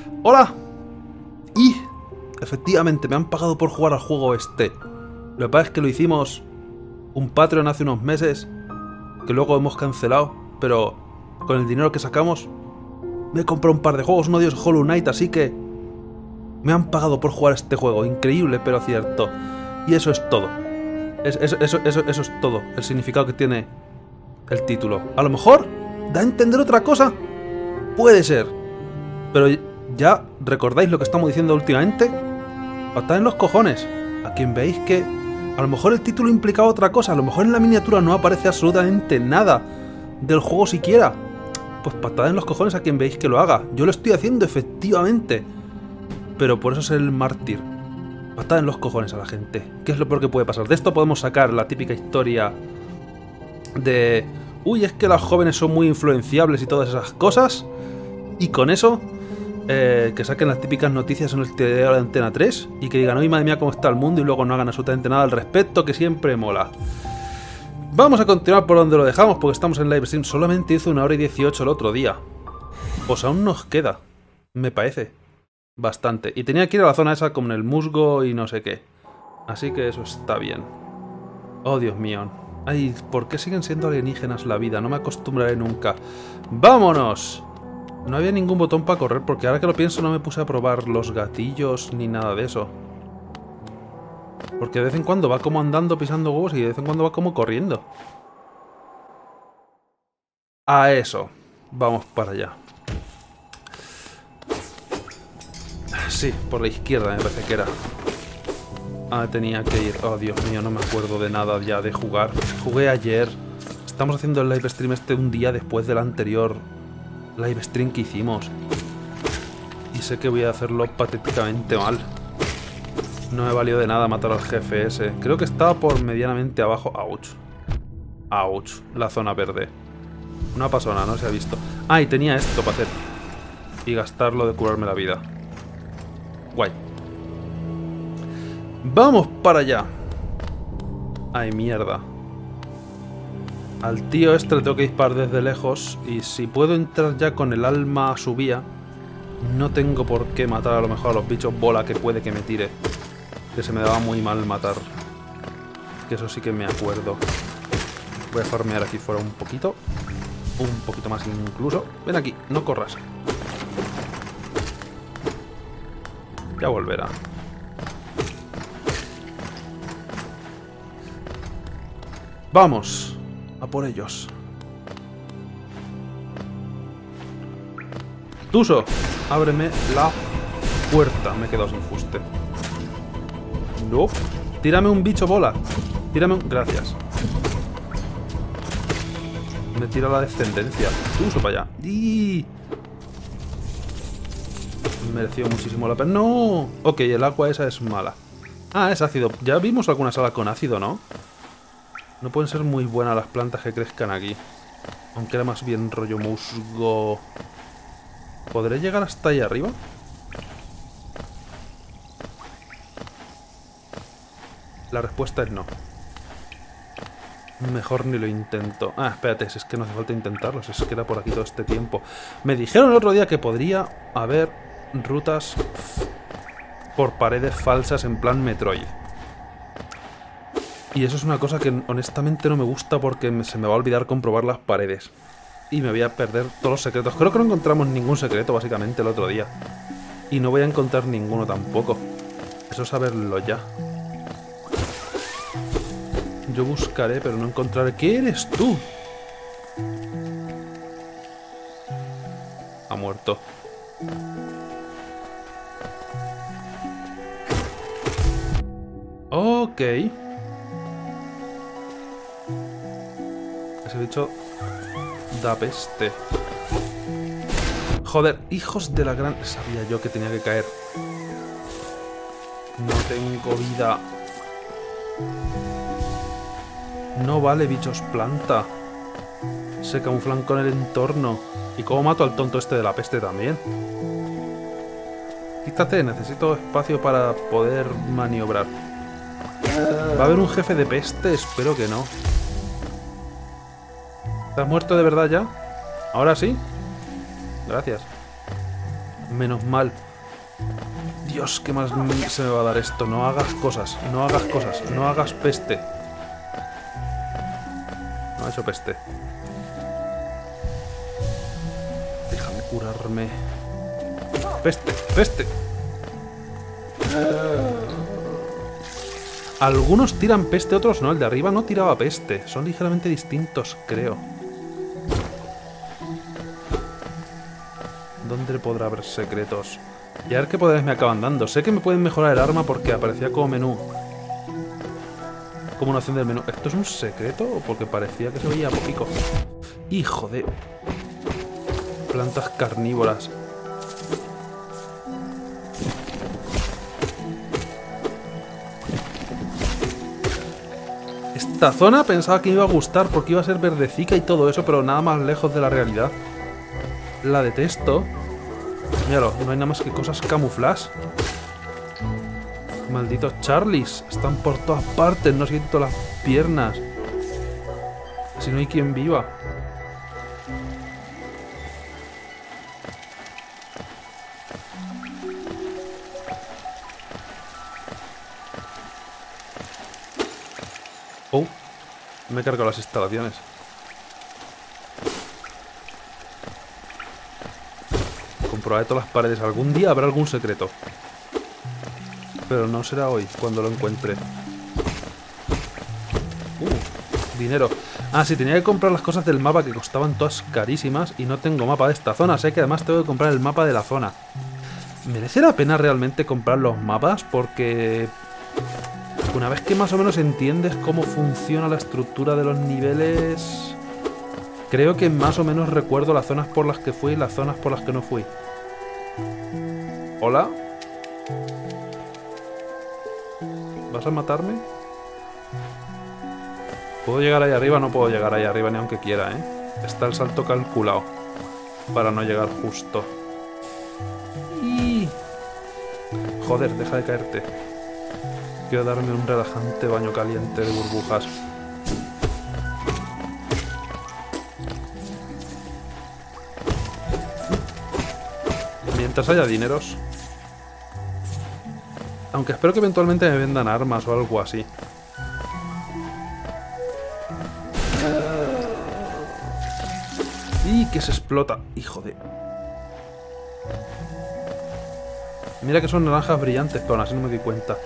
¡Hola! Y efectivamente me han pagado por jugar al juego este. Lo que pasa es que lo hicimos un Patreon hace unos meses, que luego hemos cancelado, pero con el dinero que sacamos me he comprado un par de juegos, uno de ellos Hollow Knight, así que me han pagado por jugar este juego. Increíble, pero cierto. Y eso es todo. Eso es todo, el significado que tiene el título. A lo mejor da a entender otra cosa. Puede ser. Pero ya recordáis lo que estamos diciendo últimamente. Patad en los cojones. A quien veis que a lo mejor el título implicaba otra cosa. A lo mejor en la miniatura no aparece absolutamente nada del juego siquiera. Pues patad en los cojones a quien veis que lo haga. Yo lo estoy haciendo efectivamente. Pero por eso es el mártir. Patad en los cojones a la gente. ¿Qué es lo peor que puede pasar? De esto podemos sacar la típica historia de... Uy, es que los jóvenes son muy influenciables y todas esas cosas. Y con eso, que saquen las típicas noticias en el telediario de Antena 3 y que digan, uy, madre mía, cómo está el mundo, y luego no hagan absolutamente nada al respecto, que siempre mola. Vamos a continuar por donde lo dejamos, porque estamos en live stream. Solamente hizo 1 hora y 18 el otro día. Pues aún nos queda, me parece. Bastante. Y tenía que ir a la zona esa con el musgo y no sé qué. Así que eso está bien. Oh, Dios mío. Ay, ¿por qué siguen siendo alienígenas la vida? No me acostumbraré nunca. ¡Vámonos! No había ningún botón para correr, porque ahora que lo pienso no me puse a probar los gatillos ni nada de eso. Porque de vez en cuando va como andando pisando huevos y de vez en cuando va como corriendo. A eso. Vamos para allá. Sí, por la izquierda me parece que era. Ah, tenía que ir. Oh, Dios mío, no me acuerdo de nada ya de jugar. Jugué ayer. Estamos haciendo el live stream este un día después del anterior live stream que hicimos. Y sé que voy a hacerlo patéticamente mal. No me valió de nada matar al jefe ese. Creo que estaba por medianamente abajo. Ouch. Ouch. La zona verde. No pasó nada, no se ha visto. Ah, y tenía esto para hacer. Y gastarlo de curarme la vida. Guay. ¡Vamos para allá! ¡Ay, mierda! Al tío este le tengo que disparar desde lejos. Y si puedo entrar ya con el alma subía, no tengo por qué matar a lo mejor a los bichos bola que puede que me tire. Que se me daba muy mal matar. Que eso sí que me acuerdo. Voy a farmear aquí fuera un poquito. Un poquito más incluso. Ven aquí, no corras. Ya volverá. Vamos a por ellos. Tuso, ábreme la puerta. Me he quedado sin fuste. No. Tírame un bicho bola. Tírame un... Gracias. Me tira la descendencia. Tuso para allá. ¡Y! Mereció muchísimo la pena. ¡No! Ok, el agua esa es mala. Ah, es ácido. Ya vimos alguna sala con ácido, ¿no? No pueden ser muy buenas las plantas que crezcan aquí. Aunque era más bien rollo musgo. ¿Podré llegar hasta ahí arriba? La respuesta es no. Mejor ni lo intento. Ah, espérate, si es que no hace falta intentarlo. Si es que era por aquí todo este tiempo. Me dijeron el otro día que podría haber rutas por paredes falsas en plan Metroid. Y eso es una cosa que honestamente no me gusta porque se me va a olvidar comprobar las paredes. Y me voy a perder todos los secretos. Creo que no encontramos ningún secreto básicamente el otro día. Y no voy a encontrar ninguno tampoco. Eso es saberlo ya. Yo buscaré, pero no encontraré. ¿Qué eres tú? Ha muerto. Ok. Ese bicho da peste. Joder, hijos de la gran... Sabía yo que tenía que caer. No tengo vida. No vale, bichos planta. Se camuflan con el entorno. ¿Y cómo mato al tonto este de la peste también? Quítate, necesito espacio para poder maniobrar. ¿Va a haber un jefe de peste? Espero que no. ¿Te has muerto de verdad ya? ¿Ahora sí? Gracias. Menos mal. Dios, qué más se me va a dar esto. No hagas cosas, no hagas cosas, no hagas peste. No ha hecho peste. Déjame curarme. Peste, peste. Algunos tiran peste, otros no. El de arriba no tiraba peste. Son ligeramente distintos, creo. ¿Dónde podrá haber secretos? Y a ver qué poderes me acaban dando. Sé que me pueden mejorar el arma porque aparecía como menú. Como una opción del menú. ¿Esto es un secreto? O porque parecía que se veía poquito. Hijo de... plantas carnívoras. Esta zona pensaba que me iba a gustar porque iba a ser verdecica y todo eso, pero nada más lejos de la realidad. La detesto. Míralo, no hay nada más que cosas camufladas. Malditos Charlies, están por todas partes, no siento las piernas. Si no hay quien viva. Oh, me he cargado las instalaciones. Comprobaré todas las paredes. Algún día habrá algún secreto. Pero no será hoy cuando lo encuentre. Dinero. Ah, sí, tenía que comprar las cosas del mapa que costaban todas carísimas y no tengo mapa de esta zona. Sé que además tengo que comprar el mapa de la zona. ¿Merece la pena realmente comprar los mapas? Porque una vez que más o menos entiendes cómo funciona la estructura de los niveles, creo que más o menos recuerdo las zonas por las que fui y las zonas por las que no fui. ¿Hola? ¿Vas a matarme? ¿Puedo llegar ahí arriba? No puedo llegar ahí arriba ni aunque quiera, ¿eh? Está el salto calculado para no llegar justo. Y... joder, deja de caerte. Quiero darme un relajante baño caliente de burbujas. Mientras haya dineros. Aunque espero que eventualmente me vendan armas o algo así. Y que se explota. Hijo de... Mira que son naranjas brillantes, pero aún así no me di cuenta.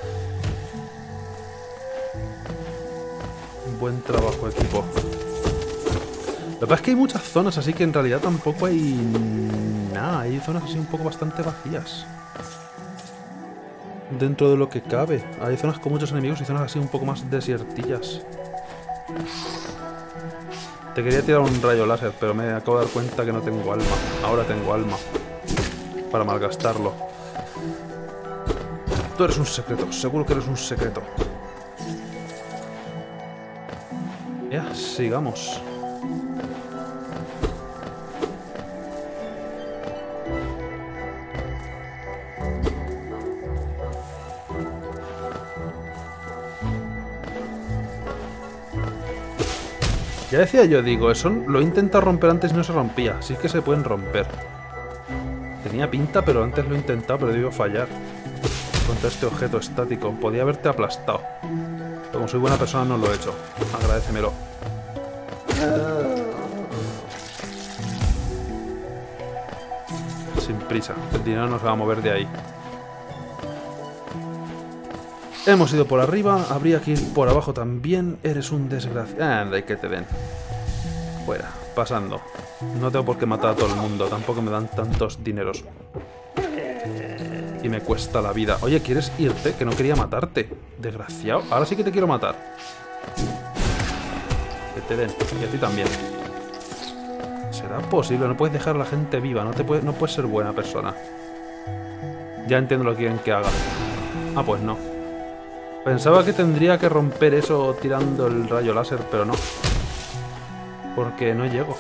Buen trabajo, equipo. Lo que pasa es que hay muchas zonas así que en realidad tampoco hay nada. Hay zonas así un poco bastante vacías. Dentro de lo que cabe. Hay zonas con muchos enemigos y zonas así un poco más desiertillas. Te quería tirar un rayo láser, pero me acabo de dar cuenta que no tengo alma. Ahora tengo alma. Para malgastarlo. Tú eres un secreto. Seguro que eres un secreto. Ya, sigamos. Ya decía yo, digo, eso lo he intentado romper antes y no se rompía. Así que se pueden romper. Tenía pinta, pero antes lo he intentado, pero debió fallar. Contra este objeto estático. Podía haberte aplastado. Pero como soy buena persona no lo he hecho. Agradécemelo. Sin prisa. El dinero no se va a mover de ahí. Hemos ido por arriba, habría que ir por abajo también. Eres un desgraciado. Anda, y que te den. Fuera, pasando. No tengo por qué matar a todo el mundo, tampoco me dan tantos dineros. Y me cuesta la vida. Oye, ¿quieres irte? Que no quería matarte. Desgraciado. Ahora sí que te quiero matar. Que te den. Y a ti también. ¿Será posible? No puedes dejar a la gente viva. No puedes ser buena persona. Ya entiendo lo que quieren que haga. Ah, pues no. Pensaba que tendría que romper eso tirando el rayo láser, pero no. Porque no llego.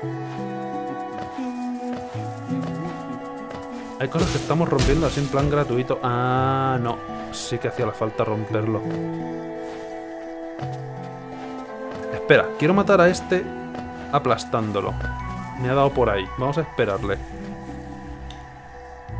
Hay cosas que estamos rompiendo así en plan gratuito. Ah, no. Sí que hacía la falta romperlo. Espera, quiero matar a este aplastándolo. Me ha dado por ahí. Vamos a esperarle.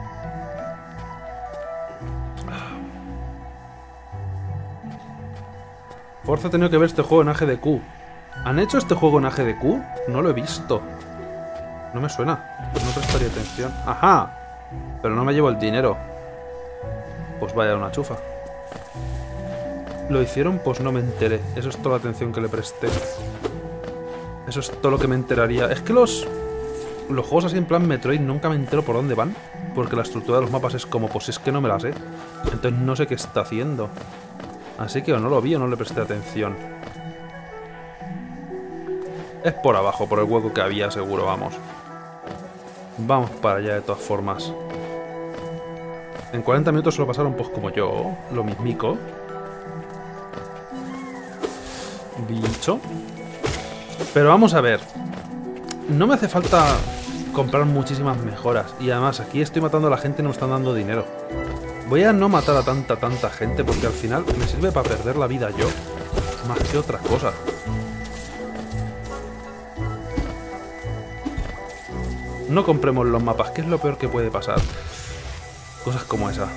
Forza ha tenido que ver este juego en AGDQ. ¿Han hecho este juego en AGDQ? No lo he visto. No me suena. No prestaría atención. ¡Ajá! Pero no me llevo el dinero. Pues vaya una chufa. Lo hicieron, pues no me enteré. Eso es toda la atención que le presté. Eso es todo lo que me enteraría. Es que los juegos así en plan Metroid nunca me entero por dónde van. Porque la estructura de los mapas es como, pues es que no me la sé. Entonces no sé qué está haciendo. Así que o no lo vi o no le presté atención. Es por abajo, por el hueco que había, seguro, vamos. Vamos para allá de todas formas. En 40 minutos se lo pasaron pues como yo, lo mismico. Bicho. Pero vamos a ver. No me hace falta comprar muchísimas mejoras. Y además aquí estoy matando a la gente y no me están dando dinero. Voy a no matar a tanta gente porque al final me sirve para perder la vida yo. Más que otra cosa. No compremos los mapas, que es lo peor que puede pasar. Cosas como esa.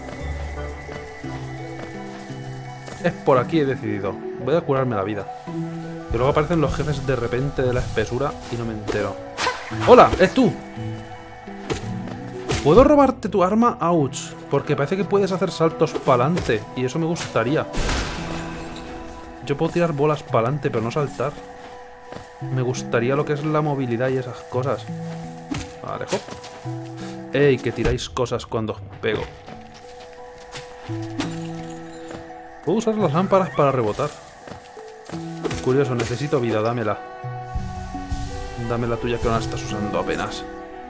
Es por aquí he decidido. Voy a curarme la vida. Que luego aparecen los jefes de repente de la espesura y no me entero. ¡Hola! ¡Es tú! ¿Puedo robarte tu arma? ¡Auch! Porque parece que puedes hacer saltos para adelante. Y eso me gustaría. Yo puedo tirar bolas para adelante, pero no saltar. Me gustaría lo que es la movilidad y esas cosas. Vale, hop. ¡Ey! Que tiráis cosas cuando os pego. Puedo usar las lámparas para rebotar. Curioso, necesito vida, dámela. Dame la tuya que no la estás usando apenas.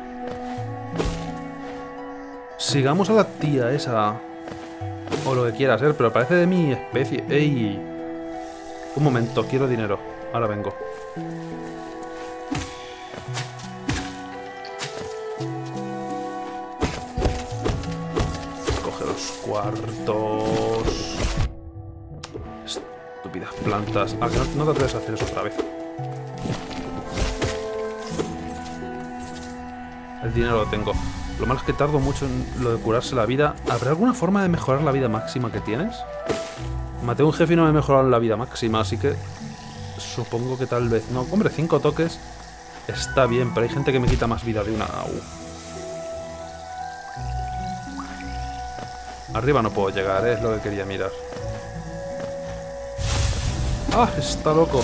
Sigamos a la tía esa. O lo que quiera ser, pero parece de mi especie. ¡Ey! Un momento, quiero dinero. Ahora vengo. Coge los cuartos. Estúpidas plantas. Ah, que no te atreves a hacer eso otra vez. El dinero lo tengo. Lo malo es que tardo mucho en lo de curarse la vida. ¿Habrá alguna forma de mejorar la vida máxima que tienes? Maté a un jefe y no me mejoraron la vida máxima, así que supongo que tal vez no. Hombre, 5 toques está bien, pero hay gente que me quita más vida de una. Arriba no puedo llegar, es lo que quería mirar. ¡Ah! Está loco.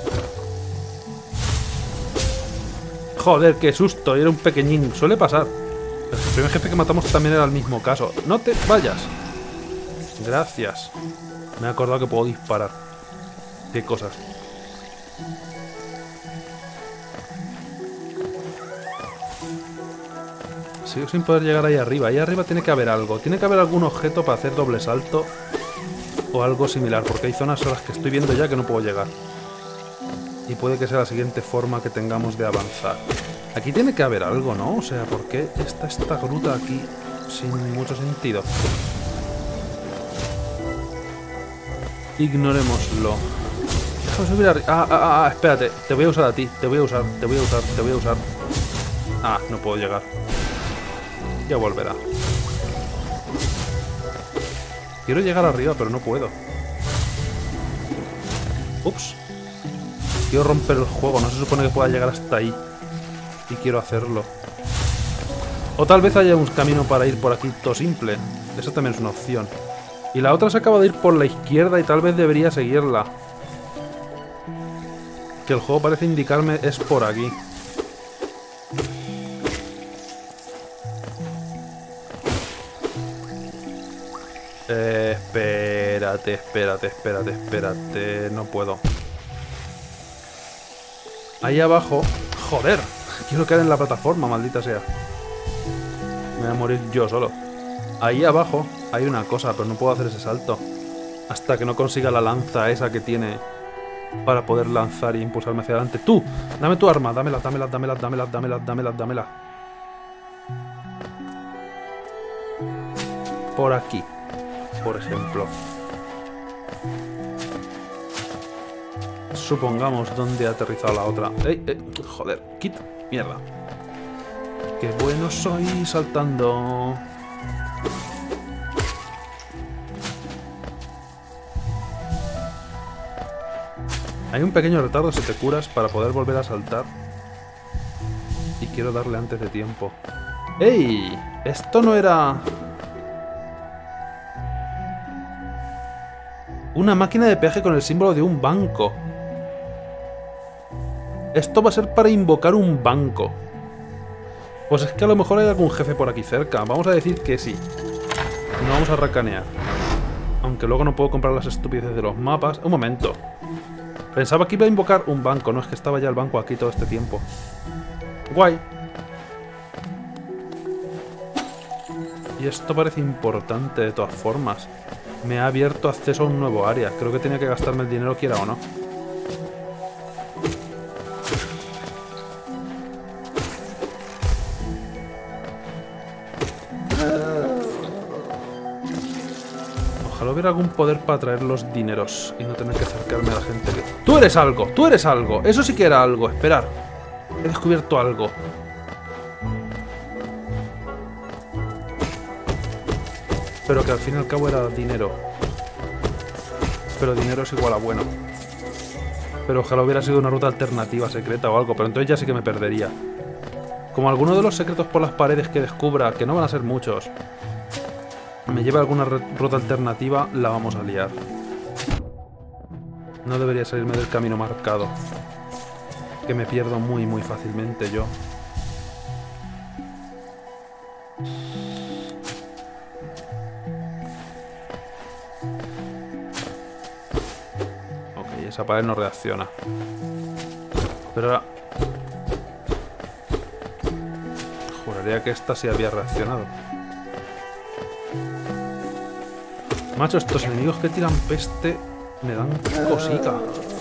Joder, qué susto, era un pequeñín. Suele pasar. El primer jefe que matamos también era el mismo caso. ¡No te vayas! Gracias. Me he acordado que puedo disparar. Qué cosas. Sigo sin poder llegar ahí arriba. Ahí arriba tiene que haber algo. Tiene que haber algún objeto para hacer doble salto. O algo similar. Porque hay zonas a las que estoy viendo ya que no puedo llegar. Y puede que sea la siguiente forma que tengamos de avanzar. Aquí tiene que haber algo, ¿no? O sea, ¿por qué está esta gruta aquí sin mucho sentido? Ignorémoslo. Déjame subir arriba. Espérate. Te voy a usar a ti. Te voy a usar. Ah, no puedo llegar. Ya volverá. Quiero llegar arriba, pero no puedo. Ups. Quiero romper el juego. No se supone que pueda llegar hasta ahí. Y quiero hacerlo. O tal vez haya un camino para ir por aquí todo simple. Eso también es una opción. Y la otra se acaba de ir por la izquierda y tal vez debería seguirla. Que el juego parece indicarme es por aquí. Espérate. No puedo. Ahí abajo... ¡Joder! Quiero caer en la plataforma, maldita sea. Me voy a morir yo solo. Ahí abajo hay una cosa, pero no puedo hacer ese salto. Hasta que no consiga la lanza esa que tiene para poder lanzar e impulsarme hacia adelante. ¡Tú! Dame tu arma. Dámela. Por aquí, por ejemplo. Supongamos dónde ha aterrizado la otra. Joder, quita. Mierda. Qué bueno soy saltando. Hay un pequeño retardo si te curas para poder volver a saltar. Y quiero darle antes de tiempo. ¡Ey! Esto no era... Una máquina de peaje con el símbolo de un banco. Esto va a ser para invocar un banco. Pues es que a lo mejor hay algún jefe por aquí cerca. Vamos a decir que sí. No vamos a racanear. Aunque luego no puedo comprar las estupideces de los mapas. Un momento. Pensaba que iba a invocar un banco. No, es que estaba ya el banco aquí todo este tiempo. Guay. Y esto parece importante de todas formas. Me ha abierto acceso a un nuevo área. Creo que tenía que gastarme el dinero quiera o no. Ojalá hubiera algún poder para traer los dineros y no tener que acercarme a la gente que... ¡Tú eres algo! ¡Tú eres algo! Eso sí que era algo. Esperar. He descubierto algo. Pero que al fin y al cabo era dinero. Pero dinero es igual a bueno. Pero ojalá hubiera sido una ruta alternativa secreta o algo. Pero entonces ya sí que me perdería. Como alguno de los secretos por las paredes que descubra, que no van a ser muchos, me lleva alguna ruta alternativa, la vamos a liar. No debería salirme del camino marcado. Que me pierdo muy muy fácilmente yo. Ok, esa pared no reacciona. Pero ahora... Juraría que esta sí había reaccionado. Macho, estos enemigos que tiran peste me dan cosica.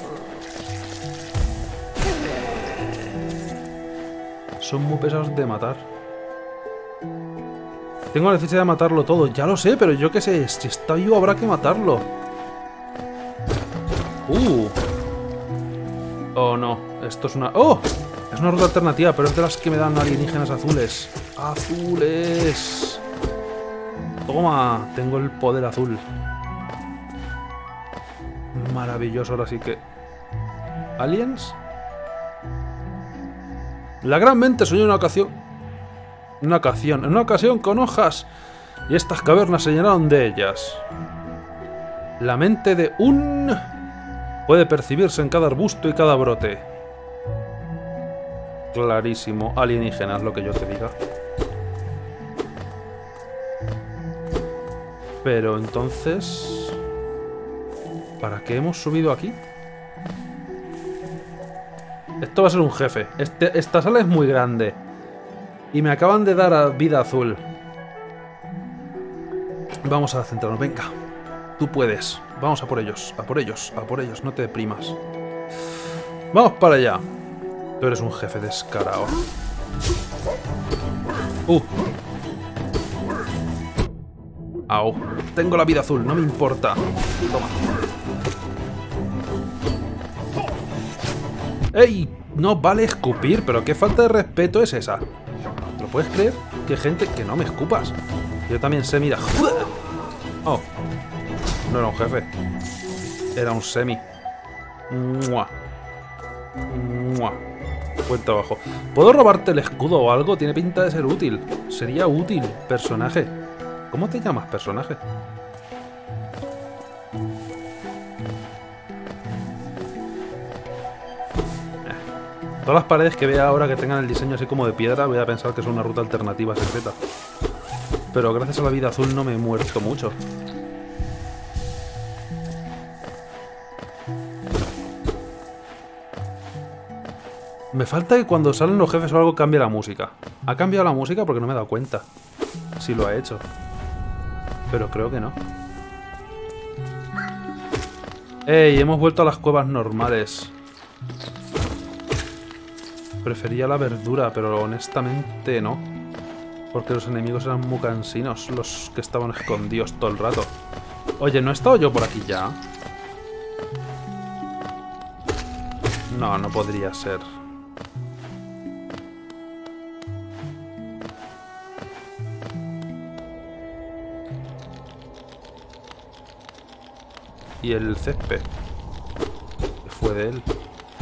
Son muy pesados de matar. Tengo la necesidad de matarlo todo. Ya lo sé, pero yo qué sé. Si está vivo habrá que matarlo. Oh, no. Esto es una... ¡Oh! Es una ruta alternativa, pero es de las que me dan alienígenas azules. ¡Azules! Toma, tengo el poder azul. Maravilloso, ahora sí que... ¿Aliens? La gran mente soñó en una ocasión con hojas, y estas cavernas se llenaron de ellas. La mente de un... puede percibirse en cada arbusto y cada brote. Clarísimo, alienígenas, lo que yo te diga. Pero entonces... ¿para qué hemos subido aquí? Esto va a ser un jefe. Esta sala es muy grande. Y me acaban de dar a vida azul. Vamos a centrarnos. Venga. Tú puedes. Vamos a por ellos. A por ellos. A por ellos. No te deprimas. Vamos para allá. Tú eres un jefe descarado. Au. Tengo la vida azul. No me importa. Toma. ¡Ey! No vale escupir, pero qué falta de respeto es esa. ¿Te lo puedes creer? Que gente que no me escupas. Yo también sé, mira. Oh. No era un jefe. Era un semi. ¡Mua! ¡Mua! Cuenta abajo. ¿Puedo robarte el escudo o algo? Tiene pinta de ser útil. Sería útil, personaje. ¿Cómo te llamas, personaje? Todas las paredes que vea ahora que tengan el diseño así como de piedra, voy a pensar que es una ruta alternativa secreta. Pero gracias a la vida azul no me he muerto mucho. Me falta que cuando salen los jefes o algo cambie la música. ¿Ha cambiado la música? Porque no me he dado cuenta. Si lo ha hecho. Pero creo que no. ¡Ey! Hemos vuelto a las cuevas normales. Prefería la verdura, pero honestamente no. Porque los enemigos eran muy cansinos, los que estaban escondidos todo el rato. Oye, ¿no he estado yo por aquí ya? No, no podría ser. Y el césped. fue de él.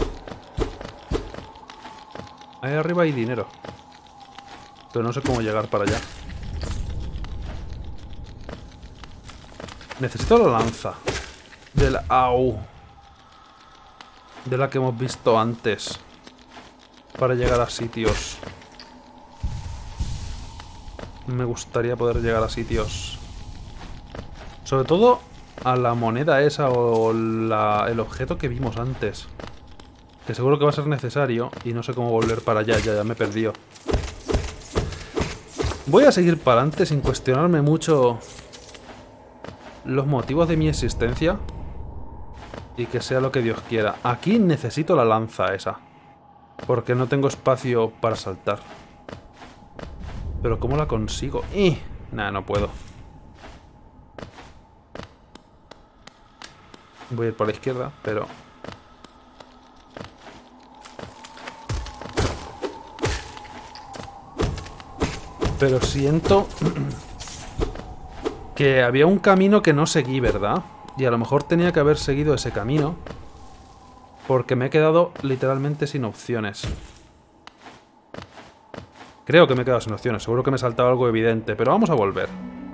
Ahí arriba hay dinero. Pero no sé cómo llegar para allá. Necesito la lanza. De la... ¡Au! De la que hemos visto antes. Para llegar a sitios. Me gustaría poder llegar a sitios. Sobre todo a la moneda esa o el objeto que vimos antes. Que seguro que va a ser necesario y no sé cómo volver para allá, ya me he perdido. Voy a seguir para adelante sin cuestionarme mucho los motivos de mi existencia. Y que sea lo que Dios quiera. Aquí necesito la lanza esa. Porque no tengo espacio para saltar. Pero ¿cómo la consigo? Nah, no puedo. Voy a ir por la izquierda, pero... Pero siento que había un camino que no seguí, ¿verdad? Y a lo mejor tenía que haber seguido ese camino. Porque me he quedado literalmente sin opciones. Creo que me he quedado sin opciones. Seguro que me he saltado algo evidente. Pero vamos a volver.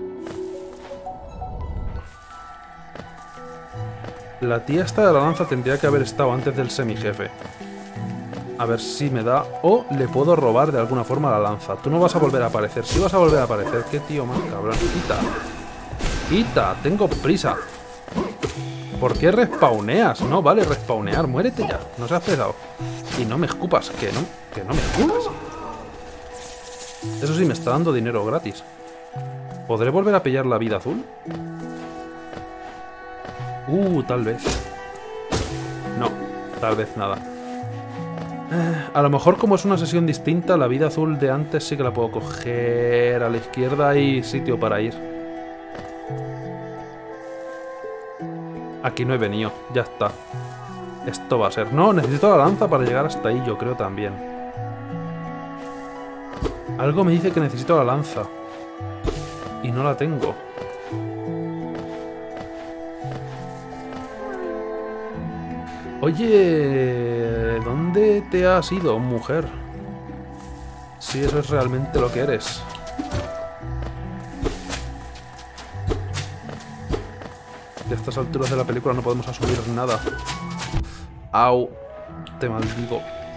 La tía esta de la lanza tendría que haber estado antes del semijefe. A ver si me da... O le puedo robar de alguna forma la lanza. Tú no vas a volver a aparecer. Sí vas a volver a aparecer. Qué tío más cabrón. Quita. Quita. Tengo prisa. ¿Por qué respawneas? No vale respawnear. Muérete ya. No seas pesado. Y no me escupas. Que no me escupas. Eso sí, me está dando dinero gratis. ¿Podré volver a pillar la vida azul? Tal vez. No, tal vez nada. A lo mejor como es una sesión distinta, la vida azul de antes sí que la puedo coger. A la izquierda hay sitio para ir. Aquí no he venido, ya está. Esto va a ser... No, necesito la lanza para llegar hasta ahí, yo creo también. Algo me dice que necesito la lanza. Y no la tengo. Oye, ¿dónde te has ido, mujer? Si eso es realmente lo que eres. A estas alturas de la película no podemos asumir nada. Au, te maldigo.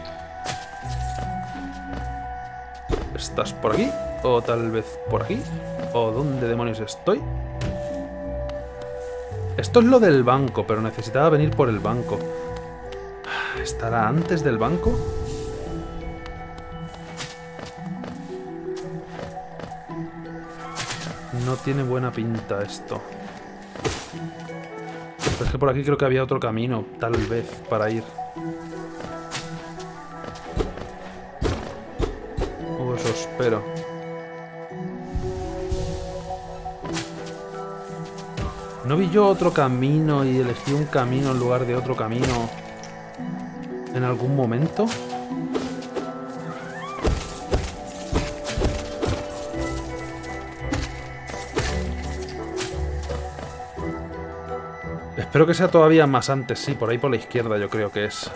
¿Estás por aquí? ¿O tal vez por aquí? ¿O dónde demonios estoy? Esto es lo del banco, pero necesitaba venir por el banco. ¿Estará antes del banco? No tiene buena pinta esto. Pero es que por aquí creo que había otro camino, tal vez, para ir. O eso espero. ¿No vi yo otro camino y elegí un camino en lugar de otro camino en algún momento? Espero que sea todavía más antes, sí, por ahí por la izquierda yo creo que es.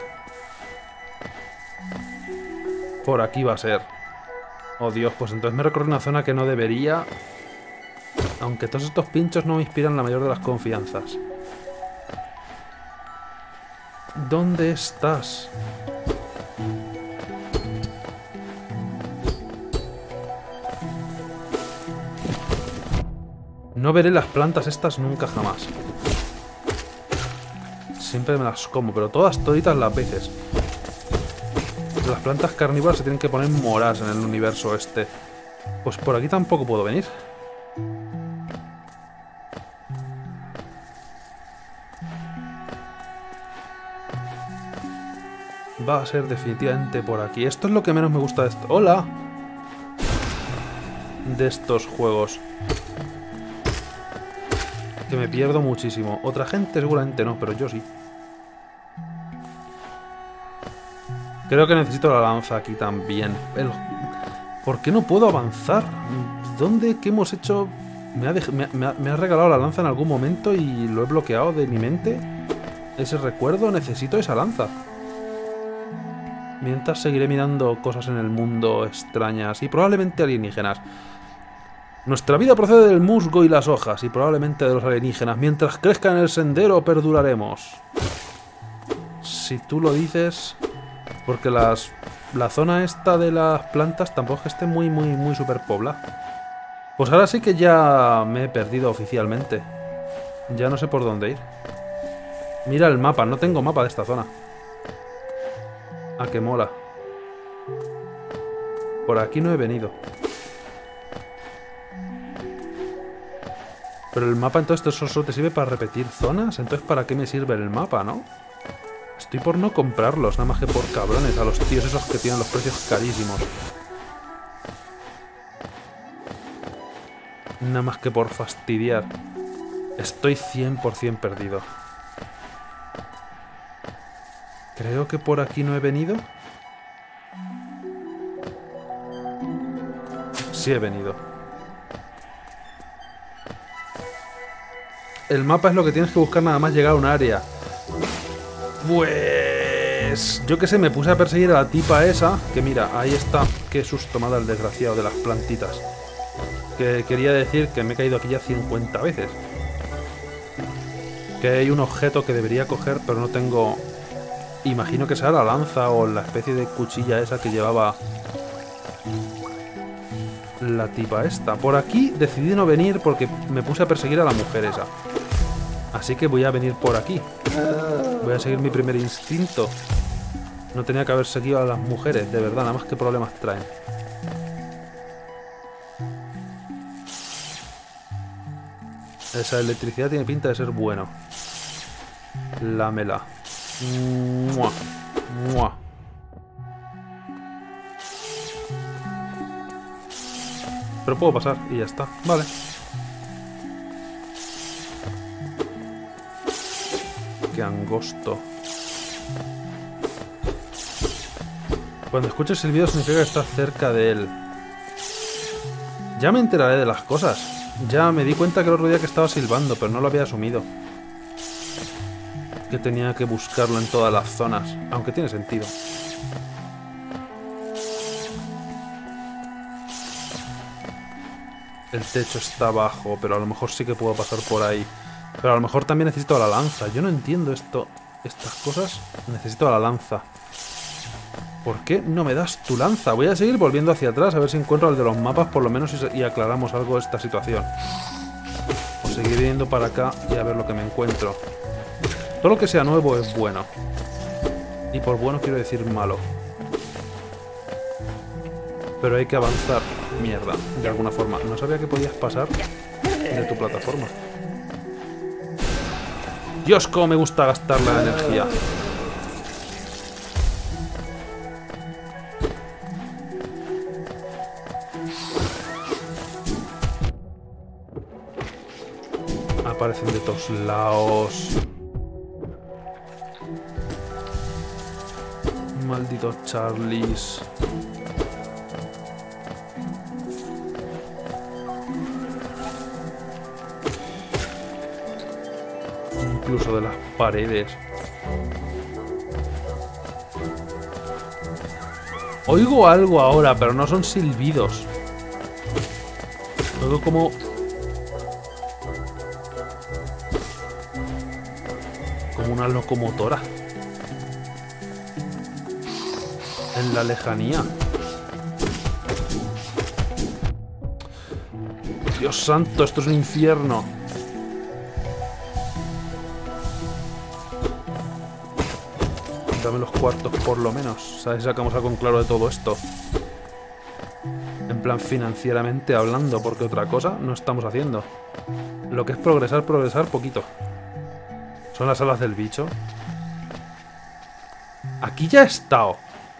Por aquí va a ser. Oh Dios, pues entonces me recorre una zona que no debería. Aunque todos estos pinchos no me inspiran la mayor de las confianzas. ¿Dónde estás? No veré las plantas estas nunca jamás. Siempre me las como, pero todas toditas las veces. Las plantas carnívoras se tienen que poner moras en el universo este. Pues por aquí tampoco puedo venir. Va a ser definitivamente por aquí. Esto es lo que menos me gusta de esto. ¡Hola! De estos juegos. Que me pierdo muchísimo. Otra gente seguramente no, pero yo sí. Creo que necesito la lanza aquí también. ¿Por qué no puedo avanzar? ¿Dónde? ¿Qué hemos hecho? Me ha regalado la lanza en algún momento y lo he bloqueado de mi mente. ese recuerdo, necesito esa lanza. Mientras seguiré mirando cosas en el mundo extrañas y probablemente alienígenas. Nuestra vida procede del musgo y las hojas y probablemente de los alienígenas. Mientras crezca en el sendero, perduraremos. Si tú lo dices... Porque la zona esta de las plantas tampoco es que esté muy superpoblada. Pues ahora sí que ya me he perdido oficialmente. Ya no sé por dónde ir. Mira el mapa, no tengo mapa de esta zona. Ah, que mola. Por aquí no he venido. Pero el mapa entonces solo te sirve para repetir zonas. Entonces ¿para qué me sirve el mapa, no? Estoy por no comprarlos, nada más que por cabrones. A los tíos esos que tienen los precios carísimos. Nada más que por fastidiar. Estoy 100% perdido. Creo que por aquí no he venido. Sí he venido. El mapa es lo que tienes que buscar nada más llegar a un área. Pues... yo que sé, me puse a perseguir a la tipa esa. Que mira, ahí está. Qué susto me ha dado el desgraciado de las plantitas. Que quería decir que me he caído aquí ya 50 veces. Que hay un objeto que debería coger, pero no tengo... Imagino que será la lanza o la especie de cuchilla esa que llevaba la tipa esta. Por aquí decidí no venir porque me puse a perseguir a la mujer esa. Así que voy a venir por aquí. Voy a seguir mi primer instinto. No tenía que haber seguido a las mujeres, de verdad, nada más que problemas traen. Esa electricidad tiene pinta de ser bueno. Lámela. ¡Mua! ¡Mua! Pero puedo pasar y ya está. Vale. Qué angosto. Cuando escuches el silbido significa que estás cerca de él. Ya me enteraré de las cosas. Ya me di cuenta que el otro día que estaba silbando, pero no lo había asumido. Que tenía que buscarlo en todas las zonas. Aunque tiene sentido. El techo está bajo, pero a lo mejor sí que puedo pasar por ahí. Pero a lo mejor también necesito la lanza. Yo no entiendo esto. Estas cosas. Necesito la lanza. ¿Por qué no me das tu lanza? Voy a seguir volviendo hacia atrás a ver si encuentro al de los mapas por lo menos y aclaramos algo de esta situación. O seguir viniendo para acá y a ver lo que me encuentro. Todo lo que sea nuevo es bueno. Y por bueno quiero decir malo. Pero hay que avanzar. Mierda, de alguna forma. No sabía que podías pasar de tu plataforma. Dios, cómo me gusta gastar la energía. Aparecen de todos lados. Malditos Charlies. Incluso de las paredes. Oigo algo ahora, pero no son silbidos. Oigo como una locomotora. En la lejanía. Dios santo, esto es un infierno. Dame los cuartos por lo menos. ¿Sabes? Sacamos algo en claro de todo esto. En plan financieramente hablando, porque otra cosa no estamos haciendo. Lo que es progresar, poquito. Son las alas del bicho. Aquí ya he estado.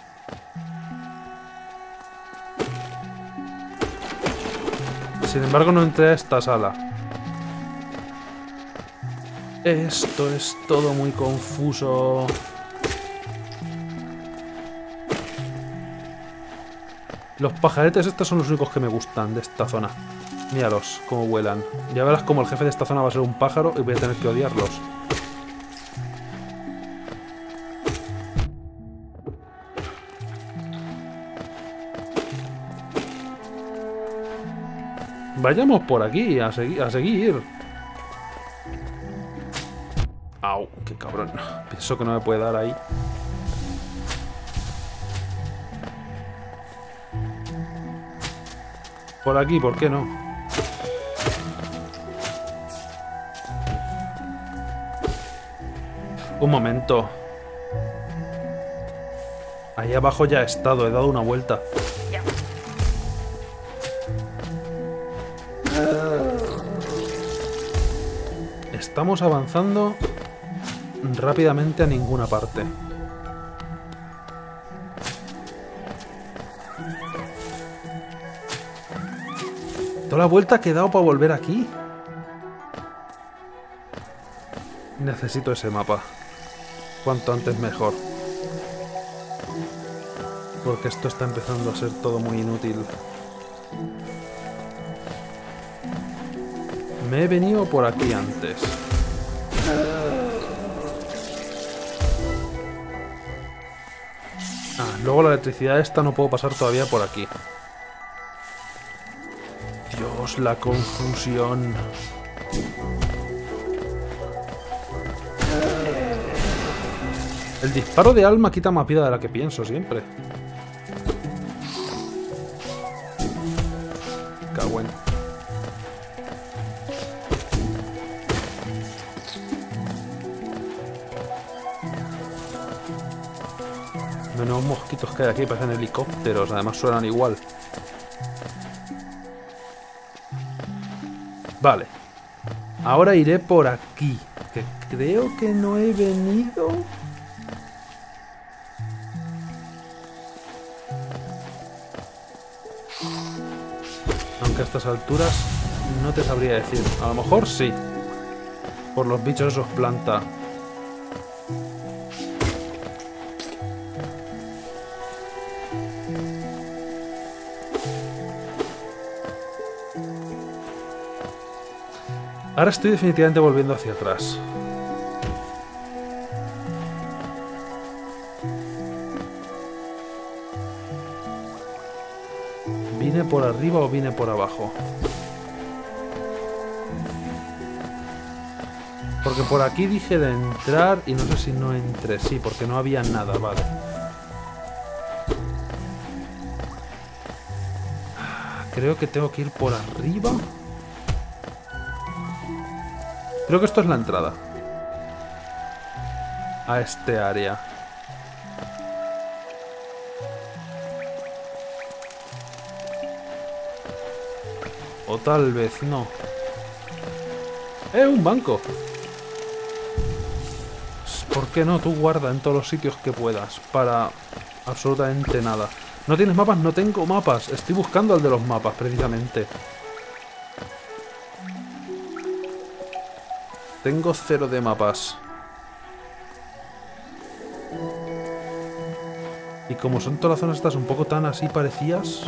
Sin embargo, no entré a esta sala. Esto es todo muy confuso. Los pajaretes estos son los únicos que me gustan de esta zona. Míralos, cómo vuelan. Ya verás como el jefe de esta zona va a ser un pájaro y voy a tener que odiarlos. Vayamos por aquí, a seguir. Au, qué cabrón. Pienso que no me puede dar ahí. Por aquí, ¿por qué no? Un momento. Ahí abajo ya he estado, he dado una vuelta. Estamos avanzando rápidamente a ninguna parte. Toda la vuelta que he dado para volver aquí. Necesito ese mapa. Cuanto antes mejor. Porque esto está empezando a ser todo muy inútil. Me he venido por aquí antes. Ah, luego la electricidad esta no puedo pasar todavía por aquí. Dios, la confusión. El disparo de alma quita más vida de la que pienso siempre. Cago en... Menos mosquitos que hay aquí, parecen helicópteros, además suenan igual. Vale. Ahora iré por aquí, que creo que no he venido. Aunque a estas alturas no te sabría decir. A lo mejor sí. Por los bichos esos planta. Ahora estoy definitivamente volviendo hacia atrás. ¿Vine por arriba o vine por abajo? Porque por aquí dije de entrar y no sé si no entré. Sí, porque no había nada, vale. Creo que tengo que ir por arriba. Creo que esto es la entrada a este área. O tal vez no. Un banco. ¿Por qué no? Tú guarda en todos los sitios que puedas. Para absolutamente nada. ¿No tienes mapas? No tengo mapas. Estoy buscando al de los mapas, precisamente. Tengo 0 de mapas. Y como son todas las zonas estas un poco tan así parecidas...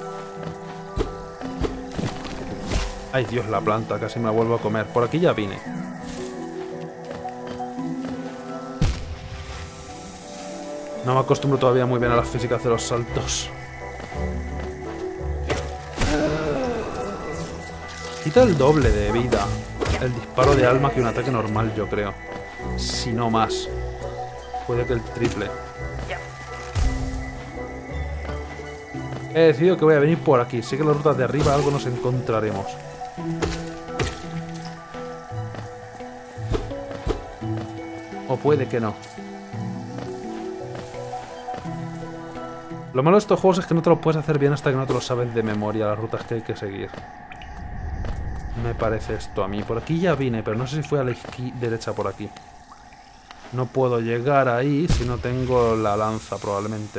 Ay, Dios, la planta, casi me la vuelvo a comer. Por aquí ya vine. No me acostumbro todavía muy bien a las físicas de los saltos. Quita el doble de vida el disparo de alma que un ataque normal, yo creo. Si no más. Puede que el triple. He decidido que voy a venir por aquí. Sigue las rutas de arriba, algo nos encontraremos. O puede que no. Lo malo de estos juegos es que no te lo puedes hacer bien hasta que no te lo sabes de memoria, las rutas que hay que seguir. Me parece esto a mí. Por aquí ya vine, pero no sé si fue a la derecha por aquí. No puedo llegar ahí si no tengo la lanza, probablemente.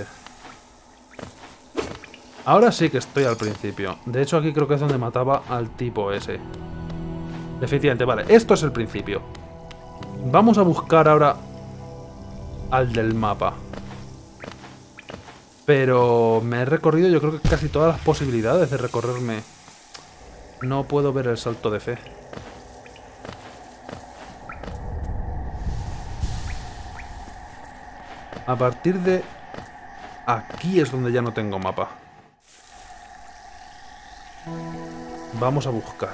Ahora sí que estoy al principio. De hecho, aquí creo que es donde mataba al tipo ese. Definitivamente, vale. Esto es el principio. Vamos a buscar ahora al del mapa. Pero me he recorrido yo creo que casi todas las posibilidades de recorrerme. No puedo ver el salto de fe. A partir de aquí es donde ya no tengo mapa. Vamos a buscar.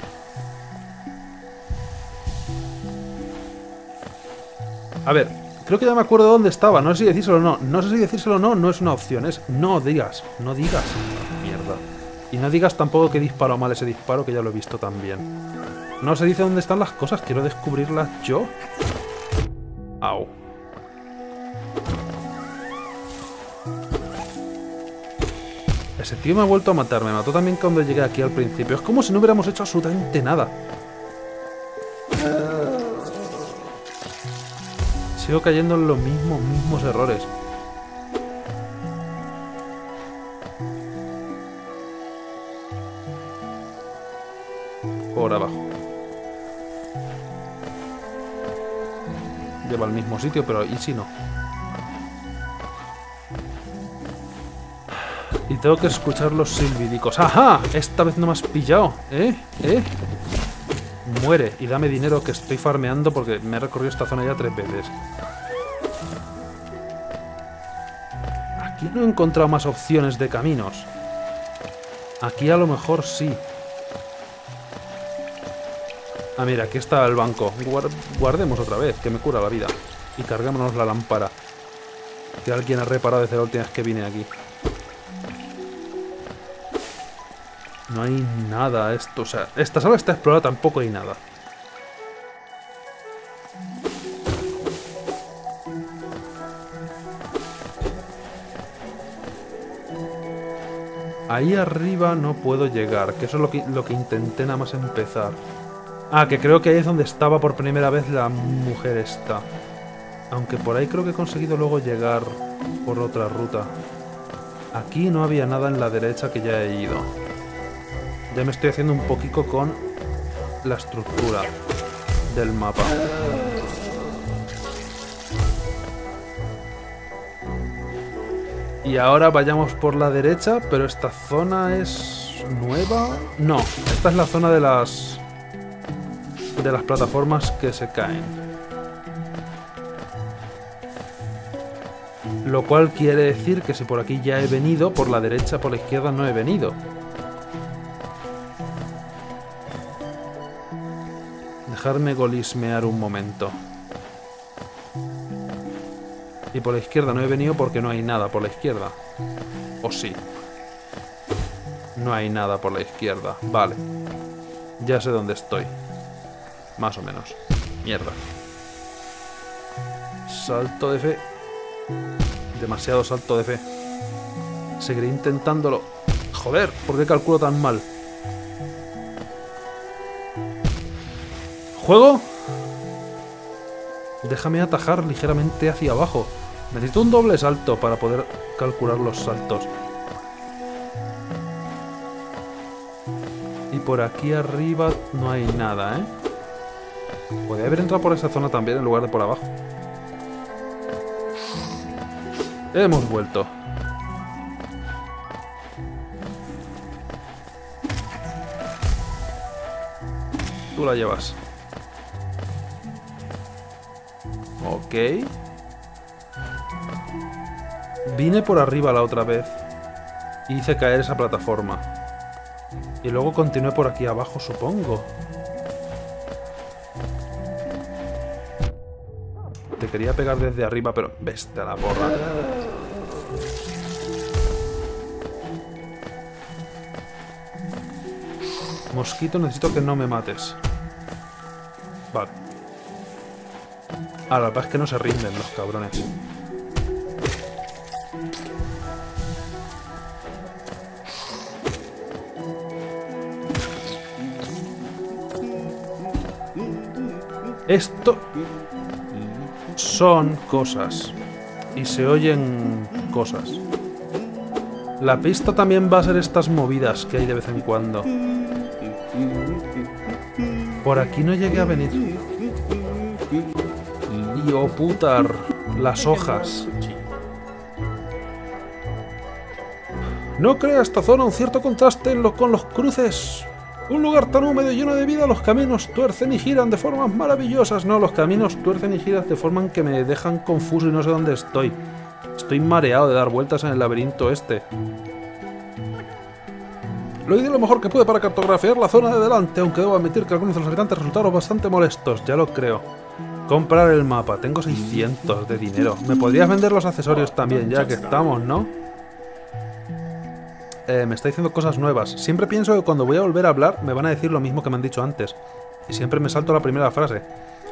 A ver, creo que ya me acuerdo dónde estaba. No sé si decírselo o no. No sé si decírselo o no, no es una opción. Es no digas. No digas. Mierda. Y no digas tampoco que he disparado mal ese disparo, que ya lo he visto también. No se dice dónde están las cosas. Quiero descubrirlas yo. Au. Ese tío me ha vuelto a matar. Me mató también cuando llegué aquí al principio. Es como si no hubiéramos hecho absolutamente nada. Sigo cayendo en los mismos errores. Por abajo. Lleva al mismo sitio, pero ¿y si no? Y tengo que escuchar los silbidicos. ¡Ajá! Esta vez no me has pillado. ¿Eh? Muere y dame dinero, que estoy farmeando porque me he recorrido esta zona ya 3 veces. Aquí no he encontrado más opciones de caminos. Aquí a lo mejor sí. Ah, mira, aquí está el banco. Guardemos otra vez, que me cura la vida. Y carguémonos la lámpara, que alguien ha reparado desde la última vez que vine aquí. No hay nada esto, o sea, esta sala está explorada, tampoco hay nada. Ahí arriba no puedo llegar, que eso es lo que intenté nada más empezar. Ah, que creo que ahí es donde estaba por primera vez la mujer esta. Aunque por ahí creo que he conseguido luego llegar por otra ruta. Aquí no había nada en la derecha, que ya he ido. Ya me estoy haciendo un poquito con la estructura del mapa. Y ahora vayamos por la derecha, pero esta zona es nueva. No, esta es la zona de las plataformas que se caen. Lo cual quiere decir que si por aquí ya he venido, por la derecha, por la izquierda no he venido. Dejarme golismear un momento. Y por la izquierda no he venido porque no hay nada por la izquierda. ¿O sí? No hay nada por la izquierda. Vale. Ya sé dónde estoy. Más o menos. Mierda. Salto de fe. Demasiado salto de fe. Seguiré intentándolo. Joder, ¿por qué calculo tan mal? ¿Juego? Déjame atajar ligeramente hacia abajo. Necesito un doble salto para poder calcular los saltos. Y por aquí arriba no hay nada, ¿eh? Podría haber entrado por esa zona también en lugar de por abajo. Hemos vuelto. Tú la llevas. Ok. Vine por arriba la otra vez. Hice caer esa plataforma. Y luego continué por aquí abajo, supongo. Te quería pegar desde arriba, pero... Veste a la porra. Mosquito, necesito que no me mates. Vale. Ahora, la verdad es que no se rinden los cabrones. Esto son cosas. Y se oyen cosas. La pista también va a ser estas movidas que hay de vez en cuando. Por aquí no llegué a venir. Y oh putar, las hojas. No crea esta zona un cierto contraste con los cruces. Un lugar tan húmedo y lleno de vida, los caminos tuercen y giran de formas maravillosas. No, los caminos tuercen y giran de forma que me dejan confuso y no sé dónde estoy. Estoy mareado de dar vueltas en el laberinto este. Lo hice lo mejor que pude para cartografiar la zona de delante, aunque debo admitir que algunos de los habitantes resultaron bastante molestos, ya lo creo. Comprar el mapa, tengo 600 de dinero. Me podrías vender los accesorios también, ya que estamos, ¿no? Me está diciendo cosas nuevas. Siempre pienso que cuando voy a volver a hablar me van a decir lo mismo que me han dicho antes. Y siempre me salto la primera frase.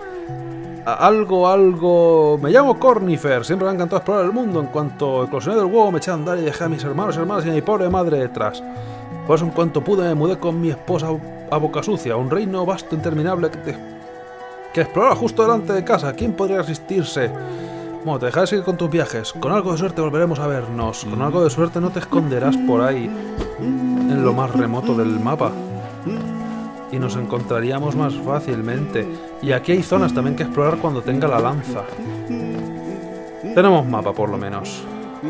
Algo... Me llamo Cornifer. Siempre me ha encantado explorar el mundo. En cuanto eclosioné del huevo me eché a andar y dejé a mis hermanos y hermanas y a mi pobre madre detrás. Por eso en cuanto pude me mudé con mi esposa a Boca Sucia. Un reino vasto, interminable que explora justo delante de casa. ¿Quién podría resistirse? Bueno, te dejaré seguir con tus viajes. Con algo de suerte volveremos a vernos. Con algo de suerte no te esconderás por ahí, en lo más remoto del mapa. Y nos encontraríamos más fácilmente. Y aquí hay zonas también que explorar cuando tenga la lanza. Tenemos mapa, por lo menos.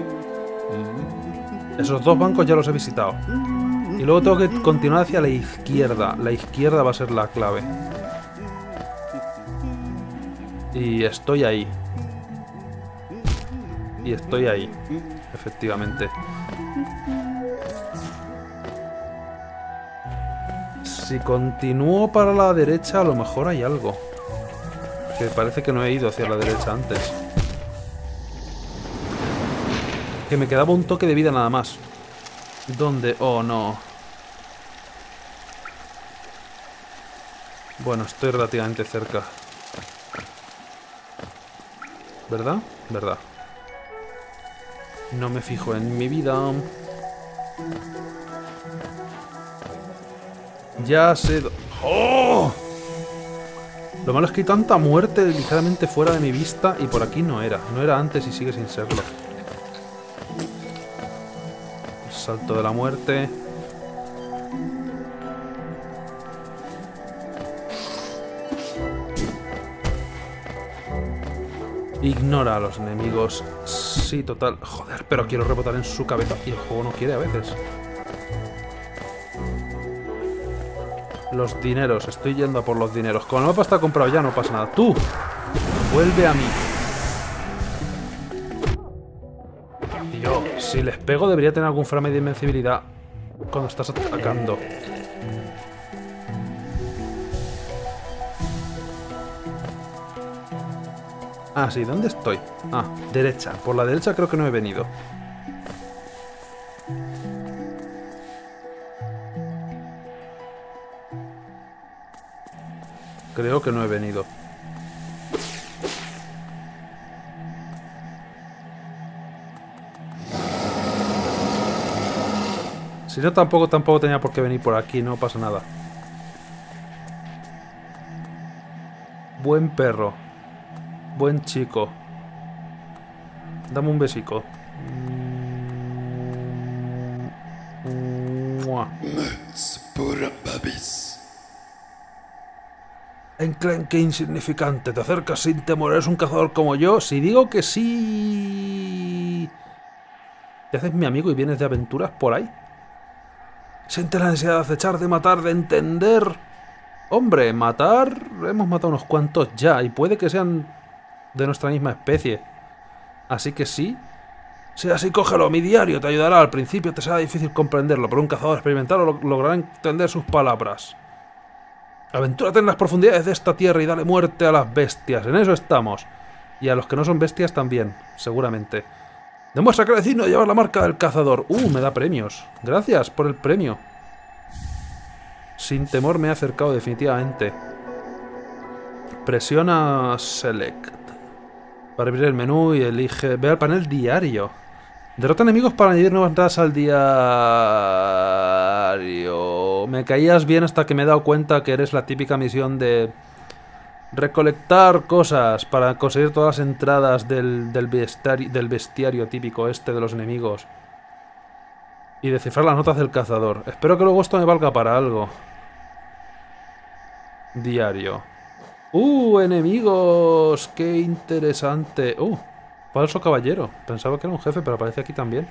Esos dos bancos ya los he visitado. Y luego tengo que continuar hacia la izquierda. La izquierda va a ser la clave. Y estoy ahí. Y estoy ahí, efectivamente. Si continúo para la derecha, a lo mejor hay algo. Que parece que no he ido hacia la derecha antes. Que me quedaba un toque de vida nada más. ¿Dónde? Oh, no. Bueno, estoy relativamente cerca. ¿Verdad? ¿Verdad? No me fijo en mi vida. Ya sé... ¡Oh! Lo malo es que hay tanta muerte ligeramente fuera de mi vista y por aquí no era. No era antes y sigue sin serlo. El salto de la muerte. Ignora a los enemigos. Sí, total. Joder, pero quiero rebotar en su cabeza y el juego no quiere a veces. Los dineros. Estoy yendo a por los dineros. Como el mapa está comprado ya no pasa nada. ¡Tú! Vuelve a mí. Tío, si les pego debería tener algún frame de invencibilidad cuando estás atacando. Ah, sí, ¿dónde estoy? Ah, derecha. Por la derecha creo que no he venido. Creo que no he venido. Si no, tampoco tenía por qué venir por aquí, no pasa nada. Buen perro. Buen chico. Dame un besico. Enclenque insignificante, te acercas sin temor, eres un cazador como yo. Si digo que sí... ¿Te haces mi amigo y vienes de aventuras por ahí? Siente la necesidad de acechar, de matar, de entender. Hombre, matar... Hemos matado unos cuantos ya, y puede que sean de nuestra misma especie. Así que sí. Si así, cógelo, mi diario te ayudará. Al principio te será difícil comprenderlo, pero un cazador experimentado logrará entender sus palabras. Aventúrate en las profundidades de esta tierra y dale muerte a las bestias. En eso estamos. Y a los que no son bestias también, seguramente. Demuestra que eres digno de llevar la marca del cazador. Me da premios. Gracias por el premio. Sin temor me he acercado definitivamente. Presiona Select para abrir el menú y elige... Ve al panel diario. Derrota enemigos para añadir nuevas entradas al diario. Me caías bien hasta que me he dado cuenta que eres la típica misión de... recolectar cosas para conseguir todas las entradas del bestiario típico este de los enemigos. Y descifrar las notas del cazador. Espero que luego esto me valga para algo. Diario. Enemigos. Qué interesante. Falso caballero. Pensaba que era un jefe, pero aparece aquí también.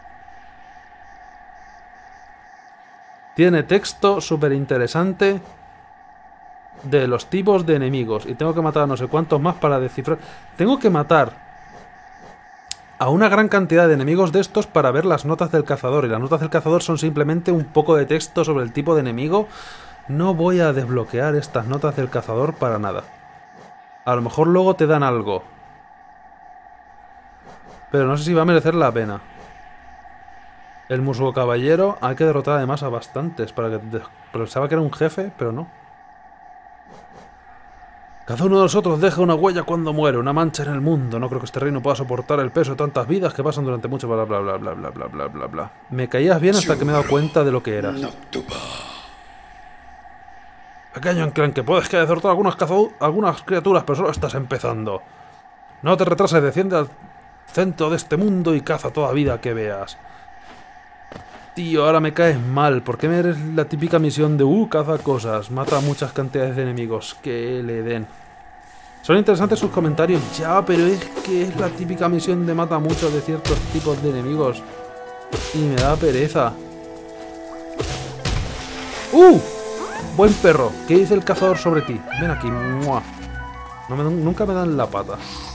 Tiene texto súper interesante de los tipos de enemigos. Y tengo que matar a no sé cuántos más para descifrar. Tengo que matar a una gran cantidad de enemigos de estos para ver las notas del cazador. Y las notas del cazador son simplemente un poco de texto sobre el tipo de enemigo. No voy a desbloquear estas notas del cazador para nada. A lo mejor luego te dan algo. Pero no sé si va a merecer la pena. El musgo caballero hay que derrotar además a bastantes. Pensaba que era un jefe, pero no. Cada uno de nosotros deja una huella cuando muere, una mancha en el mundo. No creo que este reino pueda soportar el peso de tantas vidas que pasan durante mucho bla bla bla bla bla bla bla bla bla. Me caías bien hasta que me he dado cuenta de lo que eras. Pequeño enclenque, puedes que haya derrotado algunas criaturas, pero solo estás empezando. No te retrases, desciende al centro de este mundo y caza toda vida que veas. Tío, ahora me caes mal. ¿Por qué me eres la típica misión de caza cosas? Mata a muchas cantidades de enemigos. Que le den. Son interesantes sus comentarios. Ya, pero es que es la típica misión de mata muchos de ciertos tipos de enemigos. Y me da pereza. Buen perro. ¿Qué dice el cazador sobre ti? Ven aquí. ¡Mua! Nunca me dan la pata.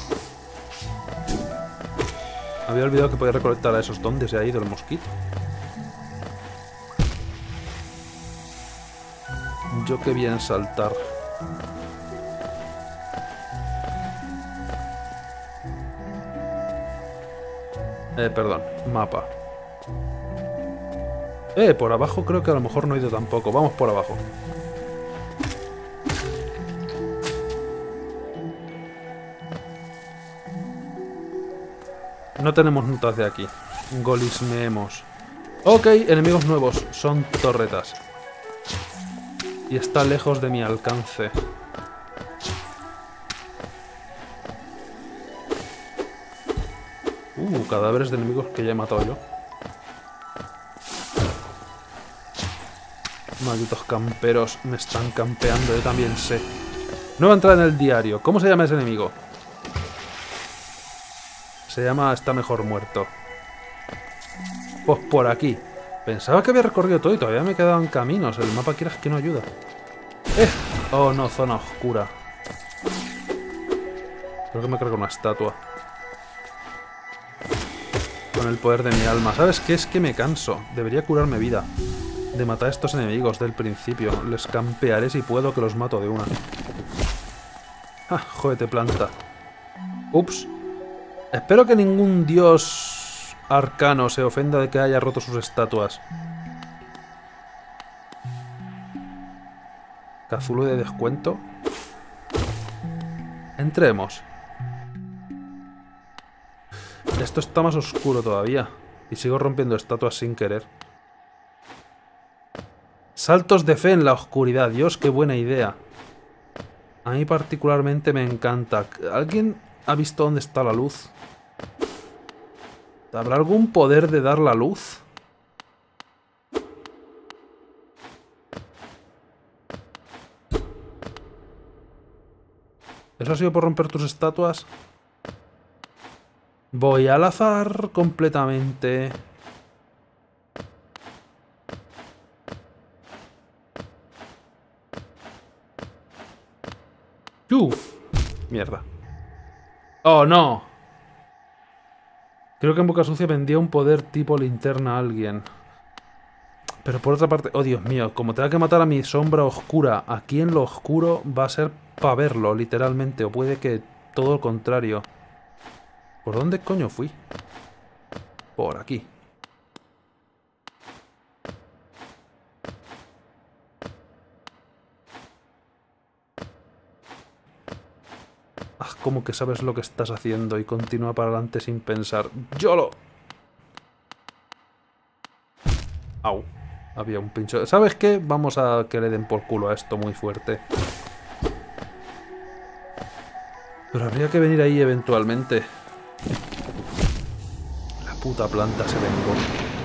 Había olvidado que podía recolectar a esos. ¿Dónde se ha ido el mosquito? Yo qué bien saltar. Perdón, mapa. Por abajo creo que a lo mejor no he ido tampoco. Vamos por abajo. No tenemos notas de aquí. Golismeemos. Ok, enemigos nuevos. Son torretas. Y está lejos de mi alcance. Cadáveres de enemigos que ya he matado yo. Malditos camperos, me están campeando, yo también sé. Nueva entrada en el diario. ¿Cómo se llama ese enemigo? Se llama Está mejor muerto. Pues por aquí. Pensaba que había recorrido todo y todavía me quedaban caminos. El mapa quieras que no ayuda. Oh no, zona oscura. Creo que me cargo una estatua. Con el poder de mi alma. ¿Sabes qué? Es que me canso. Debería curarme vida. De matar a estos enemigos del principio. Les campearé si puedo, que los mato de una. Jódete planta. Ups. Espero que ningún dios arcano se ofenda de que haya roto sus estatuas. Cazulo de descuento. Entremos. Esto está más oscuro todavía. Y sigo rompiendo estatuas sin querer. Saltos de fe en la oscuridad. Dios, qué buena idea. A mí particularmente me encanta. ¿Alguien ha visto dónde está la luz? ¿Habrá algún poder de dar la luz? ¿Eso ha sido por romper tus estatuas? Voy al azar completamente. Mierda. ¡Oh, no! Creo que en Boca Sucia vendía un poder tipo linterna a alguien. Pero por otra parte... Oh, Dios mío. Como tenga que matar a mi sombra oscura aquí en lo oscuro, va a ser para verlo, literalmente. O puede que todo lo contrario. ¿Por dónde coño fui? Por aquí. Como que sabes lo que estás haciendo y continúa para adelante sin pensar. ¡YOLO! Au. Había un pincho. ¿Sabes qué? Vamos a que le den por culo a esto muy fuerte. Pero habría que venir ahí eventualmente. La puta planta se vengó.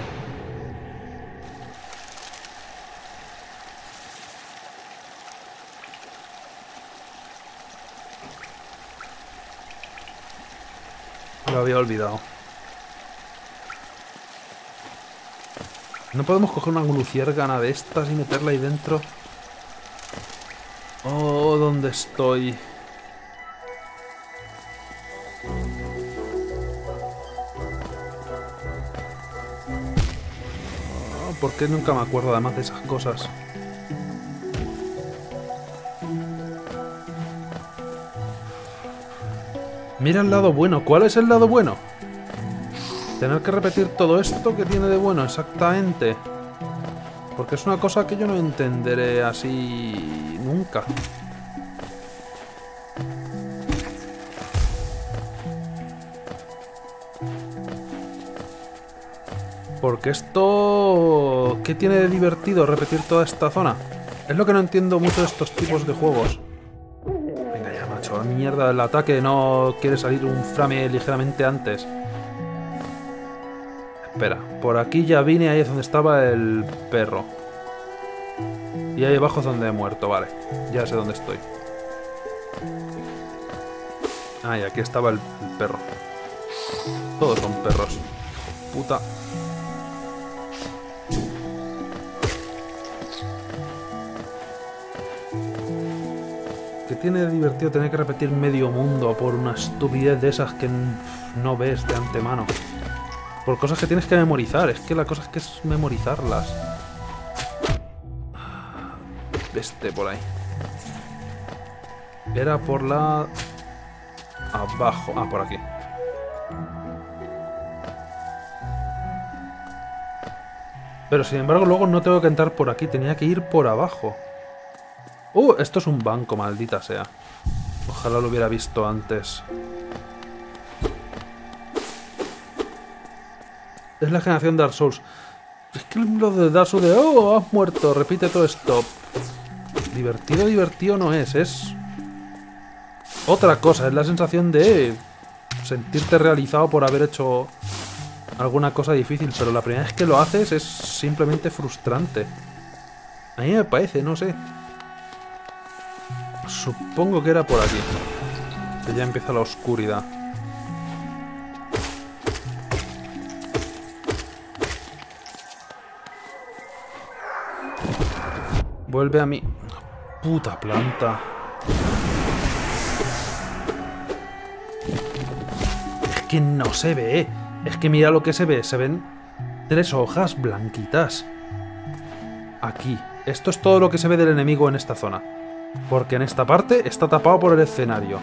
Lo había olvidado. ¿No podemos coger una luciérgana de estas y meterla ahí dentro? Oh, ¿dónde estoy? ¿Por qué nunca me acuerdo además de esas cosas? Mira el lado bueno. ¿Cuál es el lado bueno? Tener que repetir todo esto que tiene de bueno exactamente. Porque es una cosa que yo no entenderé así nunca. Porque esto... ¿Qué tiene de divertido repetir toda esta zona? Es lo que no entiendo mucho de estos tipos de juegos. Venga ya, macho. Mierda, el ataque no quiere salir un frame ligeramente antes. Espera, por aquí ya vine, ahí es donde estaba el perro. Y ahí abajo es donde he muerto, vale. Ya sé dónde estoy. Ah, y aquí estaba el perro. Todos son perros. Puta. ¿Qué tiene de divertido tener que repetir medio mundo por una estupidez de esas que no ves de antemano? Por cosas que tienes que memorizar. Es que la cosa es que es memorizarlas. Por ahí. Era por la... abajo. Ah, por aquí. Pero sin embargo luego no tengo que entrar por aquí. Tenía que ir por abajo. Esto es un banco, maldita sea. Ojalá lo hubiera visto antes. Es la generación Dark Souls. Es que lo de Dark Souls de... ¡Oh, has muerto! Repite todo esto. Divertido no es. Es... otra cosa. Es la sensación de... sentirte realizado por haber hecho... alguna cosa difícil. Pero la primera vez que lo haces es simplemente frustrante. A mí me parece, no sé. Supongo que era por aquí. Que ya empieza la oscuridad. Vuelve a mí. Puta planta. Es que no se ve. Es que mira lo que se ve. Se ven 3 hojas blanquitas. Aquí. Esto es todo lo que se ve del enemigo en esta zona. Porque en esta parte está tapado por el escenario.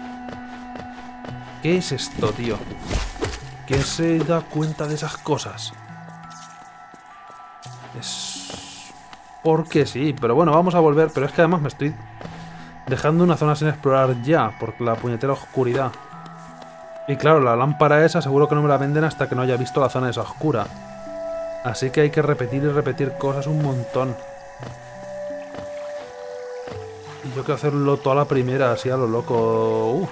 ¿Qué es esto, tío? ¿Quién se da cuenta de esas cosas? Es... porque sí, pero bueno, vamos a volver. Pero es que además me estoy dejando una zona sin explorar ya, por la puñetera oscuridad. Y claro, la lámpara esa seguro que no me la venden hasta que no haya visto la zona esa oscura. Así que hay que repetir y repetir cosas un montón. Y yo quiero hacerlo toda la primera, así a lo loco.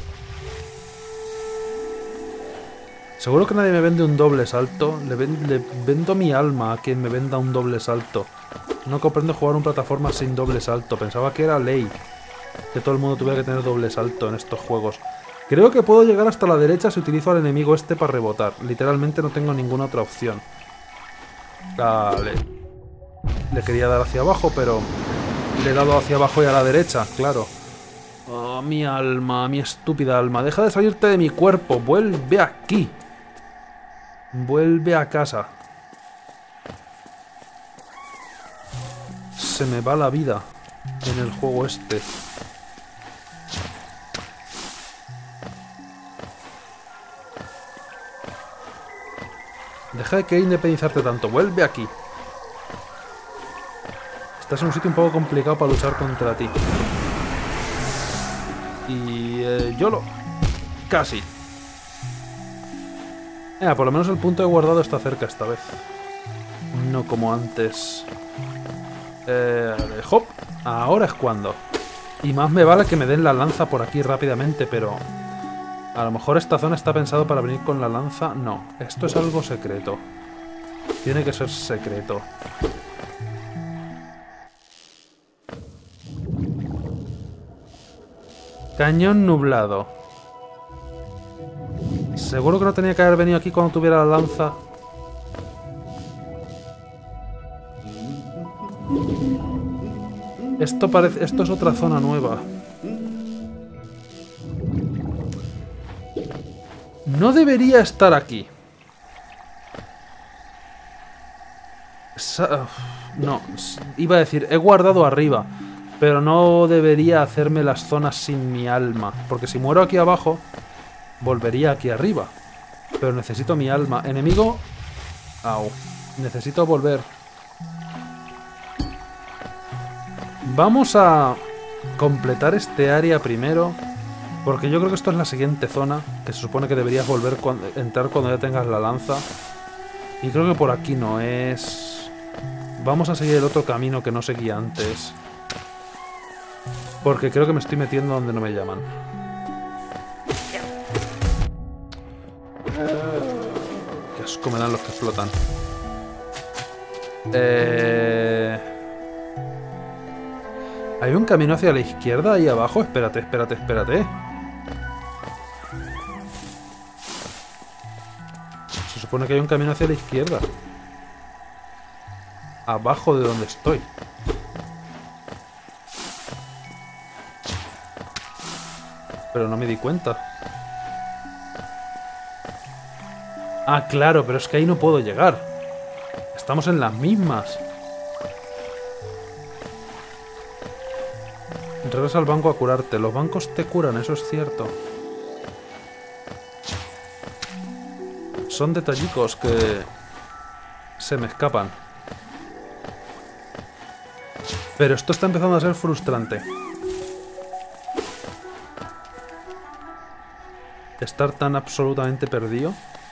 Seguro que nadie me vende un doble salto. Le vendo mi alma a quien me venda un doble salto. No comprendo jugar un plataforma sin doble salto. Pensaba que era ley que todo el mundo tuviera que tener doble salto en estos juegos. Creo que puedo llegar hasta la derecha si utilizo al enemigo este para rebotar. Literalmente no tengo ninguna otra opción. Vale. Le quería dar hacia abajo, pero... le he dado hacia abajo y a la derecha, claro. Oh, mi alma, mi estúpida alma. Deja de salirte de mi cuerpo. Vuelve aquí. Vuelve a casa. Se me va la vida en el juego este. Deja de querer independizarte tanto. Vuelve aquí. Estás en un sitio un poco complicado para luchar contra ti. Y... YOLO. Casi. Por lo menos el punto de guardado está cerca esta vez. No como antes. Hop. Ahora es cuando. Y más me vale que me den la lanza por aquí rápidamente, pero... a lo mejor esta zona está pensado para venir con la lanza. No, esto es algo secreto. Tiene que ser secreto. Cañón nublado. Seguro que no tenía que haber venido aquí cuando tuviera la lanza. Esto es otra zona nueva. No debería estar aquí. No, iba a decir, he guardado arriba. Pero no debería hacerme las zonas sin mi alma. Porque si muero aquí abajo, volvería aquí arriba. Pero necesito mi alma. Enemigo. Au. Necesito volver. Vamos a completar este área primero. Porque yo creo que esto es la siguiente zona. Que se supone que deberías volver entrar cuando ya tengas la lanza. Y creo que por aquí no es. Vamos a seguir el otro camino que no seguía antes. Porque creo que me estoy metiendo donde no me llaman. Qué asco me dan los que explotan. ¿Hay un camino hacia la izquierda ahí abajo? Espérate, espérate, espérate. Se supone que hay un camino hacia la izquierda. Abajo de donde estoy. Pero no me di cuenta. Ah, claro, pero es que ahí no puedo llegar. Estamos en las mismas. Regresa al banco a curarte. Los bancos te curan, eso es cierto. Son detallicos que se me escapan. Pero esto está empezando a ser frustrante. Estar tan absolutamente perdido.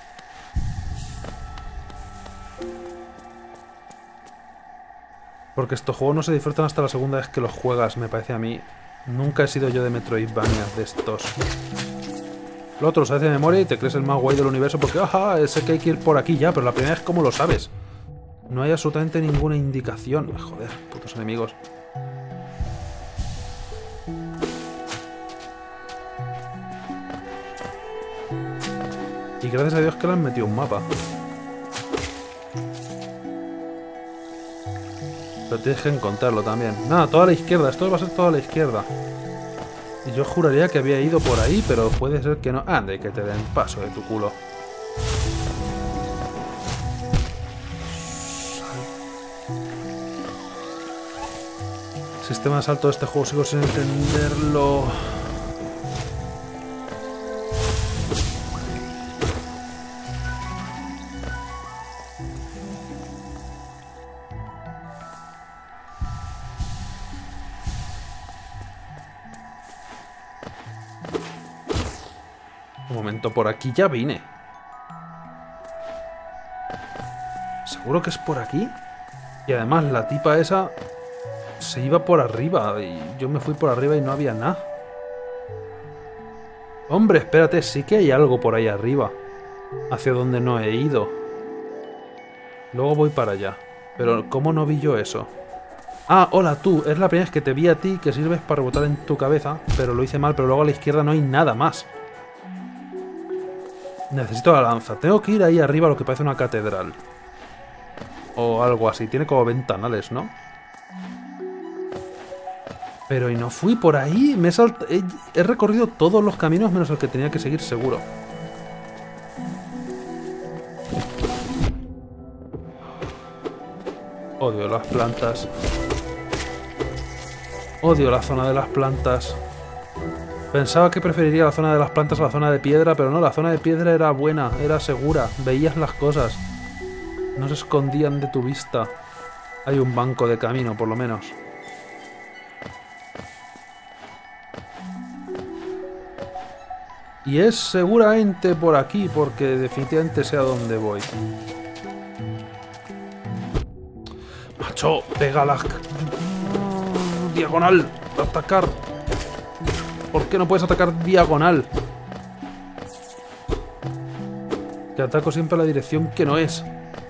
Porque estos juegos no se disfrutan hasta la segunda vez que los juegas, me parece a mí. Nunca he sido yo de Metroidvania de estos. Lo otro lo sabes de memoria y te crees el más guay del universo porque, ajá, sé que hay que ir por aquí ya, pero la primera vez, ¿cómo lo sabes? No hay absolutamente ninguna indicación. Joder, putos enemigos. Y gracias a Dios que le han metido un mapa. Pero tienes que encontrarlo también. Nada, toda la izquierda. Esto va a ser toda la izquierda. Y yo juraría que había ido por ahí, pero puede ser que no. Ande, que te den paso de tu culo. Sistema de salto de este juego sigo sin entenderlo. Un momento, por aquí ya vine. ¿Seguro que es por aquí? Y además la tipa esa se iba por arriba y yo me fui por arriba y no había nada. Hombre, espérate, sí que hay algo por ahí arriba. Hacia donde no he ido. Luego voy para allá. Pero ¿cómo no vi yo eso? Ah, hola tú. Es la primera vez que te vi a ti que sirves para rebotar en tu cabeza. Pero lo hice mal, pero luego a la izquierda no hay nada más. Necesito la lanza. Tengo que ir ahí arriba a lo que parece una catedral. O algo así. Tiene como ventanales, ¿no? Pero y no fui por ahí. He recorrido todos los caminos menos el que tenía que seguir seguro. Odio las plantas. Odio la zona de las plantas. Pensaba que preferiría la zona de las plantas a la zona de piedra, pero no, la zona de piedra era buena, era segura, veías las cosas. No se escondían de tu vista. Hay un banco de camino, por lo menos. Y es seguramente por aquí, porque definitivamente sé a dónde voy. Macho, pega la... diagonal, atacar. ¿Por qué no puedes atacar diagonal? Que ataco siempre a la dirección que no es.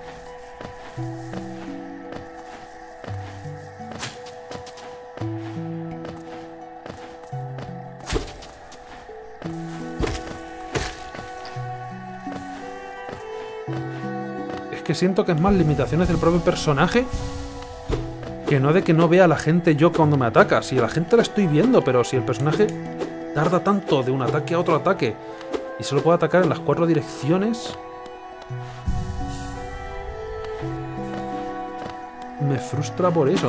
Es que siento que es más limitaciones del propio personaje que no de que no vea a la gente yo cuando me ataca. Si a la gente la estoy viendo, pero si el personaje tarda tanto de un ataque a otro ataque y solo puede atacar en las 4 direcciones. me frustra por eso.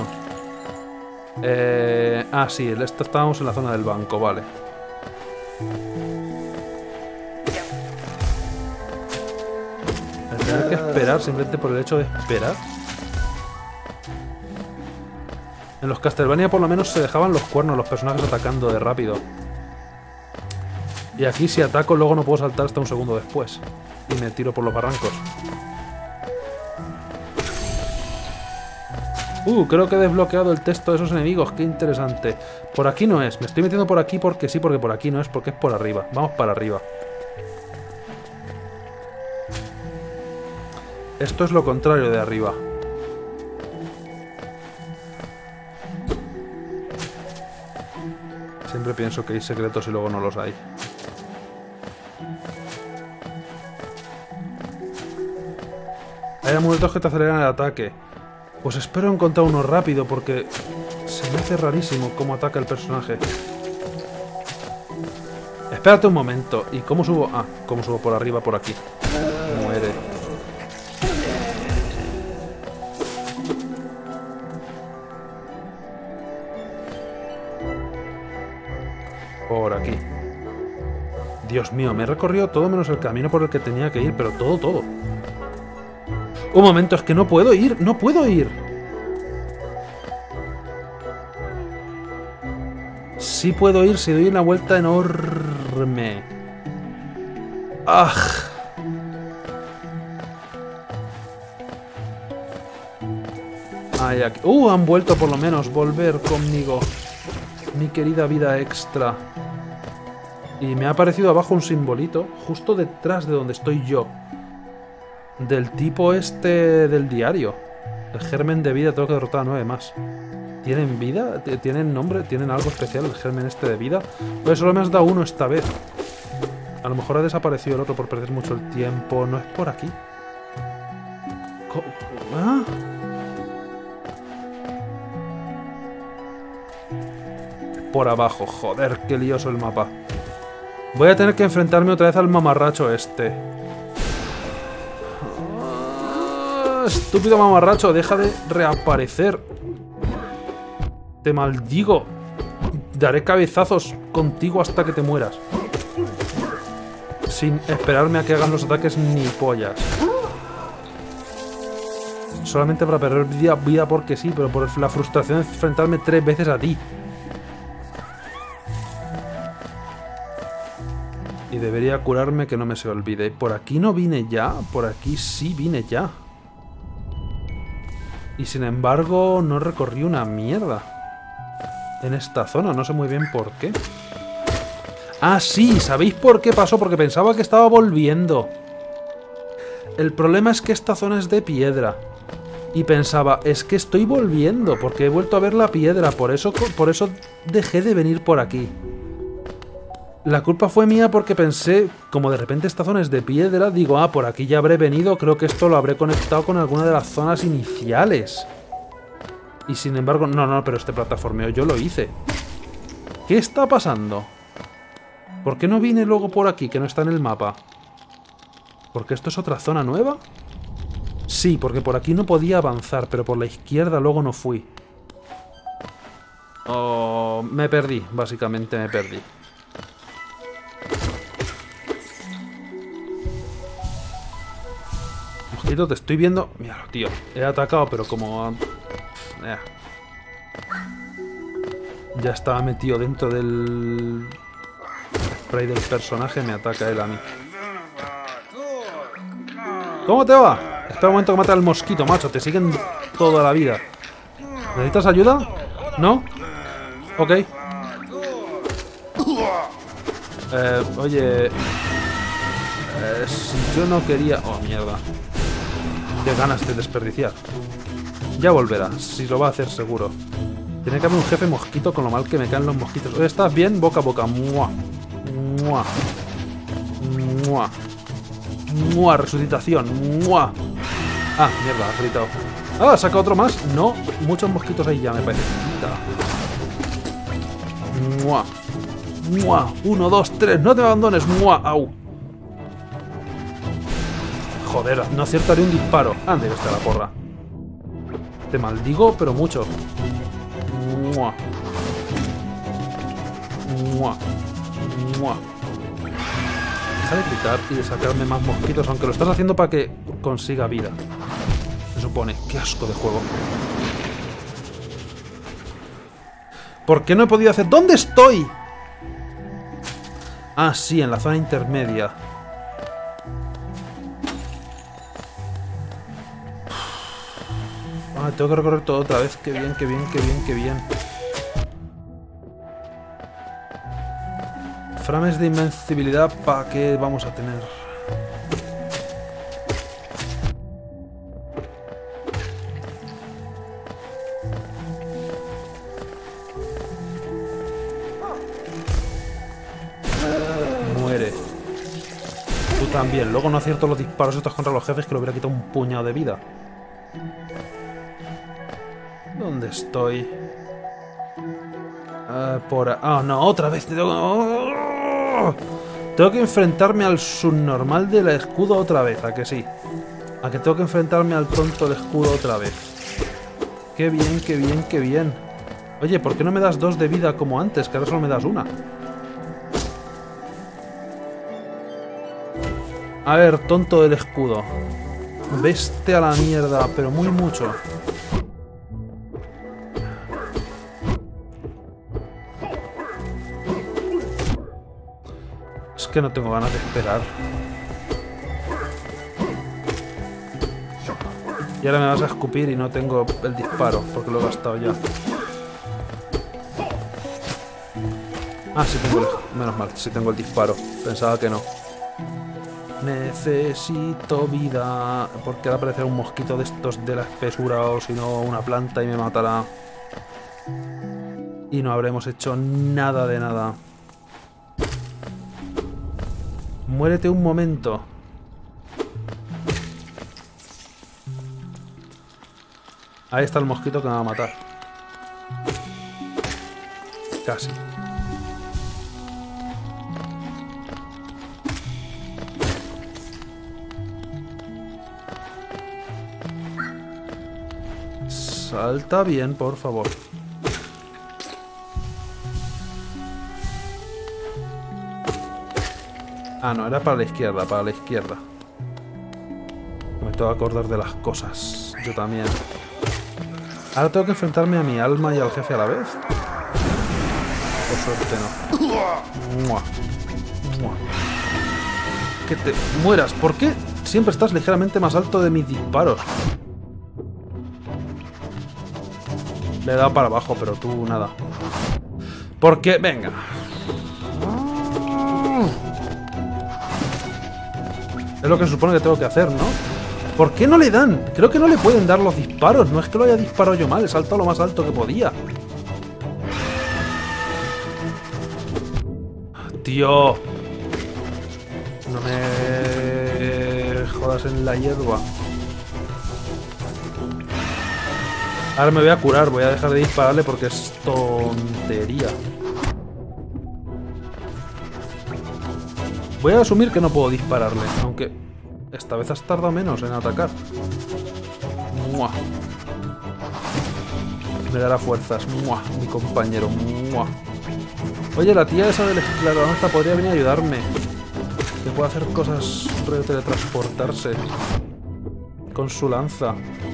Ah, sí, estábamos en la zona del banco, vale. Tener que esperar simplemente por el hecho de esperar. En los Castlevania por lo menos se dejaban los cuernos los personajes atacando de rápido. Y aquí si ataco luego no puedo saltar hasta un segundo después. Y me tiro por los barrancos. Creo que he desbloqueado el texto de esos enemigos. Qué interesante. Por aquí no es. Me estoy metiendo por aquí porque sí, porque por aquí no es, porque es por arriba. Vamos para arriba. Esto es lo contrario de arriba. Siempre pienso que hay secretos y luego no los hay. Hay amuletos que te aceleran el ataque. Pues espero encontrar uno rápido porque se me hace rarísimo cómo ataca el personaje. Espérate un momento. ¿Y cómo subo? Ah, ¿cómo subo por arriba por aquí? Muere. Por aquí. Dios mío, me he recorrido todo menos el camino por el que tenía que ir, pero todo. Un momento, es que no puedo ir, no puedo ir. Sí puedo ir si doy una vuelta enorme. ¡Ah! Ay, aquí. Han vuelto por lo menos. Volver conmigo. Mi querida vida extra. Y me ha aparecido abajo un simbolito, justo detrás de donde estoy yo. Del tipo este del diario. El germen de vida, tengo que derrotar a 9 más. ¿Tienen vida? ¿Tienen nombre? ¿Tienen algo especial el germen este de vida? Pues solo me has dado uno esta vez. A lo mejor ha desaparecido el otro por perder mucho el tiempo. ¿No es por aquí? ¿Ah? Por abajo. Joder, qué lioso el mapa. Voy a tener que enfrentarme otra vez al mamarracho este. Estúpido mamarracho, deja de reaparecer. Te maldigo. Daré cabezazos contigo hasta que te mueras. Sin esperarme a que hagan los ataques ni pollas. Solamente para perder vida porque sí, pero por la frustración de enfrentarme 3 veces a ti. Y debería curarme que no me se olvide. ¿Por aquí no vine ya? Por aquí sí vine ya. Y sin embargo no recorrí una mierda en esta zona, no sé muy bien por qué. Ah, sí, ¿sabéis por qué pasó? Porque pensaba que estaba volviendo. El problema es que esta zona es de piedra. Y pensaba, es que estoy volviendo, porque he vuelto a ver la piedra, por eso dejé de venir por aquí. La culpa fue mía porque pensé, como de repente esta zona es de piedra, digo, ah, por aquí ya habré venido, creo que esto lo habré conectado con alguna de las zonas iniciales. Y sin embargo, no, pero este plataformeo yo lo hice. ¿Qué está pasando? ¿Por qué no vine luego por aquí, que no está en el mapa? ¿Porque esto es otra zona nueva? Sí, porque por aquí no podía avanzar, pero por la izquierda luego no fui. Oh, me perdí, básicamente me perdí. Mosquito, te estoy viendo. Míralo, tío. He atacado, pero como... Ya estaba metido dentro del... spray del personaje, me ataca él a mí. ¿Cómo te va? Espera un momento que mate al mosquito, macho. Te siguen toda la vida. ¿Necesitas ayuda? ¿No? Ok. Oye... si yo no quería... Oh, mierda. De ganas de desperdiciar. Ya volverá, si lo va a hacer seguro. Tiene que haber un jefe mosquito con lo mal que me caen los mosquitos. Oye, ¿estás bien? Boca a boca. ¡Mua! ¡Mua! ¡Mua! ¡Mua! Resucitación. ¡Mua! Ah, mierda, has gritado. Ah, ¿saca otro más? No, muchos mosquitos ahí ya, me parece. ¡Mua! ¡Mua! 1, 2, 3, no te abandones. ¡Mua! ¡Au! Joder, no acertaré un disparo. Ande, está la porra. Te maldigo, pero mucho. ¡Mua! ¡Mua! ¡Mua! Deja de gritar y de sacarme más mosquitos, aunque lo estás haciendo para que consiga vida. Se supone. ¡Qué asco de juego! ¿Por qué no he podido hacer? ¿Dónde estoy? Ah, sí, en la zona intermedia. Ah, tengo que recorrer todo otra vez. Qué bien, qué bien, qué bien, qué bien. Frames de invencibilidad, ¿para qué vamos a tener? Muere. Tú también. Luego no acierto los disparos estos contra los jefes, que le hubiera quitado un puñado de vida. ¿Dónde estoy? Ah, no, otra vez. Tengo que enfrentarme al subnormal del escudo otra vez, ¿a que sí? A que tengo que enfrentarme al tonto del escudo otra vez. Qué bien, qué bien, qué bien. Oye, ¿por qué no me das 2 de vida como antes? Que ahora solo me das 1. A ver, tonto del escudo. Veste a la mierda, pero muy mucho. Es que no tengo ganas de esperar. Y ahora me vas a escupir y no tengo el disparo, porque lo he gastado ya. Ah, sí tengo el... Menos mal, sí tengo el disparo. Pensaba que no. Necesito vida. Porque ahora aparecerá un mosquito de estos de la espesura, o si no una planta y me matará. Y no habremos hecho nada de nada. Muérete un momento. Ahí está el mosquito que me va a matar. Casi. Salta bien, por favor. Ah, no, era para la izquierda, para la izquierda. Me tengo que acordar de las cosas. Yo también. Ahora tengo que enfrentarme a mi alma y al jefe a la vez. Por suerte no. ¡Mua! ¡Mua! Que te mueras. ¿Por qué siempre estás ligeramente más alto de mis disparos? Le he dado para abajo, pero tú nada. ¿Por qué? Venga. Es lo que se supone que tengo que hacer, ¿no? ¿Por qué no le dan? Creo que no le pueden dar los disparos. No es que lo haya disparado yo mal. He saltado lo más alto que podía. Tío. No me jodas en la hierba. Ahora me voy a curar. Voy a dejar de dispararle porque es tontería. Voy a asumir que no puedo dispararle, aunque esta vez has tardado menos en atacar. ¡Mua! Me dará fuerzas. ¡Mua! Mi compañero. ¡Mua! Oye, la tía esa de la lanza podría venir a ayudarme. Que puede hacer cosas, teletransportarse con su lanza.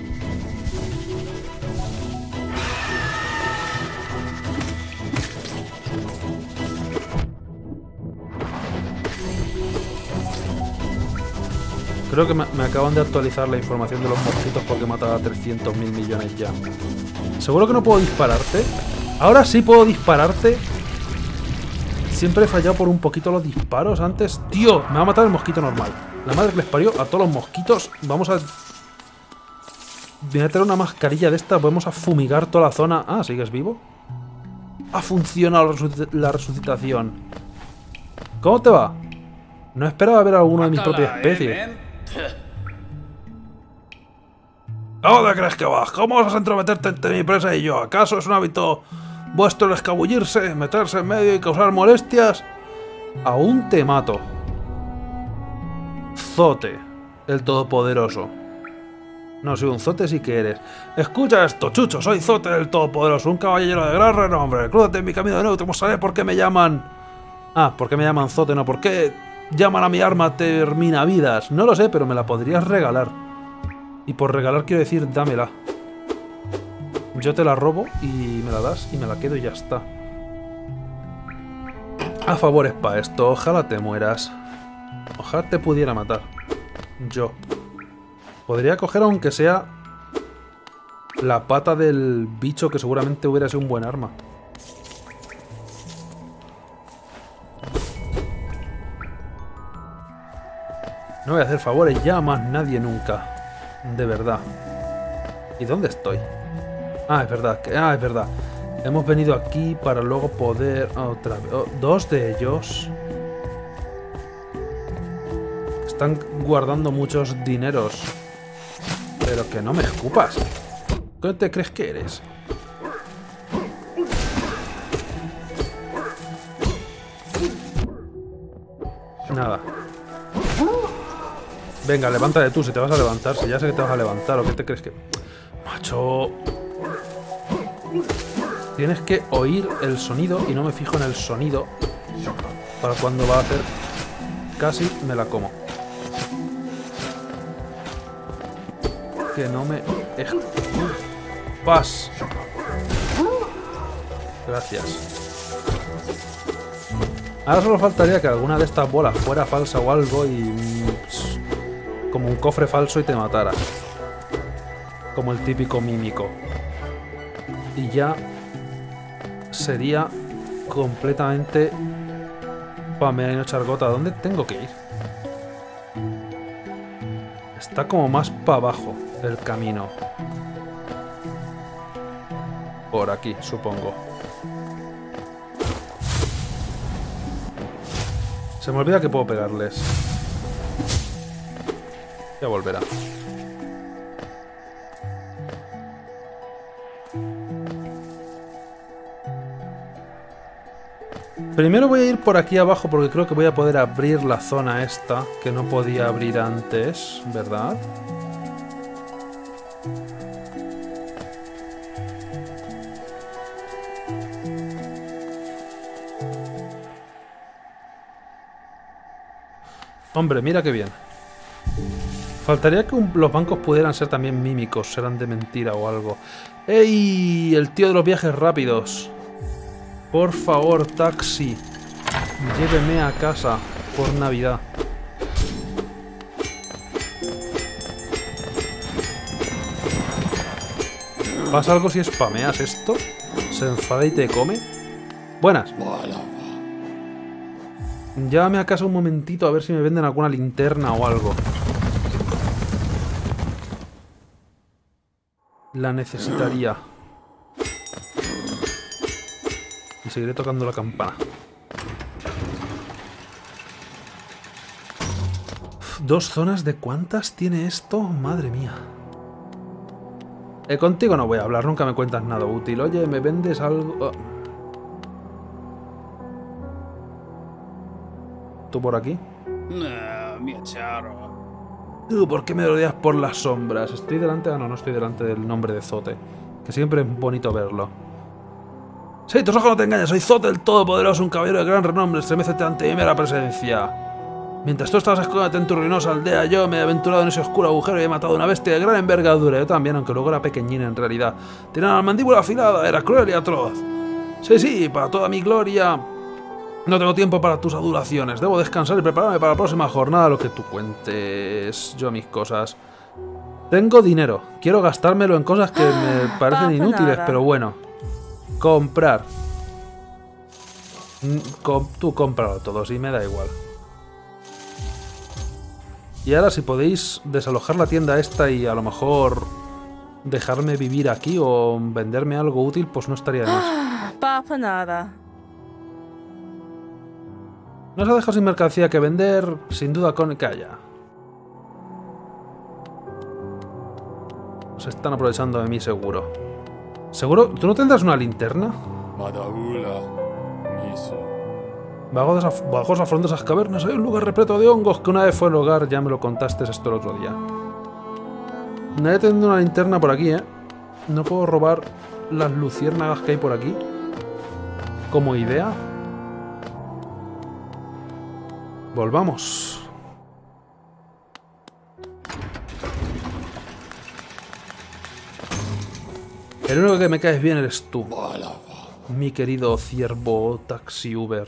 Creo que me acaban de actualizar la información de los mosquitos porque he matado a 300.000 millones ya. ¿Seguro que no puedo dispararte? Ahora sí puedo dispararte. Siempre he fallado por un poquito los disparos antes. ¡Tío! Me va a matar el mosquito normal. La madre que les parió a todos los mosquitos. Vamos a... Voy a tener una mascarilla de esta. Podemos a fumigar toda la zona. Ah, ¿sigues vivo? Ha funcionado la resucitación. ¿Cómo te va? No esperaba ver a alguno de mi propia especie. ¿Dónde crees que vas? ¿Cómo vas a entrometerte entre mi presa y yo? ¿Acaso es un hábito vuestro el escabullirse, meterse en medio y causar molestias? Aún te mato. Zote, el todopoderoso. No, soy un Zote sí que eres. Escucha esto, Chucho, soy Zote del Todopoderoso, un caballero de gran renombre. Crúzate en mi camino de nuevo, te mostraré por qué me llaman... Ah, ¿por qué me llaman Zote? No, ¿por qué llaman a mi arma Terminavidas? No lo sé, pero me la podrías regalar. Y por regalar quiero decir, dámela. Yo te la robo y me la das y me la quedo y ya está. A favores para esto, ojalá te mueras. Ojalá te pudiera matar. Yo. Podría coger aunque sea la pata del bicho, que seguramente hubiera sido un buen arma. No voy a hacer favores ya a más nadie nunca. De verdad. ¿Y dónde estoy? Ah, es verdad. Es verdad. Hemos venido aquí para luego poder... Otra vez. Dos de ellos... Están guardando muchos dineros. Pero que no me escupas. ¿Qué te crees que eres? Nada. Venga, levántate tú, si te vas a levantar. Si ya sé que te vas a levantar, ¿o qué te crees que...? Macho... Tienes que oír el sonido y no me fijo en el sonido. Para cuando va a hacer... Casi me la como. Que no me... Pas. Gracias. Ahora solo faltaría que alguna de estas bolas fuera falsa o algo y... como un cofre falso y te matara. Como el típico mímico. Y ya... sería... completamente... Pamea y no echar gota. ¿Dónde tengo que ir? Está como más para abajo el camino. Por aquí, supongo. Se me olvida que puedo pegarles. Ya volverá. Primero voy a ir por aquí abajo porque creo que voy a poder abrir la zona esta que no podía abrir antes, ¿verdad? Hombre, mira qué bien. Faltaría que los bancos pudieran ser también mímicos, serán de mentira o algo. ¡Ey! El tío de los viajes rápidos. Por favor, taxi. Lléveme a casa por Navidad. ¿Pasa algo si spameas esto? ¿Se enfada y te come? Buenas. Llévame a casa un momentito a ver si me venden alguna linterna o algo. La necesitaría. Y seguiré tocando la campana. ¿Dos zonas de cuántas tiene esto? Madre mía. Contigo no voy a hablar, nunca me cuentas nada útil. Oye, ¿me vendes algo? Oh. ¿Tú por aquí? ¿Tú por qué me rodeas por las sombras? ¿Estoy delante? Ah, no, no estoy delante del nombre de Zote. Que siempre es bonito verlo. Sí, tus ojos no te engañan, soy Zote el Todopoderoso, un caballero de gran renombre, estremecete ante mi mera presencia. Mientras tú estabas escondiéndote en tu ruinosa aldea, yo me he aventurado en ese oscuro agujero y he matado a una bestia de gran envergadura. Yo también, aunque luego era pequeñina en realidad. Tenía la mandíbula afilada, era cruel y atroz. Sí, para toda mi gloria. No tengo tiempo para tus adulaciones. Debo descansar y prepararme para la próxima jornada, lo que tú cuentes. Yo mis cosas. Tengo dinero. Quiero gastármelo en cosas que me parecen inútiles, pero bueno. Comprar. Tú cómpralo todo, sí, me da igual. Y ahora si podéis desalojar la tienda esta y a lo mejor dejarme vivir aquí o venderme algo útil, pues no estaría de más. Papa nada. No se ha dejado sin mercancía que vender, sin duda con... Calla. Se están aprovechando de mí seguro. ¿Seguro? ¿Tú no tendrás una linterna? Bajos afronta esas cavernas. Hay un lugar repleto de hongos que una vez fue el hogar. Ya me lo contaste esto el otro día. Nadie teniendo una linterna por aquí, ¿eh? No puedo robar las luciérnagas que hay por aquí. Como idea. Volvamos. El único que me caes bien eres tú. Mi querido ciervo taxi Uber.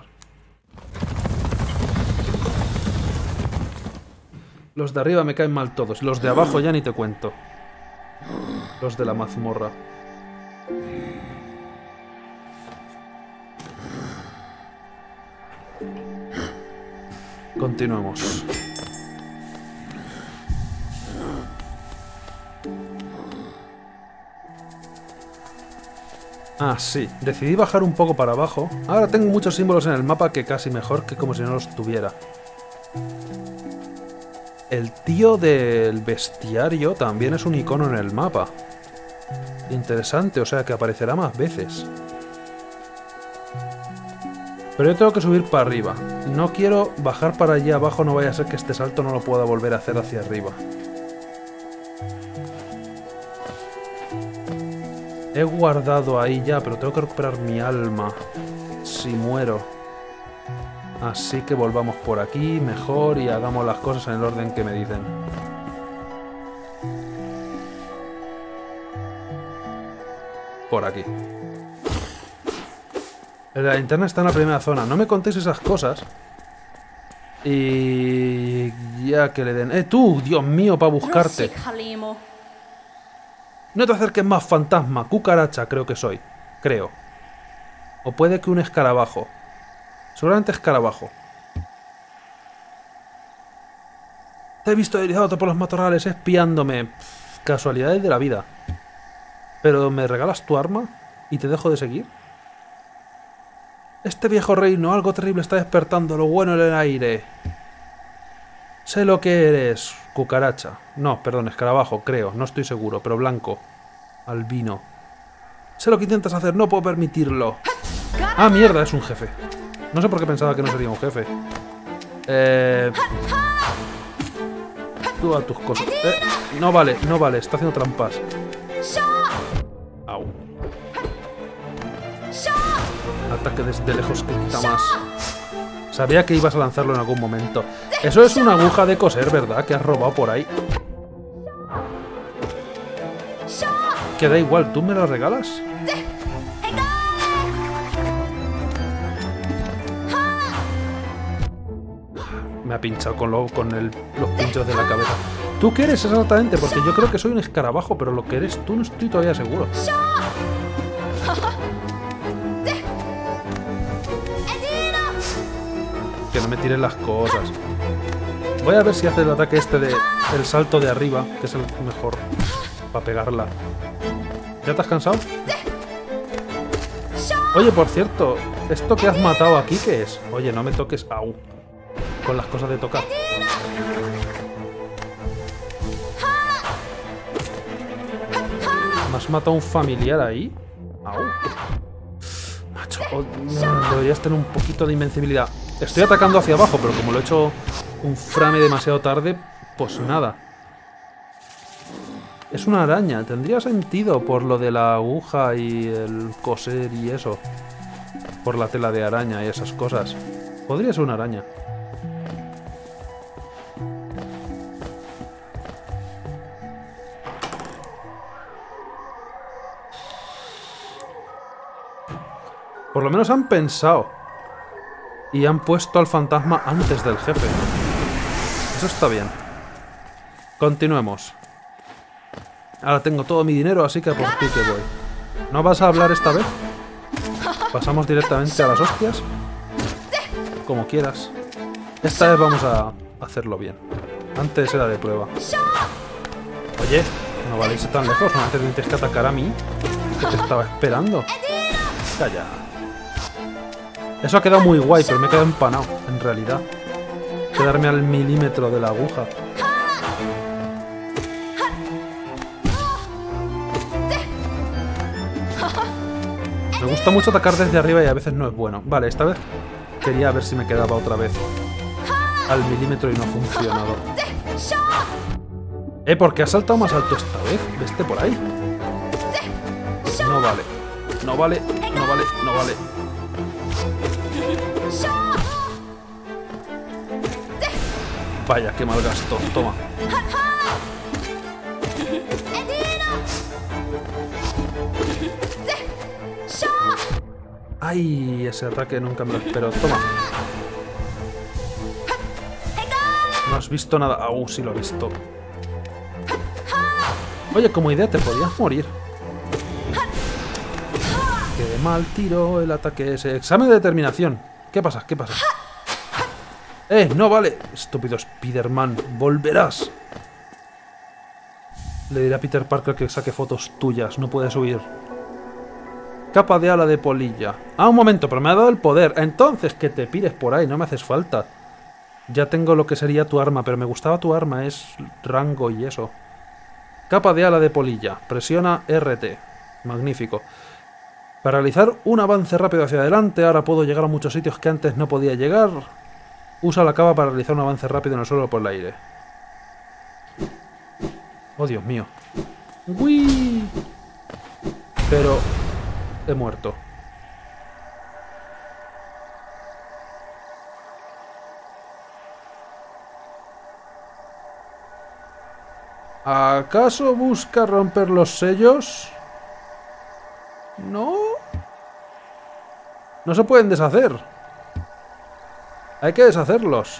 Los de arriba me caen mal todos. Los de abajo ya ni te cuento. Los de la mazmorra. Continuemos. Ah, sí. Decidí bajar un poco para abajo. Ahora tengo muchos símbolos en el mapa que casi mejor que como si no los tuviera. El tío del bestiario también es un icono en el mapa. Interesante, o sea que aparecerá más veces. Pero yo tengo que subir para arriba. No quiero bajar para allí abajo, no vaya a ser que este salto no lo pueda volver a hacer hacia arriba. He guardado ahí ya, pero tengo que recuperar mi alma. Si muero. Así que volvamos por aquí, mejor, y hagamos las cosas en el orden que me dicen. Por aquí. La linterna está en la primera zona. No me contéis esas cosas. Y... ya que le den... tú! ¡Dios mío, para buscarte! No te acerques más, fantasma. Cucaracha creo que soy. Creo. O puede que un escarabajo. Seguramente escarabajo. Te he visto deslizándote por los matorrales, espiándome. Casualidades de la vida. Pero ¿me regalas tu arma? ¿Y te dejo de seguir? Este viejo reino, algo terrible está despertando, lo bueno en el aire. Sé lo que eres, cucaracha. No, perdón, escarabajo, creo, no estoy seguro, pero blanco. Albino. Sé lo que intentas hacer, no puedo permitirlo. Ah, mierda, es un jefe. No sé por qué pensaba que no sería un jefe. Tú a tus cosas. No vale, no vale, está haciendo trampas. Au. Ataque desde lejos que quita más. Sabía que ibas a lanzarlo en algún momento. Eso es una aguja de coser, ¿verdad? Que has robado por ahí. Que da igual, ¿tú me lo regalas? Me ha pinchado con los pinchos de la cabeza. ¿Tú qué eres exactamente? Porque yo creo que soy un escarabajo, pero lo que eres tú no estoy todavía seguro. Que no me tiren las cosas. Voy a ver si hace el ataque este de el salto de arriba, que es el mejor para pegarla. ¿Ya te has cansado? Oye, por cierto, ¿esto que has matado aquí qué es? Oye, no me toques. Au. Con las cosas de tocar. ¿Me has matado a un familiar ahí? Au. Macho, deberías tener un poquito de invencibilidad. Estoy atacando hacia abajo, pero como lo he hecho un frame demasiado tarde, pues nada. Es una araña. Tendría sentido por lo de la aguja y el coser y eso. Por la tela de araña y esas cosas. Podría ser una araña. Por lo menos han pensado. Y han puesto al fantasma antes del jefe. Eso está bien. Continuemos. Ahora tengo todo mi dinero, así que por ti que voy. ¿No vas a hablar esta vez? ¿Pasamos directamente a las hostias? Como quieras. Esta vez vamos a hacerlo bien. Antes era de prueba. Oye, no vale irse tan lejos. No antes tienes que atacar a mí. Que te estaba esperando. Calla. Eso ha quedado muy guay, pero me he quedado empanado, en realidad. Quedarme al milímetro de la aguja. Me gusta mucho atacar desde arriba y a veces no es bueno. Vale, esta vez quería ver si me quedaba otra vez al milímetro y no ha funcionado. ¿Por qué has saltado más alto esta vez? Veste por ahí. No vale. No vale, no vale, no vale. Vaya, qué mal gasto. Toma. Ay, ese ataque nunca me lo espero. Toma. No has visto nada. Sí lo he visto. Oye, como idea te podías morir. Qué mal tiro el ataque ese. Examen de determinación. ¿Qué pasa? ¿Qué pasa? No vale. Estúpido Spider-Man. Volverás. Le diré a Peter Parker que saque fotos tuyas. No puedes huir. Capa de ala de polilla. Un momento, pero me ha dado el poder. Entonces, que te pires por ahí. No me haces falta. Ya tengo lo que sería tu arma, pero me gustaba tu arma. Es rango y eso. Capa de ala de polilla. Presiona RT. Magnífico. Para realizar un avance rápido hacia adelante, ahora puedo llegar a muchos sitios que antes no podía llegar. Usa la capa para realizar un avance rápido en el suelo o por el aire. Oh, Dios mío. ¡Uy! Pero he muerto. ¿Acaso busca romper los sellos? No. No se pueden deshacer. Hay que deshacerlos.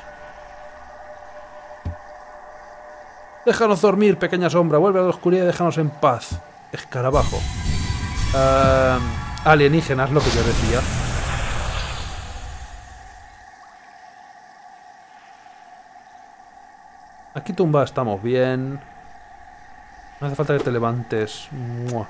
Déjanos dormir, pequeña sombra. Vuelve a la oscuridad y déjanos en paz. Escarabajo. Alienígenas, lo que yo decía. Aquí tumba estamos bien. No hace falta que te levantes. ¡Mua!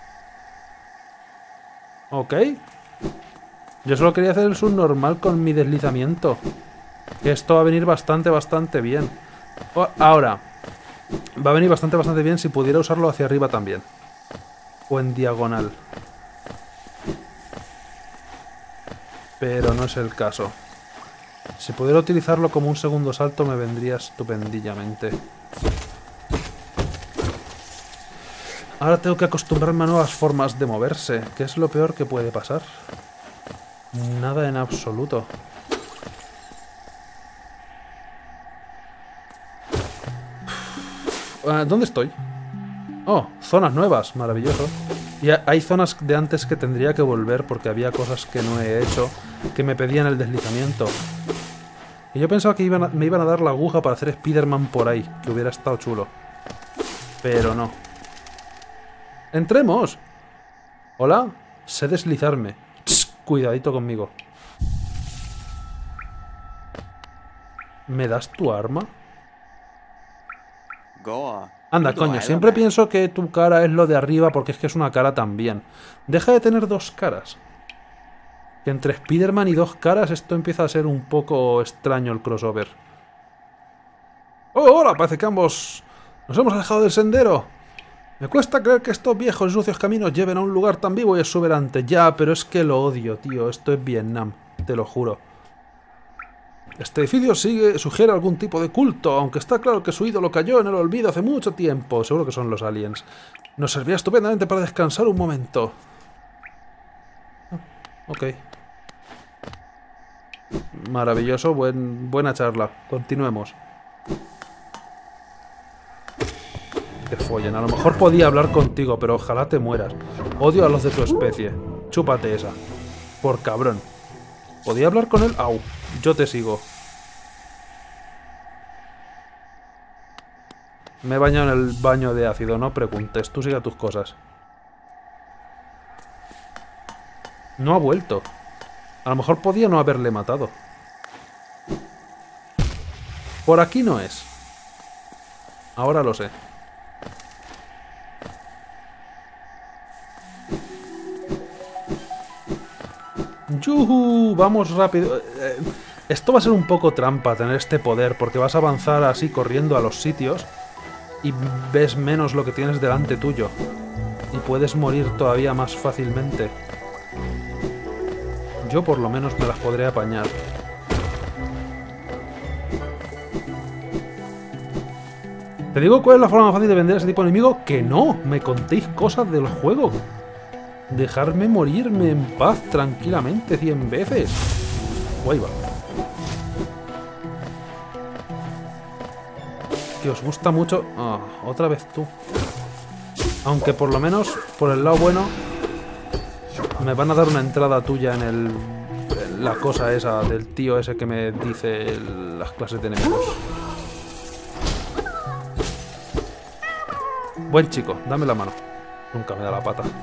Ok. Yo solo quería hacer el subnormal con mi deslizamiento. Que esto va a venir bastante bien. Ahora, va a venir bastante bien si pudiera usarlo hacia arriba también. O en diagonal. Pero no es el caso. Si pudiera utilizarlo como un segundo salto me vendría estupendillamente. Ahora tengo que acostumbrarme a nuevas formas de moverse. ¿Qué es lo peor que puede pasar? Nada en absoluto. ¿Dónde estoy? Oh, zonas nuevas. Maravilloso. Y hay zonas de antes que tendría que volver porque había cosas que no he hecho que me pedían el deslizamiento. Y yo pensaba que me iban a dar la aguja para hacer Spider-Man por ahí, que hubiera estado chulo. Pero no. ¡Entremos! Hola, sé deslizarme. Cuidadito conmigo. ¿Me das tu arma? Anda, coño, siempre pienso que tu cara es lo de arriba porque es que es una cara también. Deja de tener dos caras. Que entre Spider-Man y dos caras esto empieza a ser un poco extraño el crossover. ¡Oh, hola! Parece que ambos nos hemos alejado del sendero. Me cuesta creer que estos viejos y sucios caminos lleven a un lugar tan vivo y exuberante. Ya, pero es que lo odio, tío. Esto es Vietnam, te lo juro. Este edificio sugiere algún tipo de culto, aunque está claro que su ídolo cayó en el olvido hace mucho tiempo. Seguro que son los aliens. Nos servía estupendamente para descansar un momento. Ok. Maravilloso, buena charla. Continuemos. Que follen. A lo mejor podía hablar contigo, pero ojalá te mueras. Odio a los de tu especie. Chúpate esa. Por cabrón. ¿Podía hablar con él? Au. Yo te sigo. Me he bañado en el baño de ácido, no preguntes. Tú sigue a tus cosas. No ha vuelto. A lo mejor podía no haberle matado. Por aquí no es. Ahora lo sé. ¡Yuhu! Vamos rápido. Esto va a ser un poco trampa tener este poder, porque vas a avanzar así corriendo a los sitios y ves menos lo que tienes delante tuyo. Y puedes morir todavía más fácilmente. Yo por lo menos me las podré apañar. Te digo cuál es la forma más fácil de vender a ese tipo de enemigo. Que no, me contéis cosas del juego. Dejarme morirme en paz tranquilamente 100 veces. Guay va. Que os gusta mucho... Ah, otra vez tú. Aunque por lo menos, por el lado bueno, me van a dar una entrada tuya en la cosa esa del tío ese que me dice las clases de enemigos. Buen chico, dame la mano. Nunca me da la pata.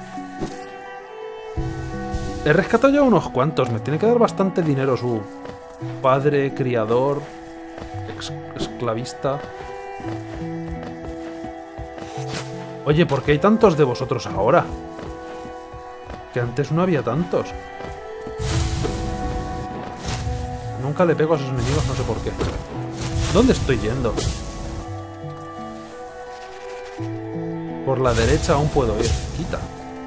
He rescatado ya unos cuantos. Me tiene que dar bastante dinero su padre, criador, esclavista. Oye, ¿por qué hay tantos de vosotros ahora? Que antes no había tantos. Nunca le pego a esos enemigos, no sé por qué. ¿Dónde estoy yendo? Por la derecha aún puedo ir. Quita.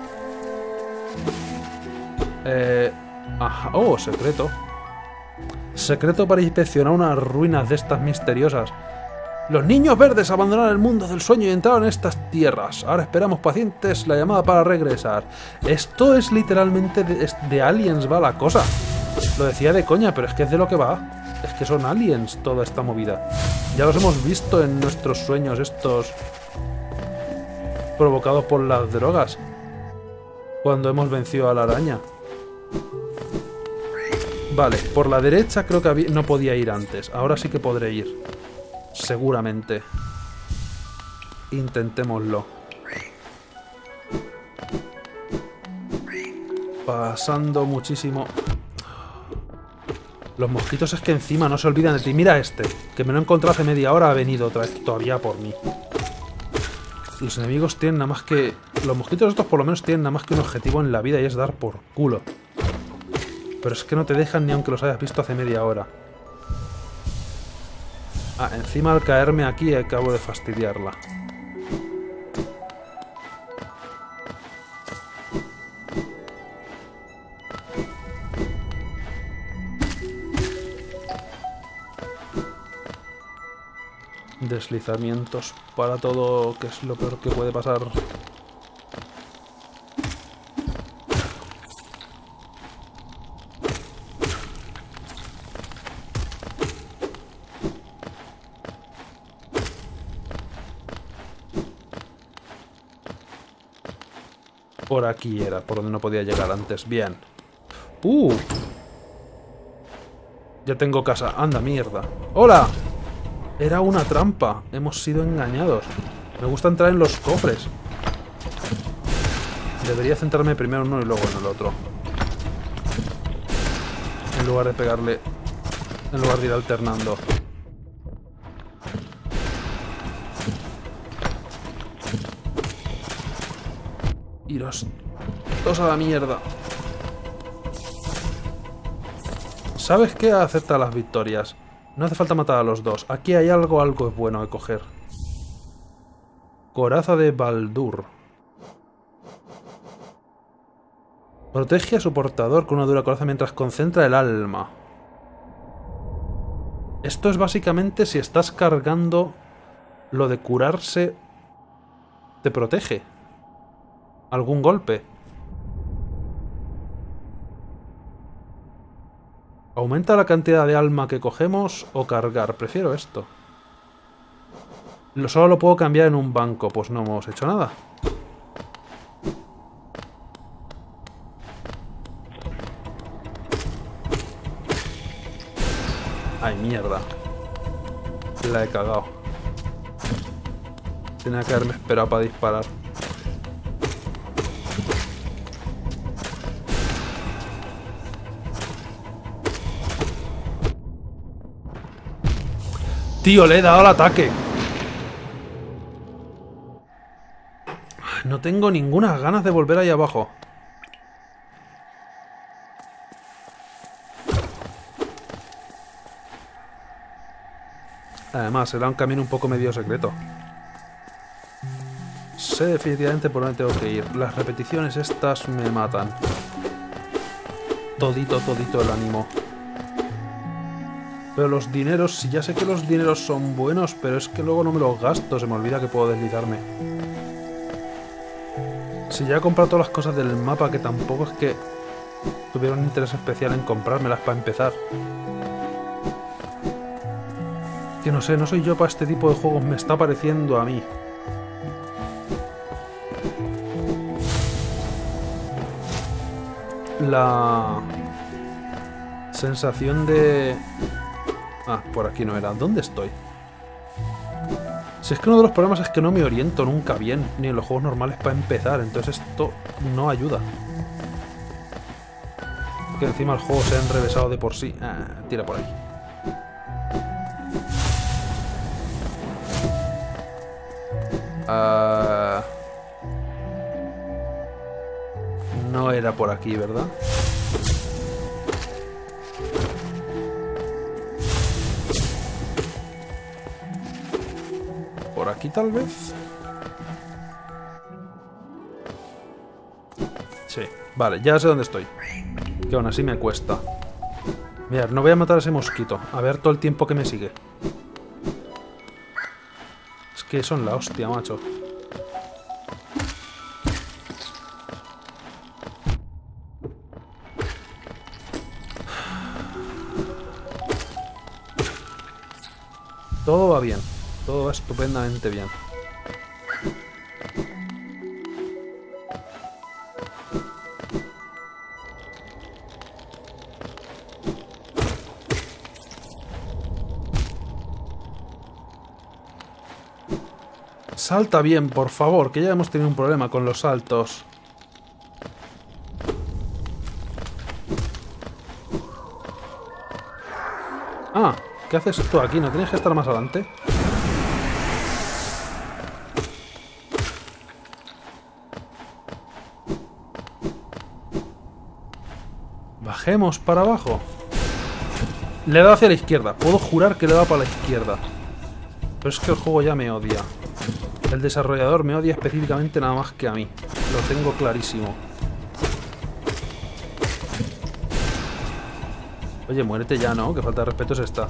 Ajá. Oh, secreto. Secreto para inspeccionar unas ruinas de estas misteriosas. Los niños verdes abandonaron el mundo del sueño y entraron en estas tierras. Ahora esperamos pacientes la llamada para regresar. Esto es literalmente de aliens va la cosa. Lo decía de coña, pero es que es de lo que va. Es que son aliens toda esta movida. Ya los hemos visto en nuestros sueños estos provocados por las drogas. Cuando hemos vencido a la araña. Vale, por la derecha creo que no podía ir antes. Ahora sí que podré ir. Seguramente. Intentémoslo. Pasando muchísimo. Los mosquitos es que encima no se olvidan de ti. Mira este, que me lo he encontrado hace media hora, ha venido otra vez todavía por mí. Los enemigos tienen nada más que... Los mosquitos estos por lo menos tienen nada más que un objetivo en la vida y es dar por culo. Pero es que no te dejan ni aunque los hayas visto hace media hora. Ah, encima al caerme aquí acabo de fastidiarla. Deslizamientos para todo, que es lo peor que puede pasar. Por aquí era, por donde no podía llegar antes. Bien. Ya tengo casa. Anda, mierda. ¡Hola! Era una trampa. Hemos sido engañados. Me gusta entrar en los cofres. Debería centrarme primero en uno y luego en el otro. En lugar de pegarle... En lugar de ir alternando. Iros todos a la mierda. ¿Sabes qué? Acepta las victorias. No hace falta matar a los dos. Aquí hay algo es bueno de coger. Coraza de Baldur. Protege a su portador con una dura coraza mientras concentra el alma. Esto es básicamente si estás cargando lo de curarse, te protege. ¿Algún golpe? ¿Aumenta la cantidad de alma que cogemos o cargar? Prefiero esto. Solo lo puedo cambiar en un banco. Pues no hemos hecho nada. ¡Ay, mierda! La he cagado. Tenía que haberme esperado para disparar. ¡Tío, le he dado el ataque! No tengo ninguna ganas de volver ahí abajo. Además, era un camino un poco medio secreto. Sé definitivamente por dónde tengo que ir. Las repeticiones estas me matan. Todito el ánimo. Pero los dineros, si ya sé que los dineros son buenos, pero es que luego no me los gasto, se me olvida que puedo deslizarme. Si ya he comprado todas las cosas del mapa, que tampoco es que tuviera un interés especial en comprármelas para empezar. Que no sé, no soy yo para este tipo de juegos, me está pareciendo a mí. La sensación de... Ah, por aquí no era. ¿Dónde estoy? Si es que uno de los problemas es que no me oriento nunca bien, ni en los juegos normales para empezar, entonces esto no ayuda. Que encima el juego se ha enrevesado de por sí. Ah, tira por ahí. No era por aquí, ¿verdad? ¿Por aquí tal vez? Sí, vale, ya sé dónde estoy. Que aún así me cuesta. Mirad, no voy a matar a ese mosquito. A ver todo el tiempo que me sigue. Es que son la hostia, macho. Todo va bien. Todo va estupendamente bien. Salta bien, por favor, que ya hemos tenido un problema con los saltos. Ah, ¿qué haces tú aquí? ¿No tienes que estar más adelante? Bajemos para abajo. Le he dado hacia la izquierda. Puedo jurar que le he dado para la izquierda. Pero es que el juego ya me odia. El desarrollador me odia específicamente nada más que a mí. Lo tengo clarísimo. Oye, muérete ya, ¿no? Que falta de respeto es esta.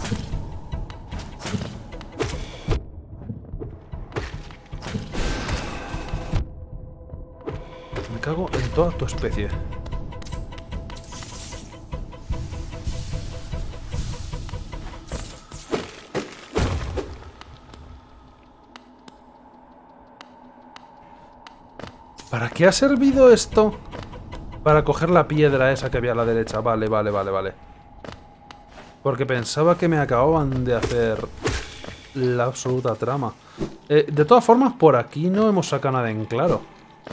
Me cago en toda tu especie. ¿Para qué ha servido esto? Para coger la piedra esa que había a la derecha. Vale, vale, vale, vale. Porque pensaba que me acababan de hacer la absoluta trama. De todas formas, por aquí no hemos sacado nada en claro.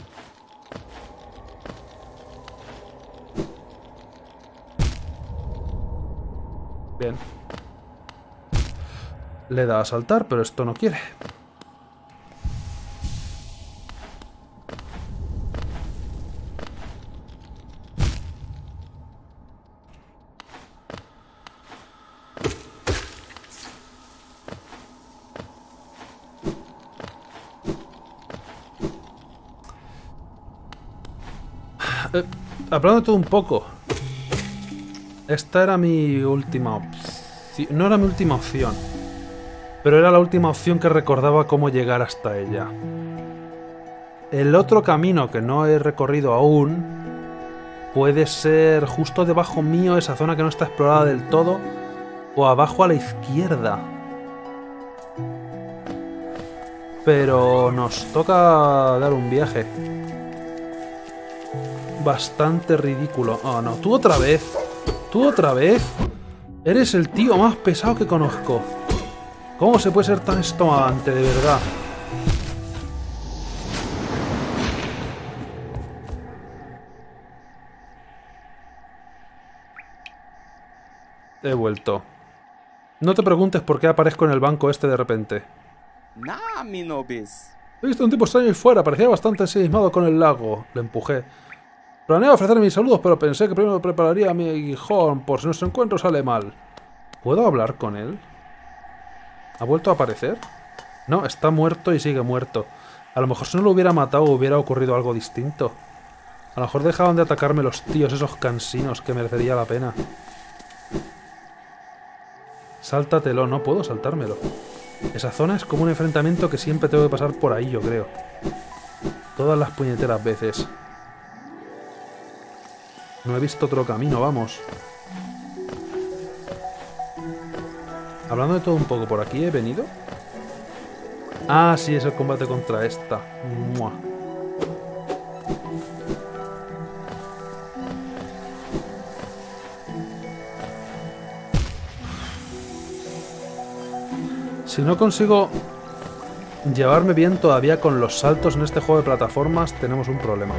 Bien. Le da a saltar, pero esto no quiere. Hablando de todo un poco. Esta era mi última opción. No era mi última opción. Pero era la última opción que recordaba cómo llegar hasta ella. El otro camino que no he recorrido aún puede ser justo debajo mío, esa zona que no está explorada del todo, o abajo a la izquierda. Pero nos toca dar un viaje. Bastante ridículo. Oh, no. ¿Tú otra vez? ¿Tú otra vez? Eres el tío más pesado que conozco. ¿Cómo se puede ser tan estomagante, de verdad? He vuelto. No te preguntes por qué aparezco en el banco este de repente. Nah, mi nobis. He visto un tipo extraño ahí fuera. Parecía bastante ensimismado con el lago. Le empujé. Planeaba ofrecerle mis saludos, pero pensé que primero prepararía mi aguijón por si nuestro encuentro sale mal. ¿Puedo hablar con él? ¿Ha vuelto a aparecer? No, está muerto y sigue muerto. A lo mejor si no lo hubiera matado hubiera ocurrido algo distinto. A lo mejor dejaban de atacarme los tíos esos cansinos, que merecería la pena. Sáltatelo, no puedo saltármelo. Esa zona es como un enfrentamiento que siempre tengo que pasar por ahí, yo creo. Todas las puñeteras veces. No he visto otro camino, vamos. Hablando de todo un poco, ¿por aquí he venido? Ah, sí, es el combate contra esta. ¡Mua! Si no consigo llevarme bien todavía con los saltos en este juego de plataformas, tenemos un problema.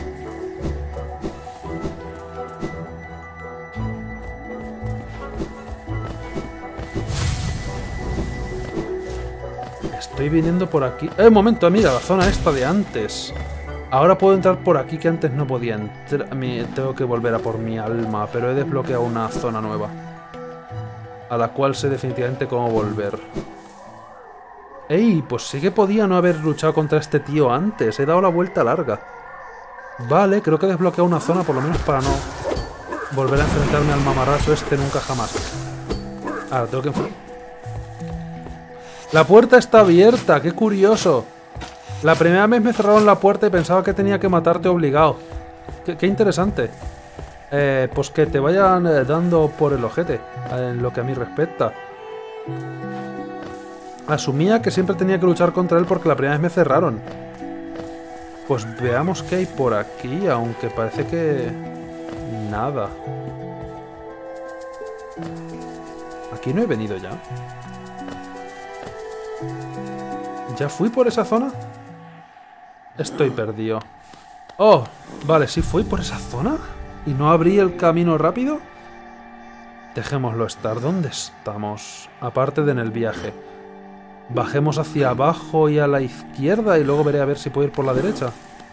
Estoy viniendo por aquí... ¡Un momento! Mira, la zona esta de antes. Ahora puedo entrar por aquí que antes no podía entrar. Tengo que volver a por mi alma, pero he desbloqueado una zona nueva. A la cual sé definitivamente cómo volver. ¡Ey! Pues sí que podía no haber luchado contra este tío antes. He dado la vuelta larga. Vale, creo que he desbloqueado una zona por lo menos para no volver a enfrentarme al mamarracho este nunca jamás. Ahora tengo que enfrentar... ¡La puerta está abierta! ¡Qué curioso! La primera vez me cerraron la puerta y pensaba que tenía que matarte obligado. ¡Qué interesante! Pues que te vayan dando por el ojete, en lo que a mí respecta. Asumía que siempre tenía que luchar contra él porque la primera vez me cerraron. Pues veamos qué hay por aquí, aunque parece que... nada. ¿Aquí no he venido ya? ¿Ya fui por esa zona? Estoy perdido. Oh, vale, sí fui por esa zona. ¿Y no abrí el camino rápido? Dejémoslo estar. ¿Dónde estamos? Aparte de en el viaje. Bajemos hacia abajo y a la izquierda y luego veré a ver si puedo ir por la derecha.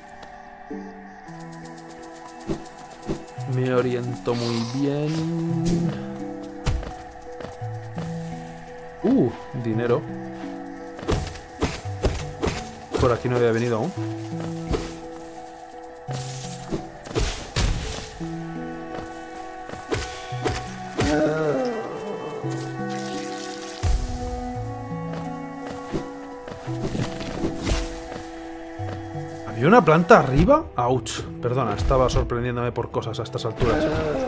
Me oriento muy bien. Dinero. Por aquí no había venido aún. ¿Había una planta arriba? ¡Auch! Perdona, estaba sorprendiéndome por cosas a estas alturas.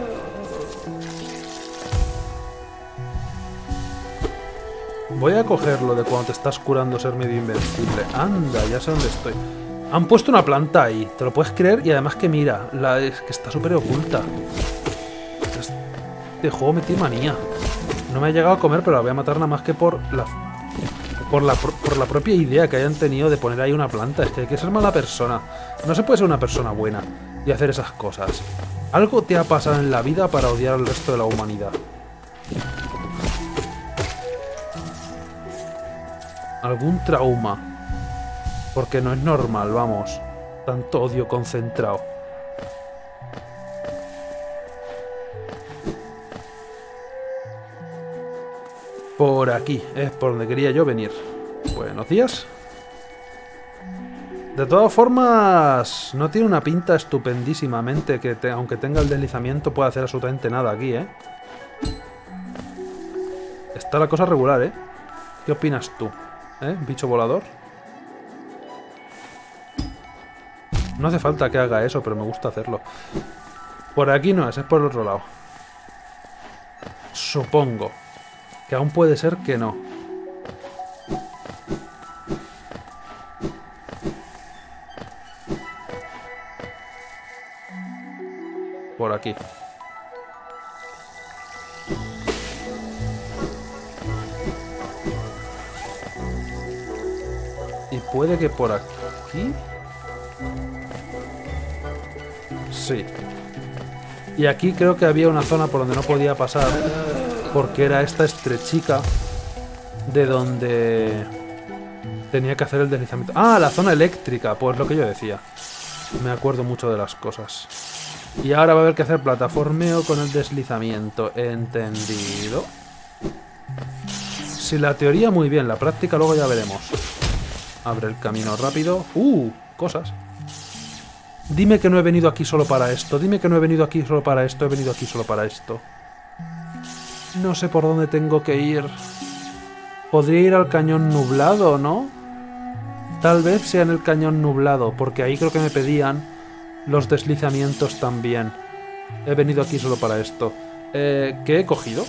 Voy a cogerlo de cuando te estás curando ser medio invencible. Anda, ya sé dónde estoy. Han puesto una planta ahí, ¿te lo puedes creer? Y además que mira, es que está súper oculta. Este juego me tiene manía. No me ha llegado a comer, pero la voy a matar nada más que por la propia idea que hayan tenido de poner ahí una planta. Es que hay que ser mala persona. No se puede ser una persona buena y hacer esas cosas. Algo te ha pasado en la vida para odiar al resto de la humanidad. Algún trauma. Porque no es normal, vamos. Tanto odio concentrado. Por aquí, es por donde quería yo venir. Buenos días. De todas formas, no tiene una pinta estupendísimamente que aunque tenga el deslizamiento pueda hacer absolutamente nada aquí, ¿eh? Está la cosa regular, ¿eh? ¿Qué opinas tú? ¿Bicho volador? No hace falta que haga eso, pero me gusta hacerlo. Por aquí no es por el otro lado. Supongo. Que aún puede ser que no. Por aquí. Y puede que por aquí... Sí. Y aquí creo que había una zona por donde no podía pasar, porque era esta estrechica de donde tenía que hacer el deslizamiento. ¡Ah! La zona eléctrica, pues lo que yo decía. Me acuerdo mucho de las cosas. Y ahora va a haber que hacer plataformeo con el deslizamiento. ¿Entendido? Si la teoría muy bien, la práctica luego ya veremos. Abre el camino rápido. Cosas. Dime que no he venido aquí solo para esto. Dime que no he venido aquí solo para esto. He venido aquí solo para esto. No sé por dónde tengo que ir. Podría ir al cañón nublado, ¿no? Tal vez sea en el cañón nublado, porque ahí creo que me pedían los deslizamientos también. He venido aquí solo para esto. ¿Qué he cogido?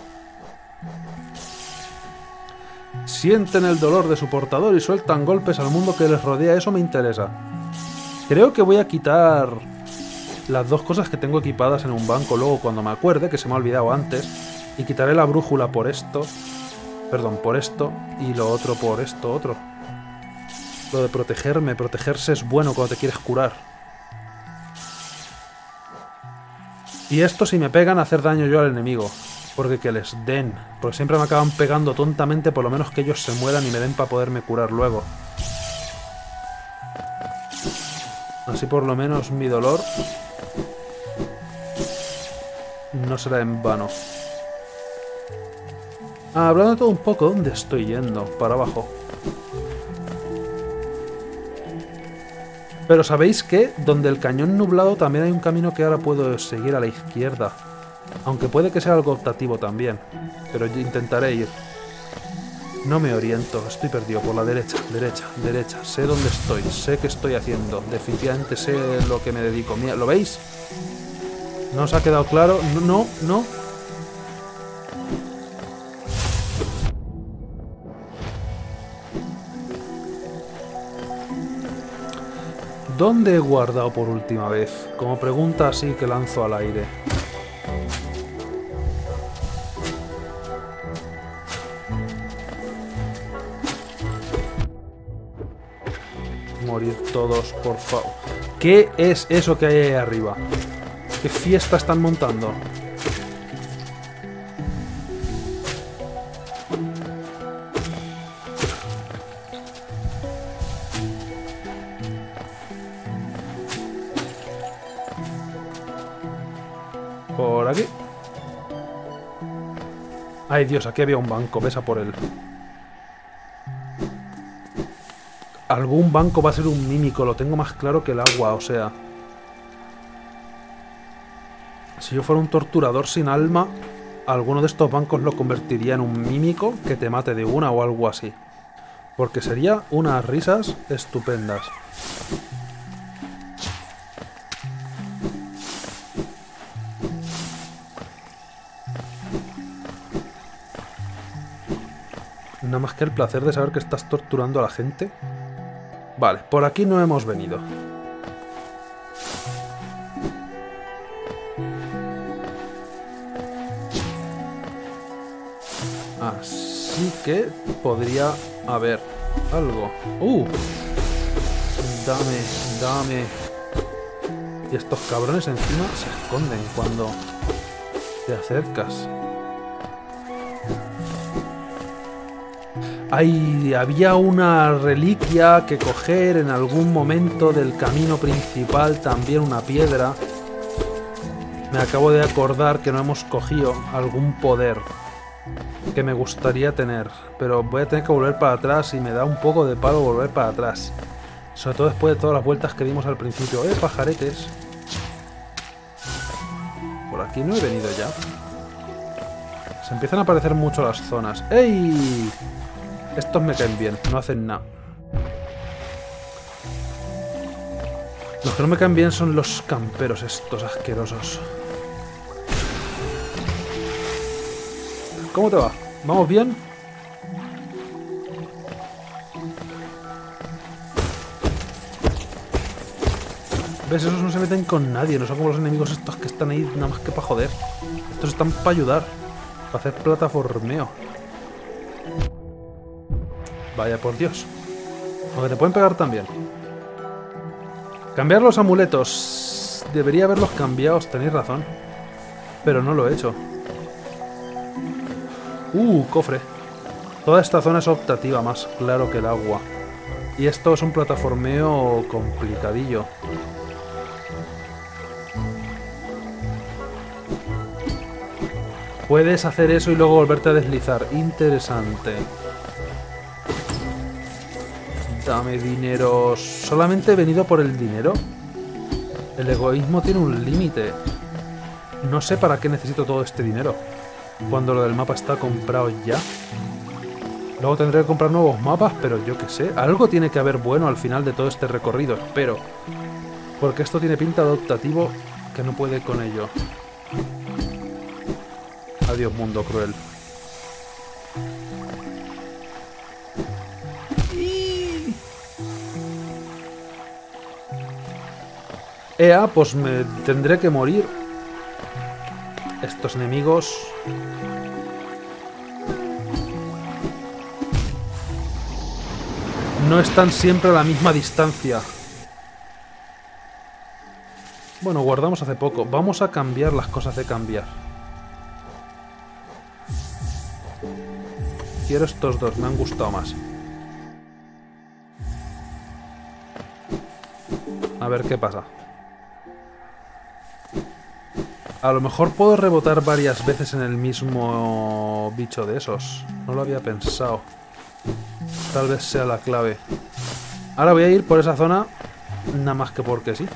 Sienten el dolor de su portador y sueltan golpes al mundo que les rodea. Eso me interesa. Creo que voy a quitar las dos cosas que tengo equipadas en un banco luego cuando me acuerde, que se me ha olvidado antes. Y quitaré la brújula por esto. Perdón, por esto. Y lo otro por esto otro. Lo de protegerme. Protegerse es bueno cuando te quieres curar. Y esto si me pegan hacer daño yo al enemigo. Porque que les den. Porque siempre me acaban pegando tontamente. Por lo menos que ellos se mueran y me den para poderme curar luego. Así por lo menos mi dolor no será en vano. Hablando de todo un poco, ¿dónde estoy yendo? Para abajo. Pero ¿sabéis qué? Donde el cañón nublado también hay un camino que ahora puedo seguir a la izquierda. Aunque puede que sea algo optativo también. Pero yo intentaré ir. No me oriento, estoy perdido por la derecha, derecha, derecha. Sé dónde estoy, sé qué estoy haciendo. Definitivamente sé lo que me dedico. Mira, ¿lo veis? ¿No os ha quedado claro? No, no. ¿Dónde he guardado por última vez? Como pregunta así que lanzo al aire. Morir todos, por favor. ¿Qué es eso que hay ahí arriba? ¿Qué fiesta están montando? Por aquí. Ay, Dios, aquí había un banco. Ves a por él. Algún banco va a ser un mímico. Lo tengo más claro que el agua, o sea. Si yo fuera un torturador sin alma, alguno de estos bancos lo convertiría en un mímico que te mate de una o algo así. Porque sería unas risas estupendas. Nada más que el placer de saber que estás torturando a la gente. Vale, por aquí no hemos venido. Así que podría haber algo. Dame. Y estos cabrones encima se esconden cuando te acercas. Había una reliquia que coger en algún momento del camino principal, también una piedra. Me acabo de acordar que no hemos cogido algún poder que me gustaría tener, pero voy a tener que volver para atrás y me da un poco de palo volver para atrás. Sobre todo después de todas las vueltas que dimos al principio. Pajaretes! Por aquí no he venido ya. Se empiezan a aparecer mucho las zonas. ¡Ey! Estos me caen bien, no hacen nada. Los que no me caen bien son los camperos estos asquerosos. ¿Cómo te va? ¿Vamos bien? ¿Ves? Esos no se meten con nadie, no son como los enemigos estos que están ahí nada más que para joder. Estos están para ayudar, para hacer plataformeo. Vaya por Dios. Aunque te pueden pegar también. Cambiar los amuletos. Debería haberlos cambiado, tenéis razón. Pero no lo he hecho. Cofre. Toda esta zona es optativa, más claro que el agua. Y esto es un plataformeo complicadillo. Puedes hacer eso y luego volverte a deslizar. Interesante. Dame dinero. ¿Solamente he venido por el dinero? El egoísmo tiene un límite. No sé para qué necesito todo este dinero. Cuando lo del mapa está comprado ya. Luego tendré que comprar nuevos mapas, pero yo qué sé. Algo tiene que haber bueno al final de todo este recorrido, espero. Porque esto tiene pinta de optativo que no puede con ello. Adiós, mundo cruel. Ea, pues me tendré que morir. Estos enemigos... no están siempre a la misma distancia. Bueno, guardamos hace poco. Vamos a cambiar las cosas de cambiar. Quiero estos dos, me han gustado más. A ver qué pasa. A lo mejor puedo rebotar varias veces en el mismo bicho de esos. No lo había pensado. Tal vez sea la clave. Ahora voy a ir por esa zona, nada más que porque sí.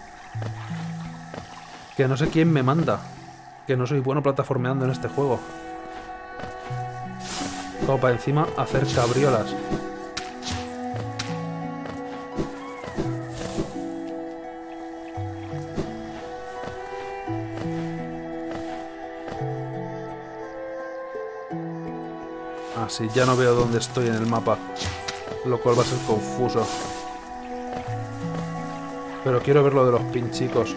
Que no sé quién me manda. Que no soy bueno plataformeando en este juego. Como para encima hacer cabriolas. Así ya no veo dónde estoy en el mapa. Lo cual va a ser confuso. Pero quiero ver lo de los pinchicos.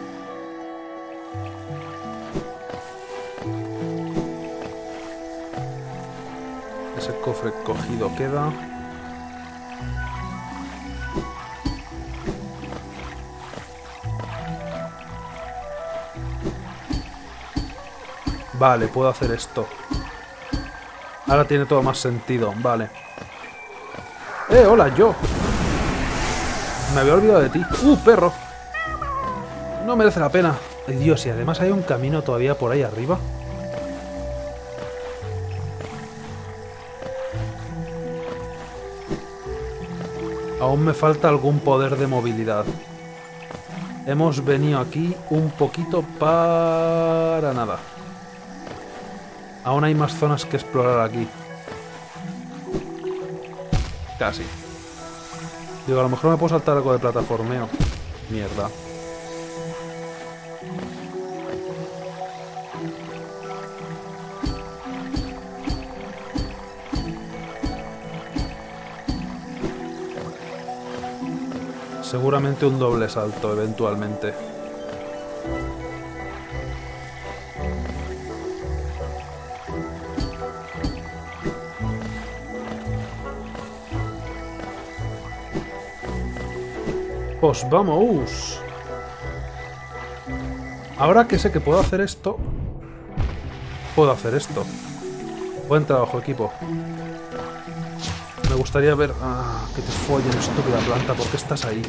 Ese cofre cogido queda. Vale, puedo hacer esto. Ahora tiene todo más sentido, vale. Hola, yo. Me había olvidado de ti. Perro. No merece la pena. Ay, Dios, y además hay un camino todavía por ahí arriba. Aún me falta algún poder de movilidad. Hemos venido aquí un poquito para nada. Aún hay más zonas que explorar aquí. Casi. Digo, a lo mejor me puedo saltar algo de plataformeo. Mierda. Seguramente un doble salto, eventualmente. Pues vamos. Ahora que sé que puedo hacer esto, puedo hacer esto. Buen trabajo, equipo. Me gustaría ver... Ah, que te follen, estúpida planta. ¿Por qué estás ahí?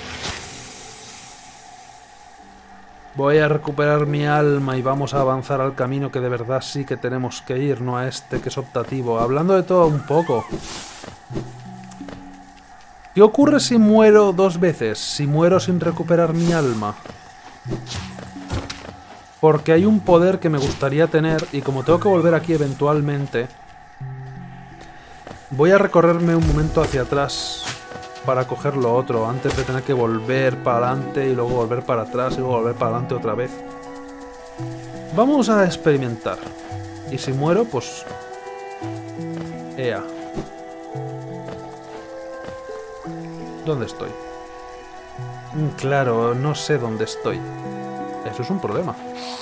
Voy a recuperar mi alma y vamos a avanzar al camino que de verdad sí que tenemos que ir, no a este que es optativo. Hablando de todo un poco... ¿Qué ocurre si muero dos veces? Si muero sin recuperar mi alma. Porque hay un poder que me gustaría tener y como tengo que volver aquí eventualmente, voy a recorrerme un momento hacia atrás para coger lo otro, antes de tener que volver para adelante y luego volver para atrás y luego volver para adelante otra vez. Vamos a experimentar. Y si muero, pues... Ea. ¿Dónde estoy? Claro, no sé dónde estoy. Eso es un problema.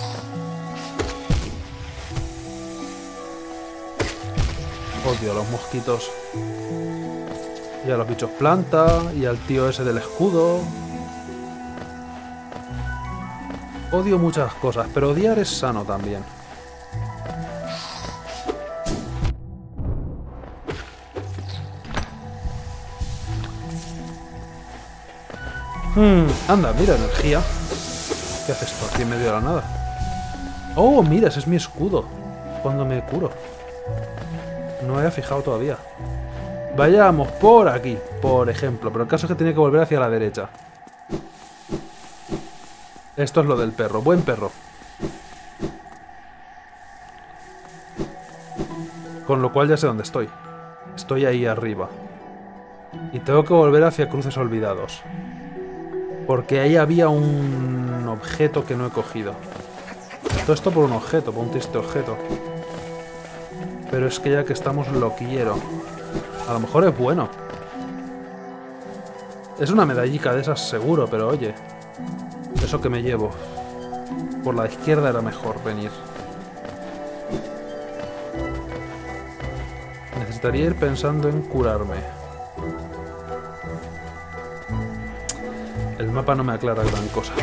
Odio a los mosquitos. Y a los bichos planta. Y al tío ese del escudo. Odio muchas cosas, pero odiar es sano también. Anda, mira, energía. ¿Qué haces tú aquí en medio de la nada? Oh, mira, ese es mi escudo. Cuando me curo. No me había fijado todavía. Vayamos por aquí, por ejemplo. Pero el caso es que tiene que volver hacia la derecha. Esto es lo del perro. Buen perro. Con lo cual ya sé dónde estoy. Estoy ahí arriba. Y tengo que volver hacia Cruces Olvidados. Porque ahí había un objeto que no he cogido. Todo esto por un objeto, por un triste objeto. Pero es que ya que estamos lo quiero. A lo mejor es bueno. Es una medallica de esas seguro, pero oye. Eso que me llevo. Por la izquierda era mejor venir. Necesitaría ir pensando en curarme. El mapa no me aclara gran cosa.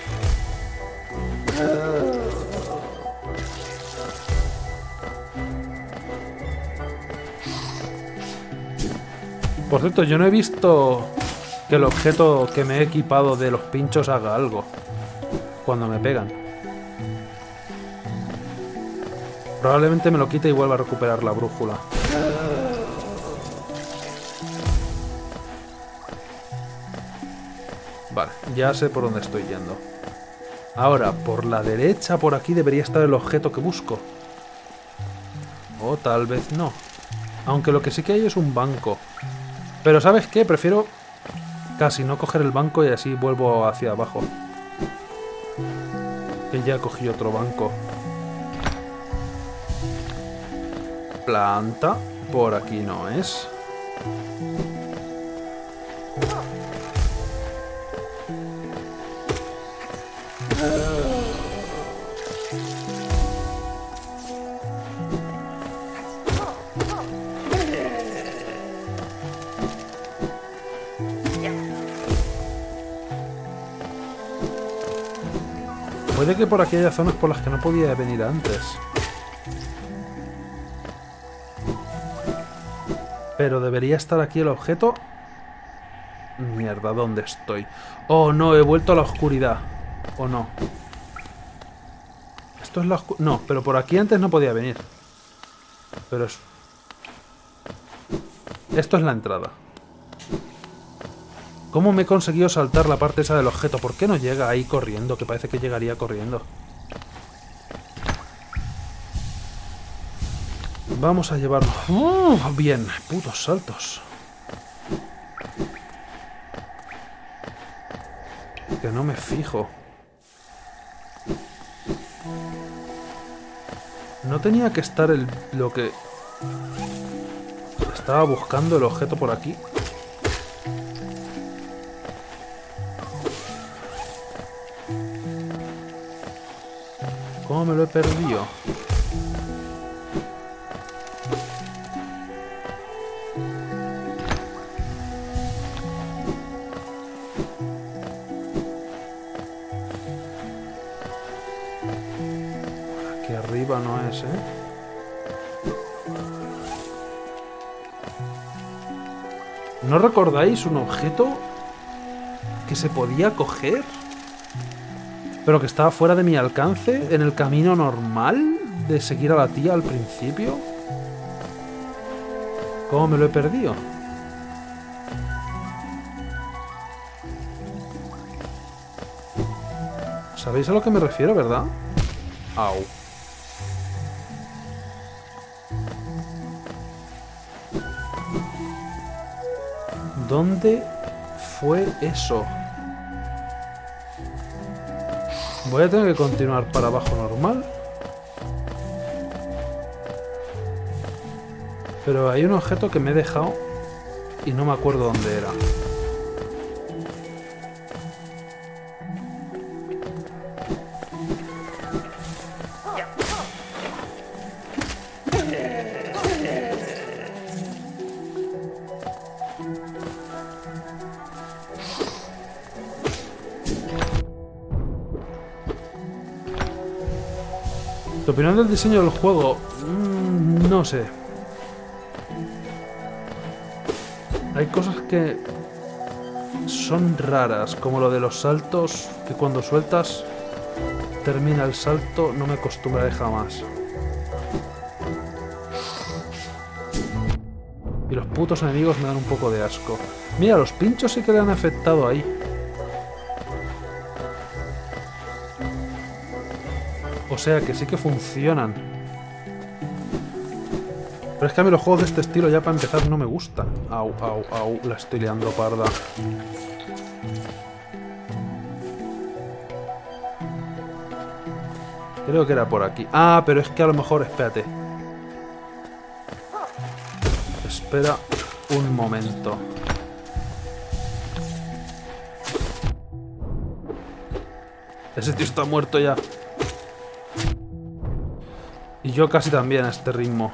Por cierto, yo no he visto que el objeto que me he equipado de los pinchos haga algo cuando me pegan. Probablemente me lo quite y vuelva a recuperar la brújula. Vale, ya sé por dónde estoy yendo. Ahora, por la derecha, por aquí debería estar el objeto que busco. O tal vez no. Aunque lo que sí que hay es un banco. Pero ¿sabes qué? Prefiero casi no coger el banco y así vuelvo hacia abajo. Que ya cogí otro banco. Planta. Por aquí no es. Puede que por aquí haya zonas por las que no podía venir antes. Pero debería estar aquí el objeto. Mierda, ¿dónde estoy? Oh, no, he vuelto a la oscuridad. ¿O no? Esto es la oscuridad. No, pero por aquí antes no podía venir. Pero es... Esto es la entrada. ¿Cómo me he conseguido saltar la parte esa del objeto? ¿Por qué no llega ahí corriendo? Que parece que llegaría corriendo. Vamos a llevarlo. Bien, putos saltos. Que no me fijo. No tenía que estar lo que... Estaba buscando el objeto por aquí. ¿Cómo me lo he perdido? Aquí arriba no es, ¿eh? ¿No recordáis un objeto que se podía coger? Pero que estaba fuera de mi alcance, en el camino normal de seguir a la tía al principio. ¿Cómo me lo he perdido? ¿Sabéis a lo que me refiero, verdad? Au. ¿Dónde fue eso? Voy a tener que continuar para abajo normal. Pero hay un objeto que me he dejado y no me acuerdo dónde era. ¿Tu opinión del diseño del juego? No sé. Hay cosas que son raras, como lo de los saltos, que cuando sueltas termina el salto, no me acostumbraré jamás. Y los putos enemigos me dan un poco de asco. Mira, los pinchos sí que le han afectado ahí. O sea que sí que funcionan. Pero es que a mí los juegos de este estilo ya para empezar no me gustan. Au, au, au, la estoy liando parda. Creo que era por aquí. Ah, pero es que a lo mejor, espérate. Espera un momento. Ese tío está muerto ya. Y yo casi también a este ritmo.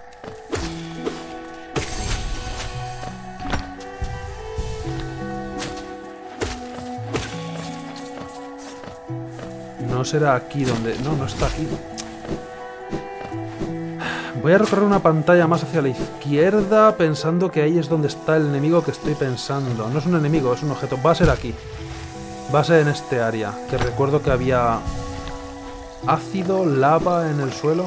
No será aquí donde... No, no está aquí. Voy a recorrer una pantalla más hacia la izquierda pensando que ahí es donde está el enemigo que estoy pensando. No es un enemigo, es un objeto. Va a ser aquí. Va a ser en este área. Que recuerdo que había ácido, lava en el suelo.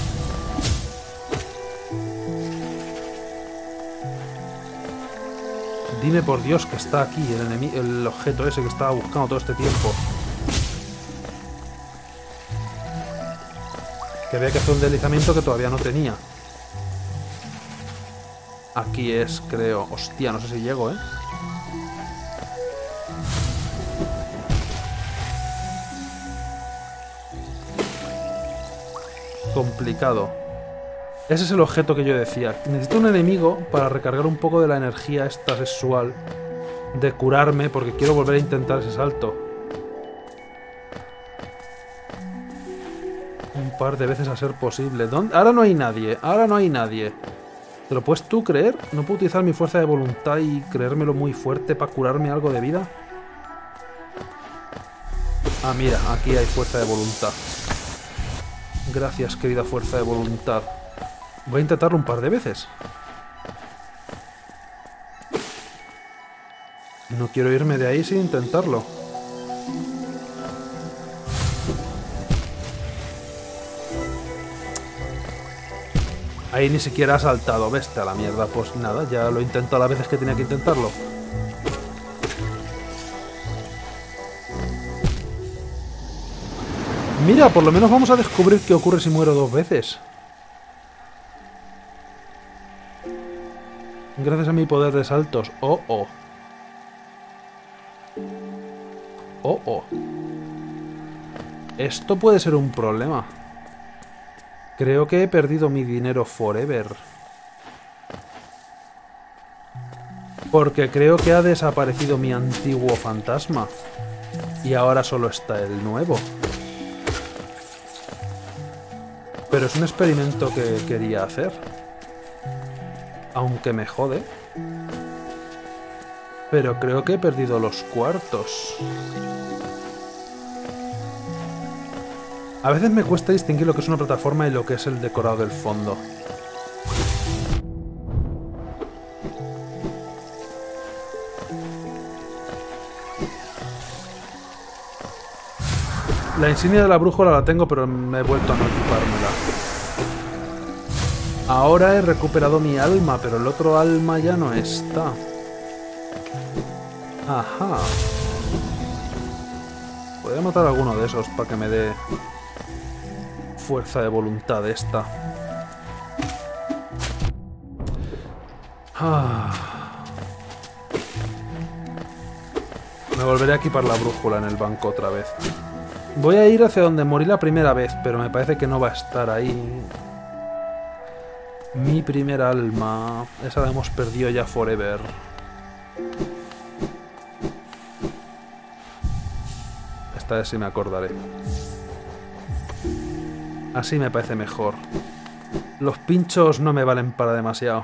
Dime por Dios que está aquí el objeto ese que estaba buscando todo este tiempo. Que había que hacer un deslizamiento que todavía no tenía. Aquí es, creo. Hostia, no sé si llego, ¿eh? Complicado. Ese es el objeto que yo decía. Necesito un enemigo para recargar un poco de la energía esta sexual. De curarme, porque quiero volver a intentar ese salto. Un par de veces a ser posible. ¿Dónde? Ahora no hay nadie. Ahora no hay nadie. ¿Te lo puedes tú creer? ¿No puedo utilizar mi fuerza de voluntad y creérmelo muy fuerte para curarme algo de vida? Ah, mira, aquí hay fuerza de voluntad. Gracias, querida fuerza de voluntad. Voy a intentarlo un par de veces. No quiero irme de ahí sin intentarlo. Ahí ni siquiera ha saltado. Vete a la mierda. Pues nada, ya lo he intentado las veces que tenía que intentarlo. Mira, por lo menos vamos a descubrir qué ocurre si muero dos veces. Gracias a mi poder de saltos. Oh, oh. Oh, oh. Esto puede ser un problema. Creo que he perdido mi dinero forever. Porque creo que ha desaparecido mi antiguo fantasma. Y ahora solo está el nuevo. Pero es un experimento que quería hacer. Aunque me jode. Pero creo que he perdido los cuartos. A veces me cuesta distinguir lo que es una plataforma y lo que es el decorado del fondo. La insignia de la brújula la tengo, pero me he vuelto a no ocupármela. Ahora he recuperado mi alma, pero el otro alma ya no está. Ajá. Podría matar a alguno de esos para que me dé fuerza de voluntad esta. Me volveré a equipar la brújula en el banco otra vez. Voy a ir hacia donde morí la primera vez, pero me parece que no va a estar ahí. Mi primer alma. Esa la hemos perdido ya forever. Esta vez sí me acordaré. Así me parece mejor. Los pinchos no me valen para demasiado.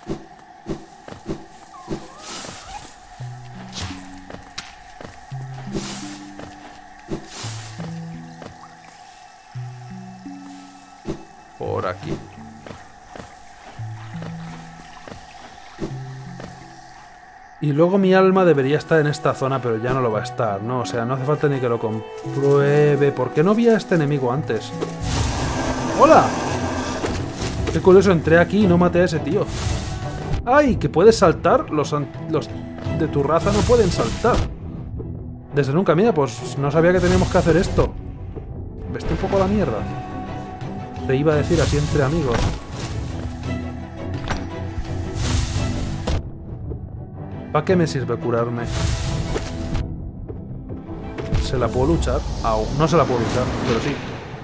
Por aquí. Y luego mi alma debería estar en esta zona, pero ya no lo va a estar, ¿no? O sea, no hace falta ni que lo compruebe. ¿Por qué no vi a este enemigo antes? ¡Hola! Qué curioso, entré aquí y no maté a ese tío. ¡Ay! ¿Que puedes saltar? Los de tu raza no pueden saltar. Desde nunca, mira, pues no sabía que teníamos que hacer esto. Vete un poco a la mierda. Te iba a decir así entre amigos. ¿Para qué me sirve curarme? ¿Se la puedo luchar? Au, no se la puedo luchar, pero sí.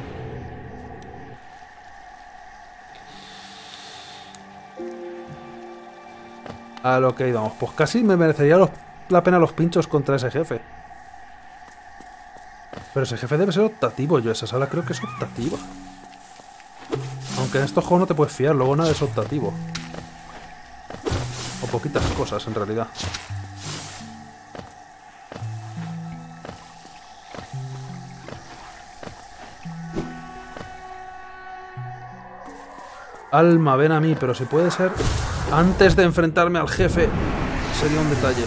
A lo que íbamos. Pues casi me merecería la pena los pinchos contra ese jefe. Pero ese jefe debe ser optativo. Yo esa sala creo que es optativa. Aunque en estos juegos no te puedes fiar. Luego nada es optativo. O poquitas cosas en realidad. Alma, ven a mí, pero si puede ser antes de enfrentarme al jefe, sería un detalle.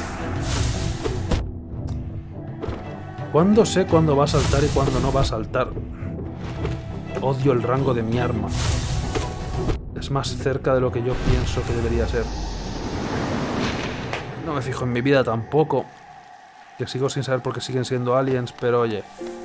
¿Cuándo sé cuándo va a saltar y cuándo no va a saltar? Odio el rango de mi arma. Es más cerca de lo que yo pienso que debería ser. No me fijo en mi vida tampoco. Que sigo sin saber por qué siguen siendo aliens, pero oye.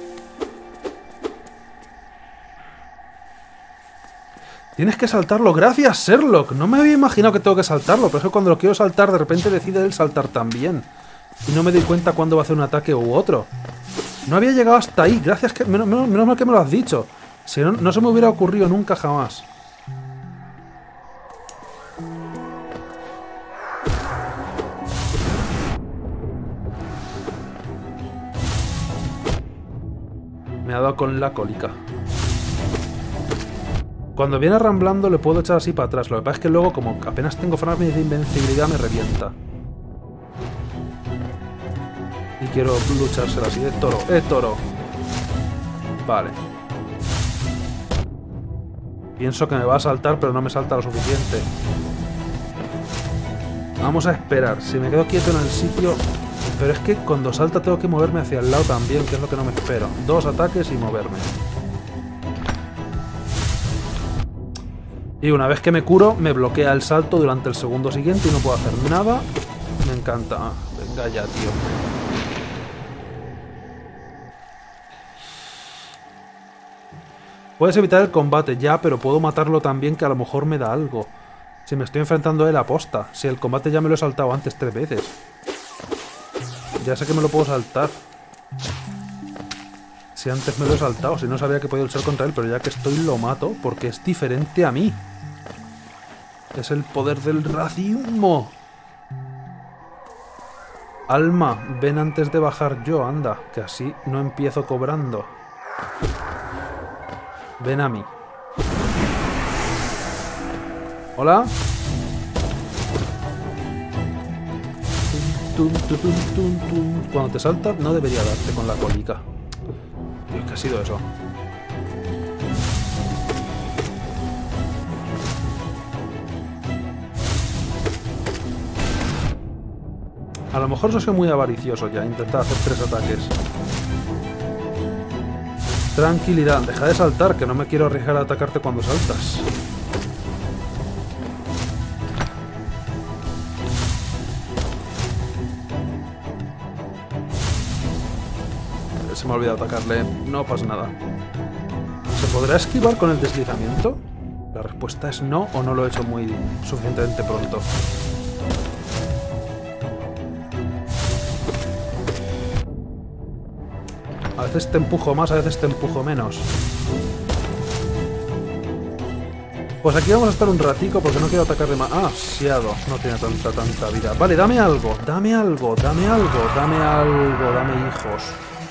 Tienes que saltarlo. Gracias, Sherlock. No me había imaginado que tengo que saltarlo, pero es que cuando lo quiero saltar, de repente decide él saltar también. Y no me doy cuenta cuándo va a hacer un ataque u otro. No había llegado hasta ahí. Gracias, que menos mal que me lo has dicho. Si no, no se me hubiera ocurrido nunca jamás. Me ha dado con la cólica. Cuando viene ramblando le puedo echar así para atrás. Lo que pasa es que luego, como apenas tengo frames de invencibilidad, me revienta. Y quiero luchársela así. Toro, toro. Vale. Pienso que me va a saltar, pero no me salta lo suficiente. Vamos a esperar. Si me quedo quieto en el sitio... Pero es que cuando salta tengo que moverme hacia el lado también, que es lo que no me espero. 2 ataques y moverme. Y una vez que me curo, me bloquea el salto durante el segundo siguiente y no puedo hacer nada. Me encanta. Venga ya, tío. Puedes evitar el combate ya, pero puedo matarlo también, que a lo mejor me da algo. Si me estoy enfrentando a él, aposta. Si el combate ya me lo he saltado antes 3 veces. Ya sé que me lo puedo saltar. Si antes me lo he saltado, si no sabía que podía luchar contra él, pero ya que estoy lo mato, porque es diferente a mí. Es el poder del racismo. Alma, ven antes de bajar yo, anda, que así no empiezo cobrando. Ven a mí. ¿Hola? Cuando te salta no debería darte con la cólica. Dios, ¿qué ha sido eso? A lo mejor soy muy avaricioso ya, intentar hacer 3 ataques. Tranquilidad, deja de saltar, que no me quiero arriesgar a atacarte cuando saltas. Se me ha olvidado atacarle, no pasa nada. ¿Se podrá esquivar con el deslizamiento? La respuesta es no, o no lo he hecho suficientemente pronto. A veces te empujo más, a veces te empujo menos. Pues aquí vamos a estar un ratico porque no quiero atacarle más. Ah, siado, no tiene tanta vida. Vale, dame algo, dame algo, dame algo, dame algo, dame hijos.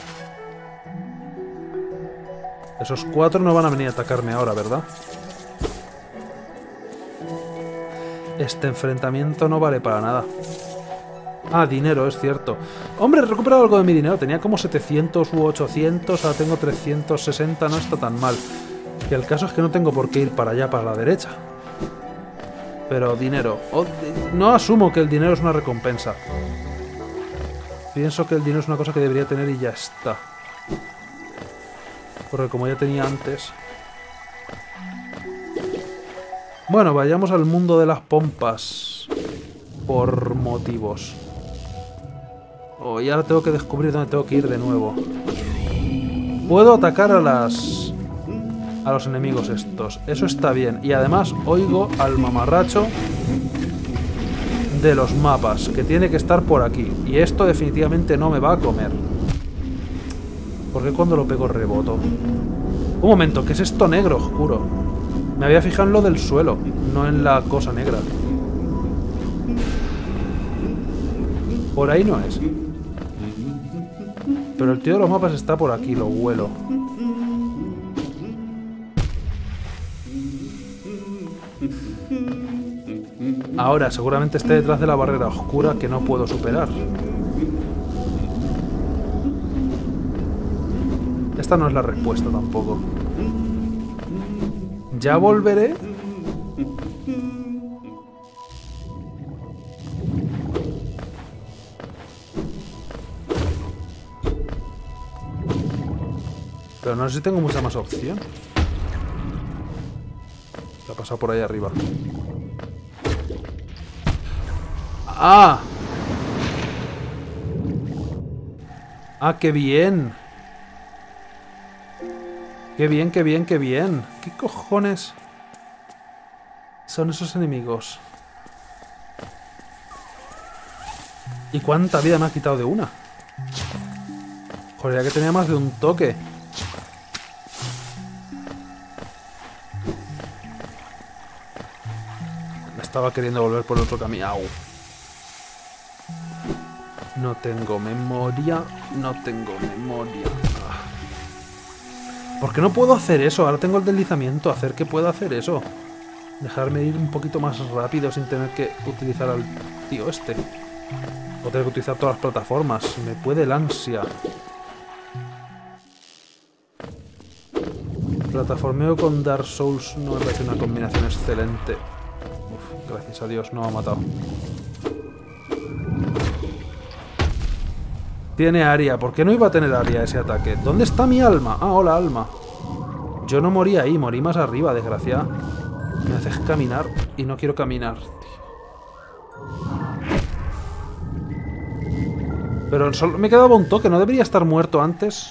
Esos 4 no van a venir a atacarme ahora, ¿verdad? Este enfrentamiento no vale para nada. Ah, dinero, es cierto. Hombre, he recuperado algo de mi dinero. Tenía como 700 u 800, ahora tengo 360, no está tan mal. Y el caso es que no tengo por qué ir para allá, para la derecha. Pero dinero. No asumo que el dinero es una recompensa. Pienso que el dinero es una cosa que debería tener y ya está. Porque como ya tenía antes... Bueno, vayamos al mundo de las pompas. Por motivos. Oh, y ahora tengo que descubrir dónde tengo que ir de nuevo. Puedo atacar a los enemigos estos. Eso está bien. Y además oigo al mamarracho de los mapas, que tiene que estar por aquí. Y esto definitivamente no me va a comer. ¿Por qué cuando lo pego reboto? Un momento, ¿qué es esto negro oscuro? Me había fijado en lo del suelo, no en la cosa negra. Por ahí no es. Pero el tío de los mapas está por aquí, lo huelo. Ahora, seguramente esté detrás de la barrera oscura que no puedo superar. Esta no es la respuesta tampoco. Ya volveré. Pero no sé si tengo mucha más opción. Se ha pasado por ahí arriba. ¡Ah! ¡Ah, qué bien! ¡Qué bien, qué bien, qué bien! ¿Qué cojones son esos enemigos? ¿Y cuánta vida me ha quitado de una? Joder, ya que tenía más de un toque. Me estaba queriendo volver por otro camino. ¡Au! No tengo memoria. No tengo memoria. ¿Por qué no puedo hacer eso? Ahora tengo el deslizamiento. ¿Hacer que pueda hacer eso? Dejarme ir un poquito más rápido sin tener que utilizar al tío este. O tener que utilizar todas las plataformas. Me puede el ansia. Plataformeo con Dark Souls no me parece una combinación excelente. Uf, gracias a Dios no me ha matado. Tiene área. ¿Por qué no iba a tener área ese ataque? ¿Dónde está mi alma? Ah, hola, alma. Yo no morí ahí, morí más arriba, desgraciada. Me haces caminar y no quiero caminar, tío. Pero solo me quedaba un toque, ¿no debería estar muerto antes?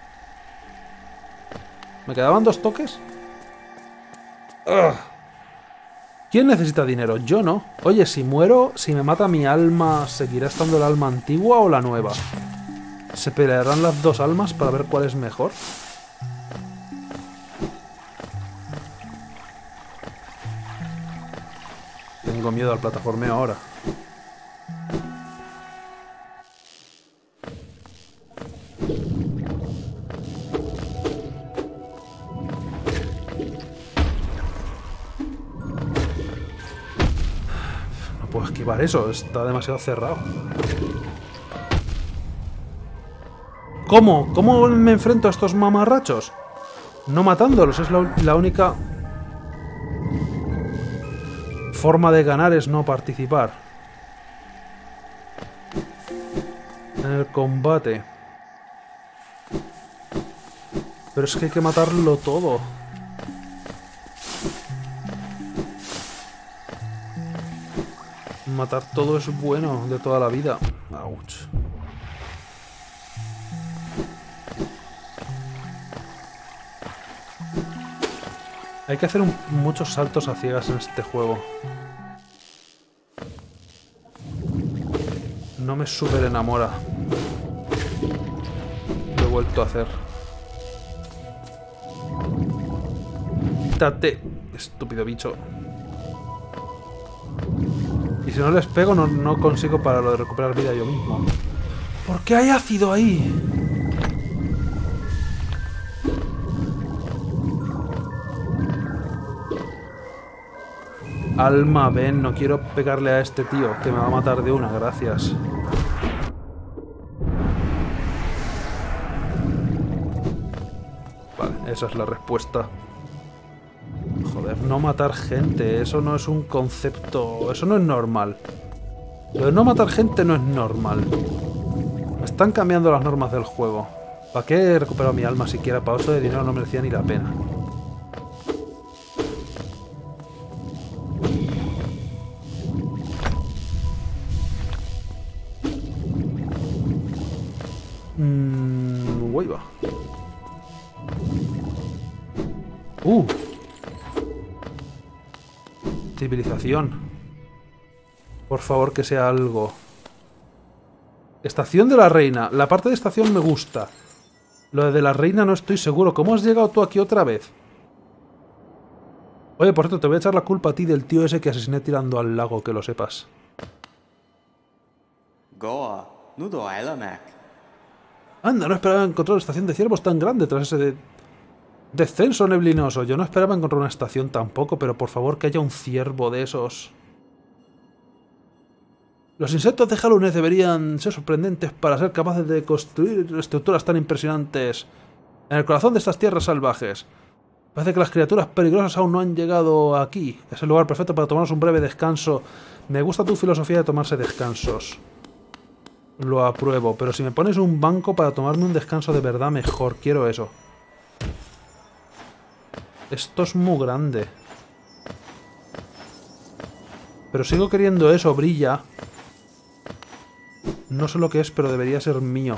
¿Me quedaban 2 toques? ¡Ugh! ¿Quién necesita dinero? Yo no. Oye, si muero, si me mata mi alma, ¿seguirá estando el alma antigua o la nueva? ¿Se pelearán las 2 almas para ver cuál es mejor? Tengo miedo al plataformeo ahora. No puedo esquivar eso, está demasiado cerrado. ¿Cómo? ¿Cómo me enfrento a estos mamarrachos? No matándolos, es la única forma de ganar, es no participar en el combate. Pero es que hay que matarlo todo. Matar todo es bueno de toda la vida. Ouch. Hay que hacer muchos saltos a ciegas en este juego. No me súper enamora. Lo he vuelto a hacer. Quítate, estúpido bicho. Y si no les pego, no consigo para lo de recuperar vida yo mismo. ¿Por qué hay ácido ahí? Alma, ven, no quiero pegarle a este tío, que me va a matar de una, gracias. Vale, esa es la respuesta. Joder, no matar gente, eso no es un concepto... Eso no es normal. Lo de no matar gente no es normal. Me están cambiando las normas del juego. ¿Para qué he recuperado mi alma siquiera? Para eso de dinero no merecía ni la pena. Uy, va. Civilización. Por favor, que sea algo. Estación de la Reina. La parte de estación me gusta. Lo de la Reina no estoy seguro. ¿Cómo has llegado tú aquí otra vez? Oye, por cierto, te voy a echar la culpa a ti del tío ese que asesiné tirando al lago, que lo sepas. Goa, Nudo Island. Anda, no esperaba encontrar una estación de ciervos tan grande tras ese descenso neblinoso. Yo no esperaba encontrar una estación tampoco, pero por favor que haya un ciervo de esos. Los insectos de Hallownest deberían ser sorprendentes para ser capaces de construir estructuras tan impresionantes en el corazón de estas tierras salvajes. Parece que las criaturas peligrosas aún no han llegado aquí. Es el lugar perfecto para tomarnos un breve descanso. Me gusta tu filosofía de tomarse descansos. Lo apruebo, pero si me pones un banco para tomarme un descanso de verdad, mejor. Quiero eso. Esto es muy grande. Pero sigo queriendo eso, brilla. No sé lo que es, pero debería ser mío.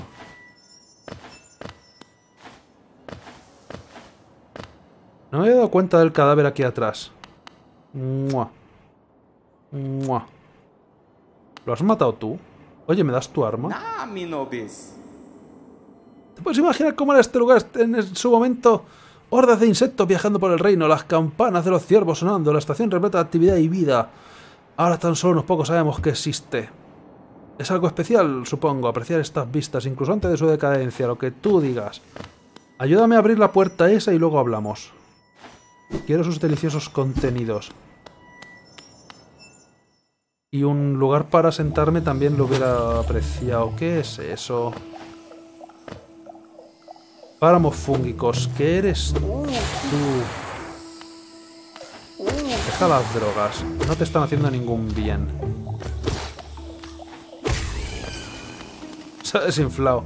No me he dado cuenta del cadáver aquí atrás. ¡Mua! ¡Mua! ¿Lo has matado tú? Oye, ¿me das tu arma? Nah, mi nobis. ¿Te puedes imaginar cómo era este lugar en su momento? Hordas de insectos viajando por el reino, las campanas de los ciervos sonando, la estación repleta de actividad y vida. Ahora tan solo unos pocos sabemos que existe. Es algo especial, supongo, apreciar estas vistas, incluso antes de su decadencia, lo que tú digas. Ayúdame a abrir la puerta esa y luego hablamos. Quiero sus deliciosos contenidos. Y un lugar para sentarme también lo hubiera apreciado. ¿Qué es eso? Páramos fúngicos. ¿Qué eres tú? Deja las drogas. No te están haciendo ningún bien. Se ha desinflado.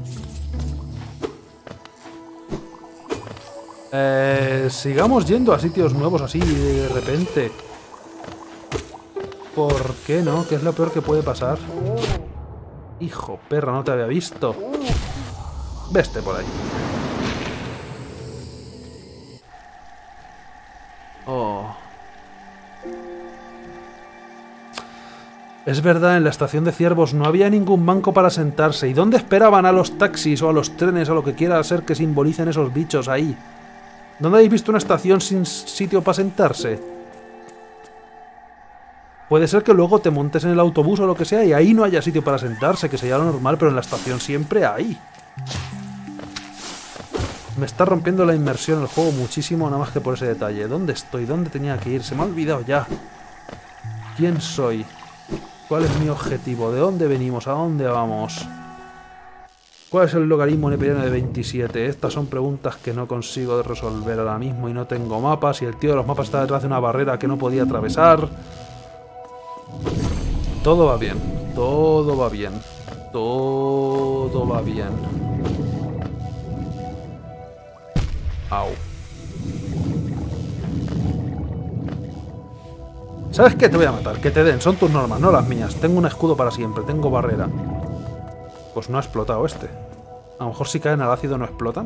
Sigamos yendo a sitios nuevos así de repente. ¿Por qué no? ¿Qué es lo peor que puede pasar? Hijo, perra, no te había visto. Veste por ahí. Oh. Es verdad, en la estación de ciervos no había ningún banco para sentarse. ¿Y dónde esperaban a los taxis o a los trenes o lo que quiera ser que simbolicen esos bichos ahí? ¿Dónde habéis visto una estación sin sitio para sentarse? Puede ser que luego te montes en el autobús o lo que sea y ahí no haya sitio para sentarse, que sería lo normal, pero en la estación siempre hay. Me está rompiendo la inmersión el juego muchísimo, nada más que por ese detalle. ¿Dónde estoy? ¿Dónde tenía que ir? Se me ha olvidado ya. ¿Quién soy? ¿Cuál es mi objetivo? ¿De dónde venimos? ¿A dónde vamos? ¿Cuál es el logaritmo neperiano de 27? Estas son preguntas que no consigo resolver ahora mismo y no tengo mapas y el tío de los mapas está detrás de una barrera que no podía atravesar. Todo va bien. Todo va bien. Todo va bien. Au. ¿Sabes qué? Te voy a matar. Que te den. Son tus normas, no las mías. Tengo un escudo para siempre. Tengo barrera. Pues no ha explotado este. A lo mejor si caen al ácido no explotan.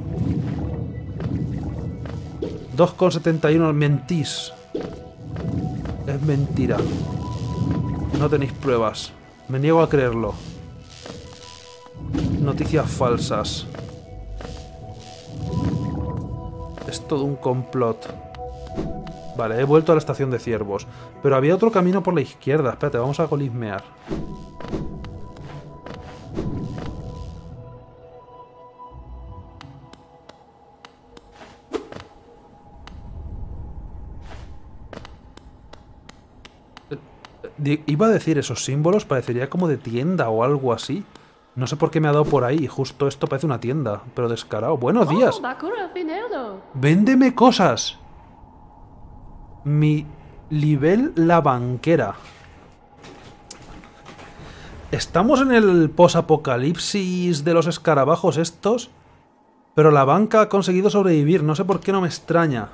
2,71. Mentís. Es mentira. No tenéis pruebas. Me niego a creerlo. Noticias falsas. Es todo un complot. Vale, he vuelto a la estación de ciervos. Pero había otro camino por la izquierda. Espérate, vamos a golismear. Iba a decir, esos símbolos parecería como de tienda o algo así. No sé por qué me ha dado por ahí. Justo esto parece una tienda, pero descarado. ¡Buenos días! ¡Véndeme cosas! Mi nivel la banquera. Estamos en el posapocalipsis de los escarabajos estos, pero la banca ha conseguido sobrevivir. No sé por qué, no me extraña.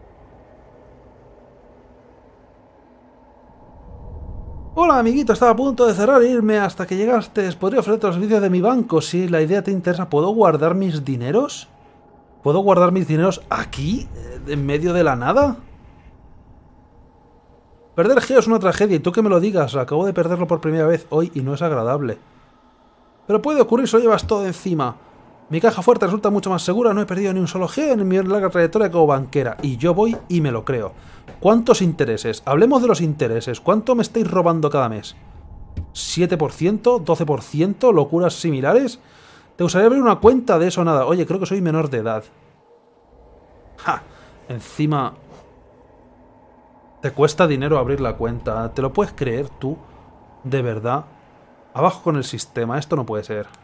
Hola, amiguito, estaba a punto de cerrar e irme hasta que llegaste. ¿Podría ofrecerte los servicios de mi banco? Si la idea te interesa, ¿puedo guardar mis dineros? ¿Puedo guardar mis dineros aquí? ¿En medio de la nada? Perder Geo es una tragedia y tú que me lo digas, acabo de perderlo por primera vez hoy y no es agradable. Pero puede ocurrir si lo llevas todo encima. Mi caja fuerte resulta mucho más segura, no he perdido ni un solo Geo en mi larga trayectoria como banquera. Y yo voy y me lo creo. ¿Cuántos intereses? Hablemos de los intereses. ¿Cuánto me estáis robando cada mes? ¿7%? ¿12%? ¿Locuras similares? ¿Te gustaría abrir una cuenta de eso o nada? Oye, creo que soy menor de edad. ¡Ja! Encima... Te cuesta dinero abrir la cuenta. ¿Te lo puedes creer tú? ¿De verdad? Abajo con el sistema. Esto no puede ser.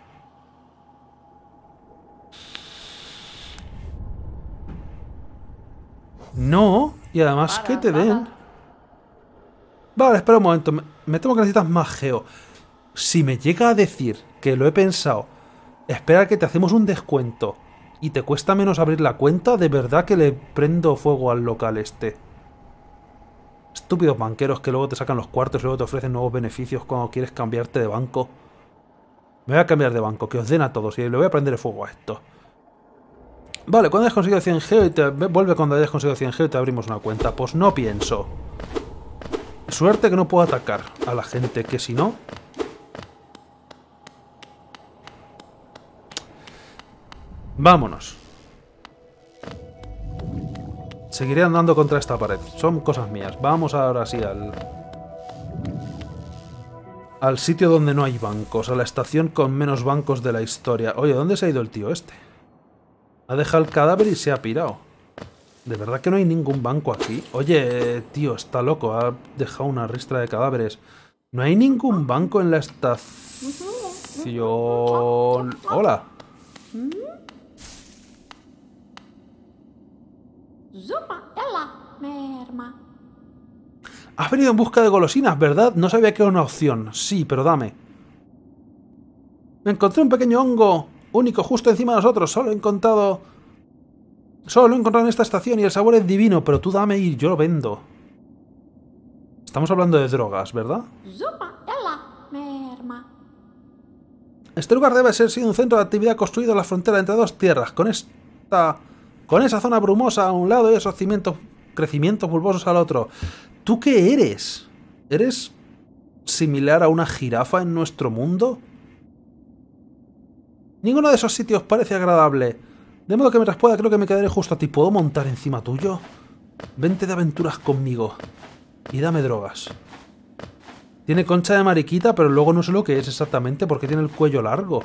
No. Y además que te den... Vale, espera un momento. Me temo que necesitas más Geo. Si me llega a decir que lo he pensado, espera que te hacemos un descuento y te cuesta menos abrir la cuenta, de verdad que le prendo fuego al local este. Estúpidos banqueros que luego te sacan los cuartos y luego te ofrecen nuevos beneficios cuando quieres cambiarte de banco. Me voy a cambiar de banco, que os den a todos y le voy a prender fuego a esto. Vale, cuando hayas conseguido 100 Geo y te... Vuelve cuando hayas conseguido 100 Geo y te abrimos una cuenta. Pues no pienso. Suerte que no puedo atacar a la gente, que si no... Vámonos. Seguiré andando contra esta pared. Son cosas mías. Vamos ahora sí al sitio donde no hay bancos. A la estación con menos bancos de la historia. Oye, ¿dónde se ha ido el tío este? Ha dejado el cadáver y se ha pirado. ¿De verdad que no hay ningún banco aquí? Oye, tío, está loco. Ha dejado una ristra de cadáveres. No hay ningún banco en la estación... Hola. Has venido en busca de golosinas, ¿verdad? No sabía que era una opción. Sí, pero dame. Me encontré un pequeño hongo único justo encima de nosotros. Solo lo he encontrado en esta estación y el sabor es divino, pero tú dame y yo lo vendo. Estamos hablando de drogas, ¿verdad? Este lugar debe ser sido un centro de actividad construido en la frontera entre dos tierras. Con esa zona brumosa a un lado y esos crecimientos bulbosos al otro. ¿Tú qué eres? ¿Eres similar a una jirafa en nuestro mundo? Ninguno de esos sitios parece agradable. De modo que mientras pueda creo que me quedaré justo a ti. ¿Puedo montar encima tuyo? Vente de aventuras conmigo. Y dame drogas. Tiene concha de mariquita, pero luego no sé lo que es exactamente porque tiene el cuello largo.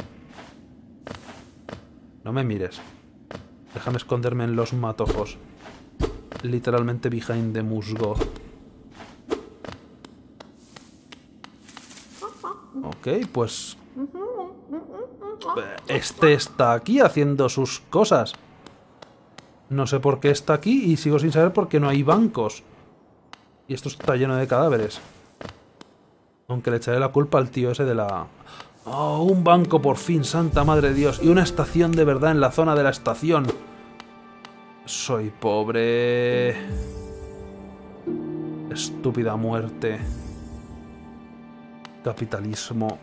No me mires. Déjame esconderme en los matojos. Literalmente behind the musgo. Ok, pues... Este está aquí haciendo sus cosas. No sé por qué está aquí y sigo sin saber por qué no hay bancos. Y esto está lleno de cadáveres. Aunque le echaré la culpa al tío ese de la... ¡Oh, un banco por fin, santa madre de Dios! Y una estación de verdad en la zona de la estación. Soy pobre. Estúpida muerte. Capitalismo.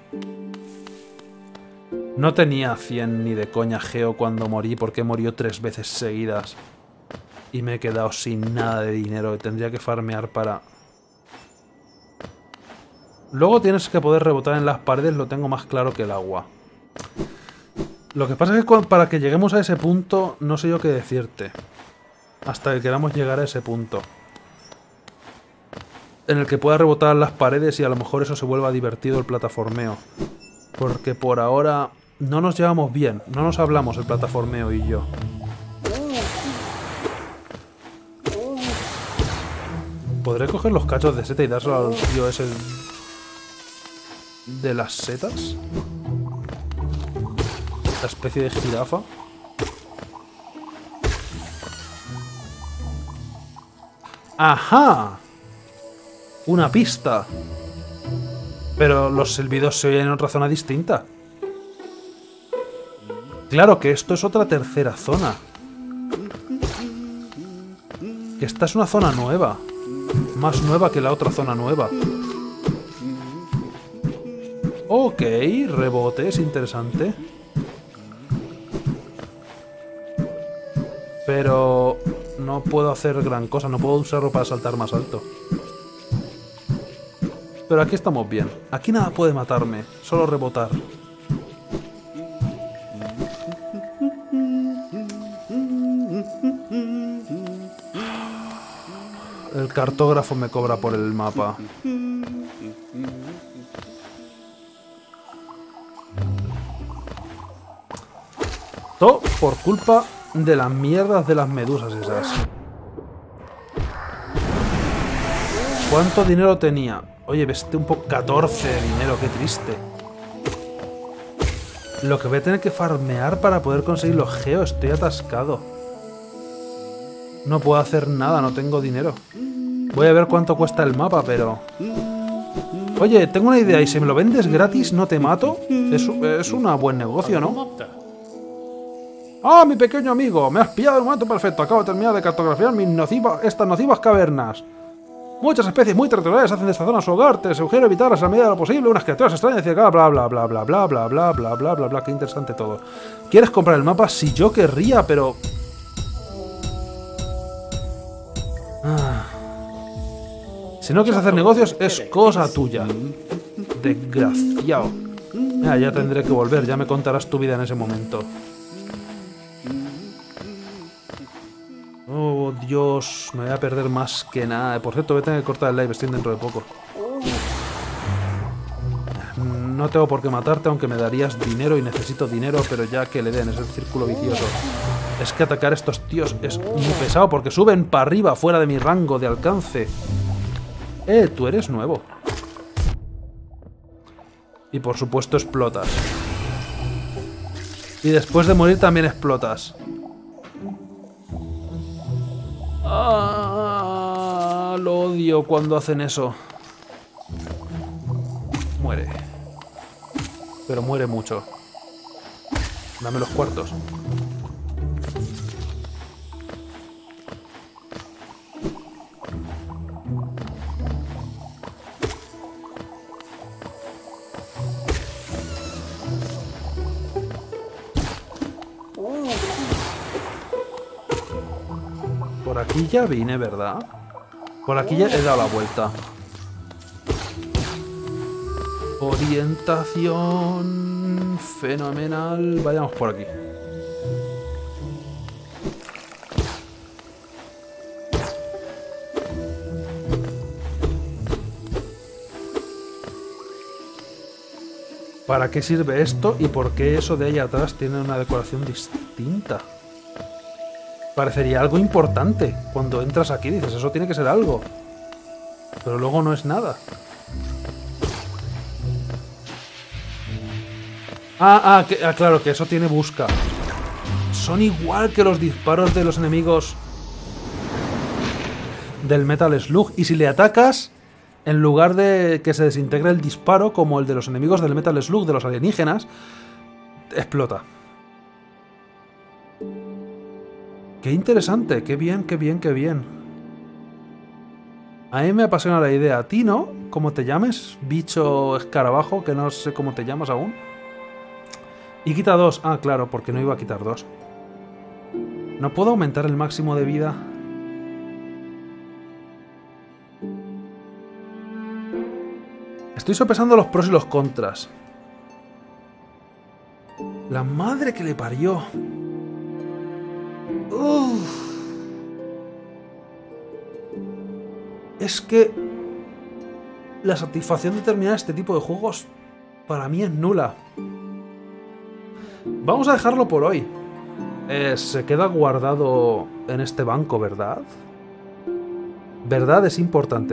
No tenía 100 ni de coña Geo cuando morí porque murió 3 veces seguidas. Y me he quedado sin nada de dinero. Tendría que farmear para... Luego tienes que poder rebotar en las paredes, lo tengo más claro que el agua. Lo que pasa es que para que lleguemos a ese punto, no sé yo qué decirte. Hasta que queramos llegar a ese punto. En el que pueda rebotar en las paredes y a lo mejor eso se vuelva divertido el plataformeo. Porque por ahora no nos llevamos bien, no nos hablamos el plataformeo y yo. ¿Podré coger los cachos de seta y dárselo al tío ese de las setas? La especie de jirafa. ¡Ajá! Una pista. Pero los silbidos se oyen en otra zona distinta. Claro que esto es otra tercera zona. Que esta es una zona nueva. Más nueva que la otra zona nueva. Ok, rebote, es interesante. Pero no puedo hacer gran cosa, no puedo usarlo para saltar más alto. Pero aquí estamos bien. Aquí nada puede matarme. Solo rebotar. El cartógrafo me cobra por el mapa. Todo por culpa de las mierdas de las medusas esas. ¿Cuánto dinero tenía? Oye, vesté un poco 14 de dinero, qué triste. Lo que voy a tener que farmear para poder conseguir los geos, estoy atascado. No puedo hacer nada, no tengo dinero. Voy a ver cuánto cuesta el mapa, pero... Oye, tengo una idea, y si me lo vendes gratis, ¿no te mato? Es un buen negocio, ¿no? ¡Ah, mi pequeño amigo! Me has pillado el momento perfecto. Acabo de terminar de cartografiar estas nocivas cavernas. Muchas especies muy territoriales hacen de esta zona su hogar. Te sugiero evitarlas a la medida de lo posible. Unas criaturas extrañas y bla bla bla bla bla bla bla bla bla bla bla bla. Qué interesante todo. ¿Quieres comprar el mapa? Si yo querría, pero... Si no quieres hacer negocios, es cosa tuya. Desgraciado. Ya tendré que volver. Ya me contarás tu vida en ese momento. Oh, Dios, me voy a perder más que nada. Por cierto, voy a tener que cortar el live stream dentro de poco. No tengo por qué matarte, aunque me darías dinero y necesito dinero, pero ya que le den, es el círculo vicioso. Es que atacar a estos tíos es muy pesado porque suben para arriba, fuera de mi rango de alcance. Tú eres nuevo. Y por supuesto explotas. Y después de morir también explotas. Lo odio cuando hacen eso. Muere. Pero muere mucho. Dame los cuartos. Por aquí ya vine, ¿verdad? Por aquí ya he dado la vuelta. Orientación fenomenal. Vayamos por aquí. ¿Para qué sirve esto y por qué eso de ahí atrás tiene una decoración distinta? Parecería algo importante. Cuando entras aquí dices, eso tiene que ser algo. Pero luego no es nada. Claro, que eso tiene busca. Son igual que los disparos de los enemigos del Metal Slug. Y si le atacas, en lugar de que se desintegre el disparo, como el de los enemigos del Metal Slug, de los alienígenas, explota. Qué interesante, qué bien, qué bien, qué bien. A mí me apasiona la idea. ¿A ti no? ¿Cómo te llames? Bicho escarabajo, que no sé cómo te llamas aún. Y quita 2. Ah, claro, porque no iba a quitar 2. ¿No puedo aumentar el máximo de vida? Estoy sopesando los pros y los contras. La madre que le parió. Es que la satisfacción de terminar este tipo de juegos para mí es nula. Vamos a dejarlo por hoy. Se queda guardado en este banco, ¿verdad? ¿Verdad? Es importante.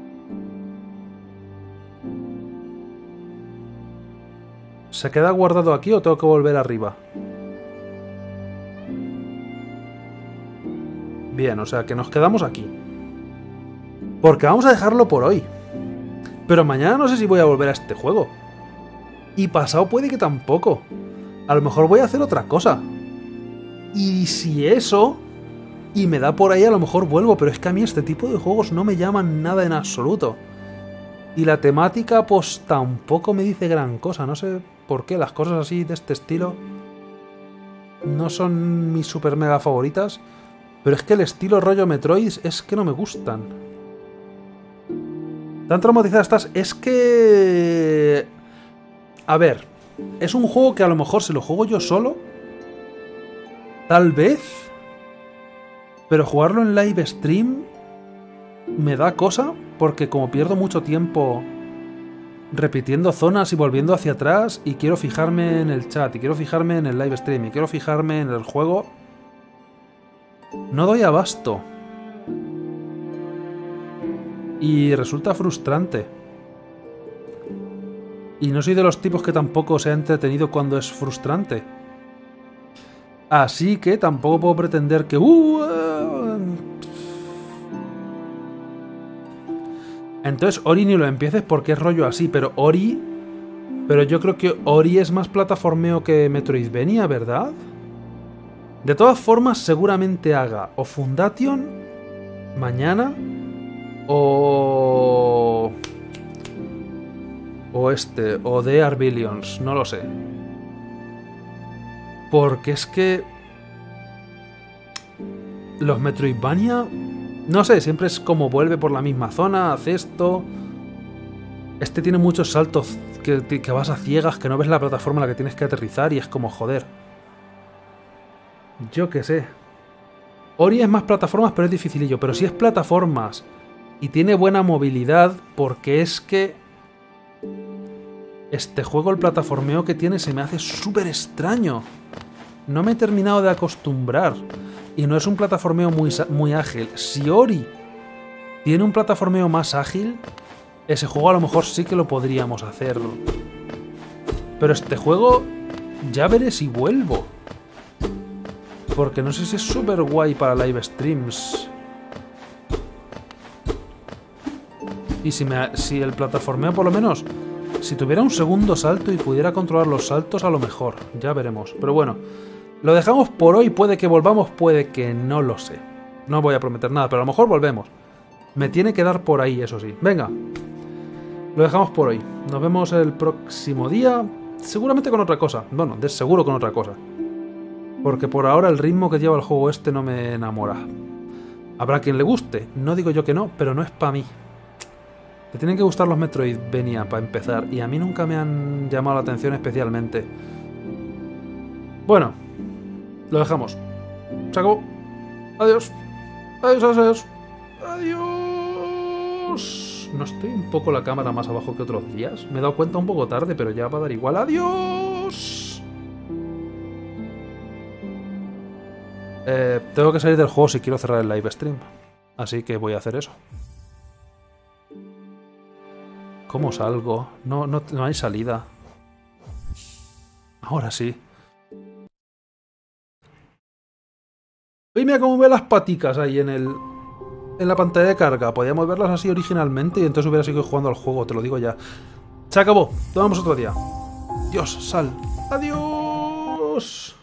¿Se queda guardado aquí o tengo que volver arriba? Bien, o sea que nos quedamos aquí. Porque vamos a dejarlo por hoy. Pero mañana no sé si voy a volver a este juego. Y pasado puede que tampoco. A lo mejor voy a hacer otra cosa. Y si eso... Y me da por ahí, a lo mejor vuelvo. Pero es que a mí este tipo de juegos no me llaman nada en absoluto. Y la temática pues tampoco me dice gran cosa. No sé por qué las cosas así de este estilo no son mis super mega favoritas. Pero es que el estilo rollo Metroid es que no me gustan. Tan traumatizada estás. Es que... A ver, es un juego que a lo mejor si lo juego yo solo, tal vez, pero jugarlo en live stream me da cosa, porque como pierdo mucho tiempo repitiendo zonas y volviendo hacia atrás, y quiero fijarme en el chat, y quiero fijarme en el live stream, y quiero fijarme en el juego, no doy abasto. Y resulta frustrante. Y no soy de los tipos que tampoco se ha entretenido cuando es frustrante. Así que tampoco puedo pretender que... Entonces Ori ni lo empieces porque es rollo así, pero Ori... Pero yo creo que Ori es más plataformeo que Metroidvania, ¿verdad? De todas formas, seguramente haga o Fundation mañana o The Arbillions, no lo sé. Porque es que los Metroidvania, no sé, siempre es como vuelve por la misma zona, hace esto. Este tiene muchos saltos que vas a ciegas, que no ves la plataforma en la que tienes que aterrizar y es como joder. Yo qué sé. Ori es más plataformas, pero es dificilillo. Pero si es plataformas y tiene buena movilidad, porque es que este juego, el plataformeo que tiene, se me hace súper extraño. No me he terminado de acostumbrar. Y no es un plataformeo muy ágil. Si Ori tiene un plataformeo más ágil, ese juego a lo mejor sí que lo podríamos hacer. Pero este juego ya veré si vuelvo. Porque no sé si es súper guay para live streams. Y si el plataformeo por lo menos... Si tuviera un segundo salto y pudiera controlar los saltos, a lo mejor. Ya veremos. Pero bueno, lo dejamos por hoy. Puede que volvamos, puede que no lo sé. No voy a prometer nada, pero a lo mejor volvemos. Me tiene que dar por ahí, eso sí. Venga. Lo dejamos por hoy. Nos vemos el próximo día. Seguramente con otra cosa. Bueno, de seguro con otra cosa. Porque por ahora el ritmo que lleva el juego este no me enamora. Habrá quien le guste. No digo yo que no, pero no es para mí. Te tienen que gustar los Metroidvania para empezar. Y a mí nunca me han llamado la atención especialmente. Bueno. Lo dejamos. Se acabó. Adiós. Adiós, adiós. Adiós. ¿No estoy un poco la cámara más abajo que otros días? Me he dado cuenta un poco tarde, pero ya va a dar igual. ¡Adiós! Tengo que salir del juego si quiero cerrar el live stream. Así que voy a hacer eso. ¿Cómo salgo? No hay salida. Ahora sí. Uy, mira cómo ve las paticas ahí en la pantalla de carga. Podíamos verlas así originalmente y entonces hubiera seguido jugando al juego, te lo digo ya. Se acabó. Tomamos otro día. Dios, sal. Adiós.